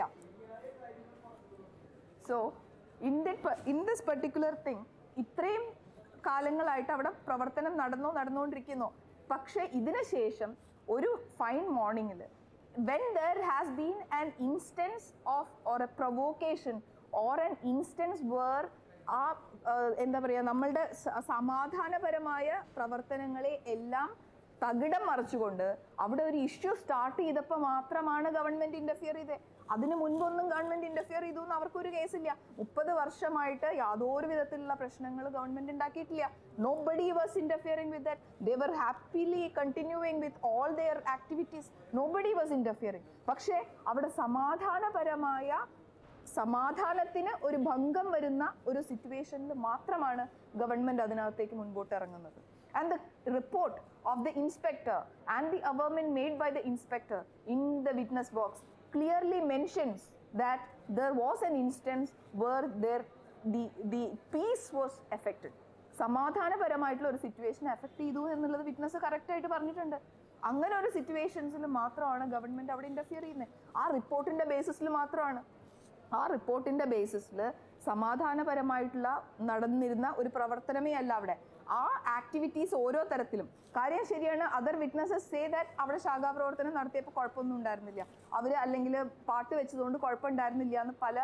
So in this particular thing ഇത്രയും കാലങ്ങളായിട്ട് അവിടെ പ്രവർത്തനം നടന്നുകൊണ്ടിരിക്കുന്നു. പക്ഷെ ഇതിന് ശേഷം ഒരു ഫൈൻ മോർണിംഗിൽ when there has been an instance of or a provocation or an instance where ആ എന്താ പറയുക, നമ്മളുടെ സമാധാനപരമായ പ്രവർത്തനങ്ങളെ എല്ലാം തകിടം മറിച്ചുകൊണ്ട് അവിടെ ഒരു ഇഷ്യൂ സ്റ്റാർട്ട് ചെയ്തപ്പോൾ മാത്രമാണ് ഗവൺമെന്റ് ഇന്റർഫിയർ ചെയ്തത്. അതിന് മുൻപൊന്നും ഗവൺമെന്റ് ഇന്റർഫിയർ ചെയ്തു എന്ന് അവർക്കൊരു കേസില്ല. 30 വർഷമായിട്ട് യാതൊരു വിധത്തിലുള്ള പ്രശ്നങ്ങൾ ഗവൺമെന്റ് ഉണ്ടാക്കിയിട്ടില്ല. Nobody was interfering with that. They were happily continuing with all their activities. Nobody was interfering. പക്ഷേ അവിടെ സമാധാനത്തിന് ഒരു ഭംഗം വരുന്ന ഒരു സിറ്റുവേഷനിൽ മാത്രമാണ് ഗവൺമെന്റ് അതിനകത്തേക്ക് മുൻപോട്ട് ഇറങ്ങുന്നത്. And the report of the inspector and the averment made by the inspector in the witness box clearly mentions that there was an instance where the peace was affected. സമാധാനപരമായിട്ടുള്ള ഒരു സിറ്റുവേഷൻ എഫക്ട് ചെയ്തു എന്നുള്ളത് witness correct ആയിട്ട് പറഞ്ഞിട്ടുണ്ട്. അങ്ങനെ ഒരു സിറ്റുവേഷൻസിൽ മാത്രമാണ് government അവിടെ interfere ചെയ്യുന്നത്. ആ റിപ്പോർട്ടിന്റെ ബേസിസിൽ മാത്രമാണ്. ആ റിപ്പോർട്ടിന്റെ ബേസിസിൽ സമാധാനപരമായിട്ടുള്ള നടന്നിരുന്ന ഒരു പ്രവർത്തനമേ അല്ല അവിടെ. ആ ആക്ടിവിറ്റീസ് ഓരോ തരത്തിലും കാര്യം ശരിയാണ്. അതർ വിറ്റ്നസസ് സേ ദാറ്റ് അവിടെ ശാഖാപ്രവർത്തനം നടത്തിയപ്പോൾ കുഴപ്പമൊന്നും ഉണ്ടായിരുന്നില്ല, അവർ അല്ലെങ്കിൽ പാട്ട് വെച്ചതുകൊണ്ട് കുഴപ്പമുണ്ടായിരുന്നില്ല എന്ന് പല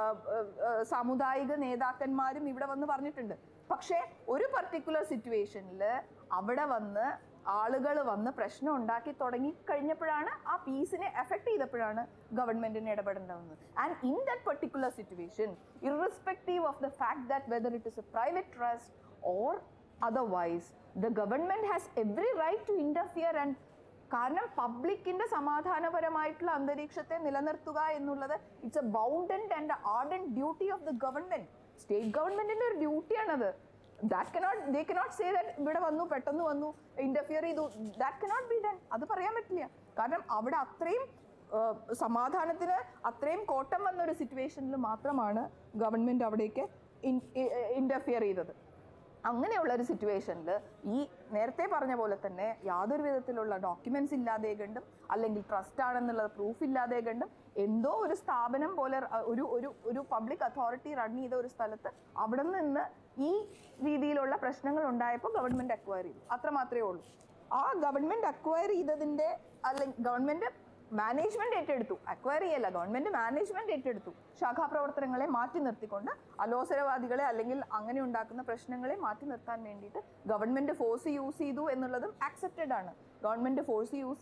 സാമുദായിക നേതാക്കന്മാരും ഇവിടെ വന്ന് പറഞ്ഞിട്ടുണ്ട്. പക്ഷേ ഒരു പർട്ടിക്കുലർ സിറ്റുവേഷനിൽ അവിടെ വന്ന് ആളുകൾ വന്ന് പ്രശ്നം ഉണ്ടാക്കി തുടങ്ങി കഴിഞ്ഞപ്പോഴാണ്, ആ പീസിനെ എഫക്ട് ചെയ്തപ്പോഴാണ് ഗവൺമെന്റിന് ഇടപെടേണ്ടത്. And in that particular situation, irrespective of the fact that whether it is a private trust or otherwise the government has every right to interfere. And കാരണം പബ്ലിക്കിന്റെ സമാധാനപരമായിട്ടുള്ള അന്തരീക്ഷത്തെ നിലനിർത്തുക എന്നുള്ളത് it's a bounded and ardent duty of the government. State ഗവൺമെന്റിന്റെ ഒരു ഡ്യൂട്ടിയാണത്. they cannot say that ഇവിടെ വന്നു പെട്ടെന്ന് വന്നു ഇന്റർഫിയർ ചെയ്തു. That cannot be done. അത് പറയാൻ പറ്റില്ല. കാരണം അവിടെ അത്രയും സമാധാനത്തിന് അത്രയും കോട്ടം വന്ന ഒരു സിറ്റുവേഷനിൽ മാത്രമാണ് ഗവൺമെന്റ് അവിടേക്ക് ഇന്റർഫിയർ ചെയ്തത്. അങ്ങനെയുള്ള ഒരു സിറ്റുവേഷനിൽ ഈ നേരത്തെ പറഞ്ഞ പോലെ തന്നെ യാതൊരു വിധത്തിലുള്ള ഡോക്യുമെന്റ്സ് ഇല്ലാതെ കണ്ടും അല്ലെങ്കിൽ ട്രസ്റ്റ് ആണെന്നുള്ളത് പ്രൂഫ് ഇല്ലാതെ കണ്ടും എന്തോ ഒരു സ്ഥാപനം പോലെ ഒരു പബ്ലിക് അതോറിറ്റി റൺ ചെയ്ത ഒരു സ്ഥലത്ത് അവിടെ നിന്ന് ഈ രീതിയിലുള്ള പ്രശ്നങ്ങൾ ഉണ്ടായപ്പോൾ ഗവൺമെന്റ് അക്വയർ ചെയ്തു. അത്ര മാത്രമേ ഉള്ളൂ. ആ ഗവൺമെന്റ് അക്വയർ ചെയ്തതിൻ്റെ അല്ലെങ്കിൽ ഗവൺമെന്റ് മാനേജ്മെന്റ് ഏറ്റെടുത്തു, അക്വയർ ചെയ്യല്ല, ഗവൺമെന്റ് മാനേജ്മെന്റ് ഏറ്റെടുത്തു. ശാഖാപ്രവർത്തനങ്ങളെ മാറ്റി നിർത്തിക്കൊണ്ട് അലോസരവാദികളെ അല്ലെങ്കിൽ അങ്ങനെ ഉണ്ടാക്കുന്ന പ്രശ്നങ്ങളെ മാറ്റി നിർത്താൻ വേണ്ടിയിട്ട് ഗവൺമെന്റ് ഫോഴ്സ് യൂസ് ചെയ്തു എന്നുള്ളതും ആക്സെപ്റ്റഡ് ആണ്. ഗവൺമെന്റ് ഫോഴ്സ് യൂസ്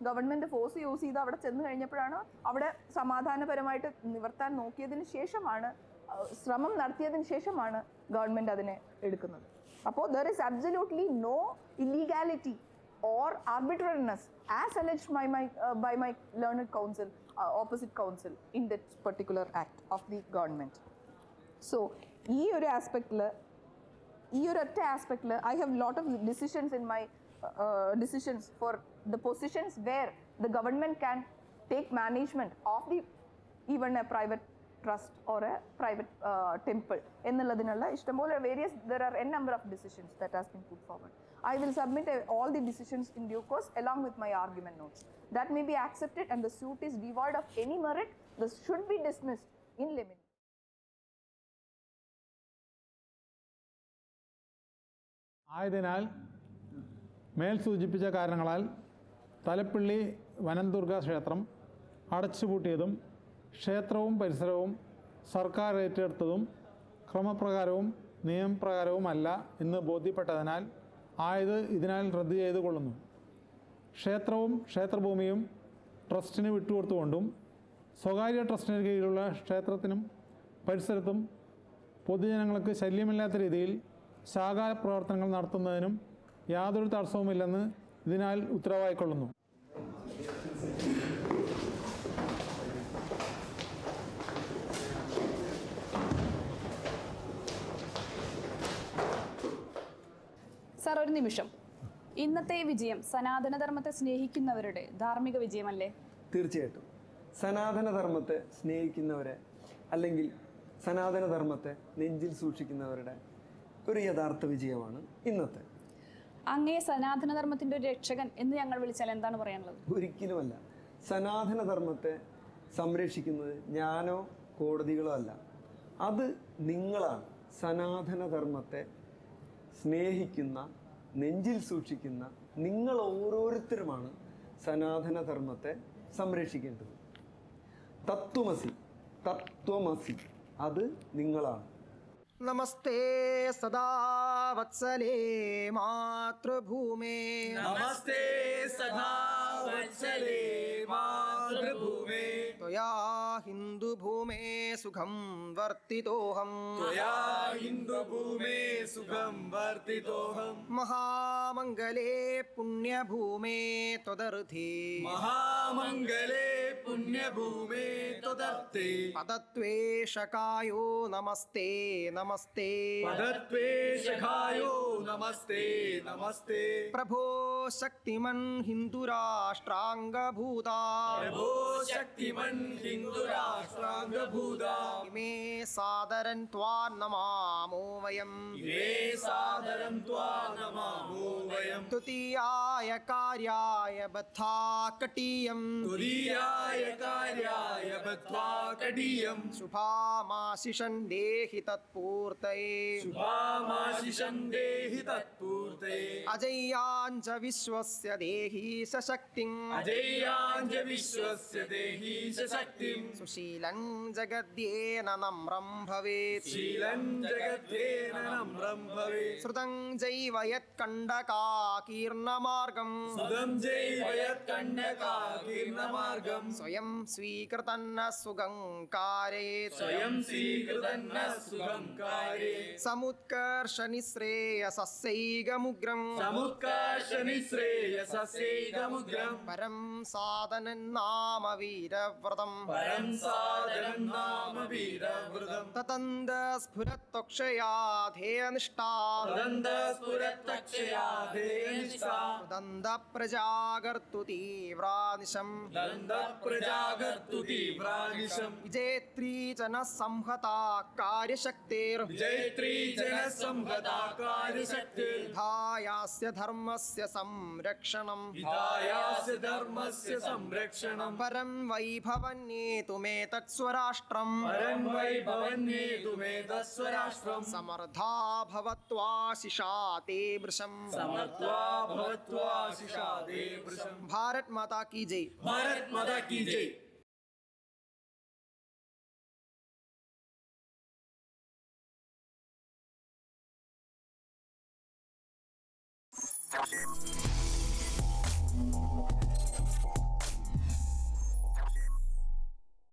ചെയ്തു അവിടെ ചെന്ന് കഴിഞ്ഞപ്പോഴാണ് അവിടെ സമാധാനപരമായിട്ട് നിവർത്താൻ നോക്കിയതിന് ശേഷമാണ്, ശ്രമം നടത്തിയതിന് ശേഷമാണ് ഗവൺമെന്റ് അതിനെ എടുക്കുന്നത്. അപ്പോൾ there is absolutely no illegality or arbitrariness as alleged by my learned counsel, opposite counsel in that particular act of the government. So ഈ ഒരു ആസ്പെക്റ്റിൽ I have lot of decisions in my decisions for the positions where the government can take management of the even a private trust or a private temple. എന്നുള്ളതിനുള്ള ഇഷ്ടംപോലെ there are n number of decisions that has been put forward. I will submit all the decisions in due course along with my argument notes. That may be accepted and the suit is devoid of any merit. This should be dismissed in limine. ആയതിനാൽ മേൽ സൂചിപ്പിച്ച കാരണങ്ങളാൽ തലപ്പള്ളി വനദുർഗ ക്ഷേത്രം അടച്ചുപൂട്ടിയതും ക്ഷേത്രവും പരിസരവും സർക്കാർ ഏറ്റെടുത്തതും ക്രമപ്രകാരവും നിയമപ്രകാരവുമല്ല എന്ന് ബോധ്യപ്പെട്ടതിനാൽ ഇതിനാൽ റദ്ദു ചെയ്തു കൊള്ളുന്നു. ക്ഷേത്രവും ക്ഷേത്രഭൂമിയും ട്രസ്റ്റിന് വിട്ടുകൊടുത്തുകൊണ്ടും സ്വകാര്യ ട്രസ്റ്റിന് കീഴിലുള്ള ക്ഷേത്രത്തിനും പരിസരത്തും പൊതുജനങ്ങൾക്ക് ശല്യമില്ലാത്ത രീതിയിൽ ശാഖാ പ്രവർത്തനങ്ങൾ നടത്തുന്നതിനും യാതൊരു തടസ്സവുമില്ലെന്ന് ഇതിനാൽ ഉത്തരവായിക്കൊള്ളുന്നു. സാർ, ഒരു നിമിഷം. ഇന്നത്തെ ഈ വിജയം സനാതനധർമ്മത്തെ സ്നേഹിക്കുന്നവരുടെ ധാർമ്മിക വിജയമല്ലേ? തീർച്ചയായിട്ടും സനാതനധർമ്മത്തെ സ്നേഹിക്കുന്നവരെ അല്ലെങ്കിൽ സനാതനധർമ്മത്തെ നെഞ്ചിൽ സൂക്ഷിക്കുന്നവരുടെ ഒരു യഥാർത്ഥ വിജയമാണ് ഇന്നത്തെ. അങ്ങേ സനാതനധർമ്മത്തിൻ്റെ ഒരു രക്ഷകൻ എന്ന് ഞങ്ങൾ വിളിച്ചാൽ എന്താണ് പറയാനുള്ളത്? ഒരിക്കലുമല്ല. സനാതനധർമ്മത്തെ സംരക്ഷിക്കുന്നത് ഞാനോ കോടതികളോ അല്ല, അത് നിങ്ങളാണ്. സനാതനധർമ്മത്തെ സ്നേഹിക്കുന്ന, നെഞ്ചിൽ സൂക്ഷിക്കുന്ന നിങ്ങൾ ഓരോരുത്തരുമാണ് സനാതനധർമ്മത്തെ സംരക്ഷിക്കേണ്ടത്. തത്വമസി അത് നിങ്ങളാണ്. നമസ്തേ സദാ വത്സലേ മാതൃഭൂമേ. നമസ്തേ സദാ വത്സലേ മാതൃഭൂമേ. ത്വയാ ഹിന്ദുഭൂമേ സുഖം വർത്തിതോഹം. ത്വയാ ഹിന്ദുഭൂമേ സുഖം വർത്തിതോഹം. മഹാമംഗലേ പുണ്യഭൂമേ ത്വദർത്ഥേ. മഹാമംഗലേ പുണ്യഭൂമേ ത്വദർത്ഥേ. പദത്വേഷകായോ നമസ്തേ നമസ്തേ. പദത്വേഷകായോ നമസ്തേ നമസ്തേ. പ്രഭോ ശക്തിമൻ ഹിന്ദുരാഷ്ട്രാംഗഭൂതാ. പ്രഭോ ശക്തിമൻ ഹിന്ദുരാഷ്ട്രാംഗഭൂതാ. ഇമേ സാദരൻ ത്വാൻ നമാമോ വയം. ഇമേ സാദരം ത്വാൻ നമാമോ വയം. തുതിയായ കാര്യായ ബദ്ധാ കടീയം. തുതിയായ കാര്യായ ബദ്ധാ കടീയം. ശുഭാമാശിഷൻ ദേഹി തത്പൂർത്തയേ. ശുഭാമാശിഷം ദേഹി തത്പൂർത്തയേ. അജയ്യാഞ്ച വിശ്വസ്യ ദേഹി സശക്തിം. അജയ്യാഞ്ച വിശ്വസ്യ ദേഹി സശക്തിം. സുശീലം ജഗദ്യേന നമ്രം ഭവേത്. ശീലം ജഗദ്യേന നമ്രം ഭവേത്. ശ്രുതം ജൈവ യത്കണ്ഡകാകീർണമാർഗം. ശ്രുതം ജൈവ യത്കണ്ഡകാകീർണമാർഗം. സ്വയം സ്വീകൃതന്ന സുഖം കാരയേത്. സ്വയം സ്വീകൃതന്ന സുഖം കാരയേത്. സമുത്കർഷനിശ്രേയസസ്യൈകമുഗ്രം. സമുത്കർഷനിശ്രേയസസ്യൈകമുഗ്രം. പരം സാധനം നാമ വീരവ്രതം. പരം സാധനം നാമ വീരവ്രതം. തതന്ത സ്ഫുരത്വക്ഷയാധേയനിഷ്ഠാ. തതന്ത സ്ഫുരത്വക്ഷയാധേയനിഷ്ഠാ. തദന്ത പ്രജാകർത്തു തീവ്രാനിശം. തദന്ത പ്രജാകർത്തു തീവ്രാനിശം. വിജേത്രീ ജന സംഹതാ കാര്യശക്തിർ. വിജേത്രീ ജന സംഹതാ കാര്യശക്തിർ. വിധായാസ്യ ധർമ്മസ്യ സംരക്ഷണം. വിധായാസ്യ ധർമ്മസ്യ സംരക്ഷണം. പരം വൈഭവന്യേതുമേതത് സ്വരാഷ്ട്രം. പരം വൈഭവന്യേതുമേതത് സ്വരാഷ്ട്രം. സമർദ്ധാ ഭവത്വാശിഷാ തേ വൃഷം. സമർദ്ധാ ഭവത്വാശിഷാ തേ വൃഷം. ഭാരത് മാതാ കി ജയ്. ഭാരത് മാതാ കി ജയ്.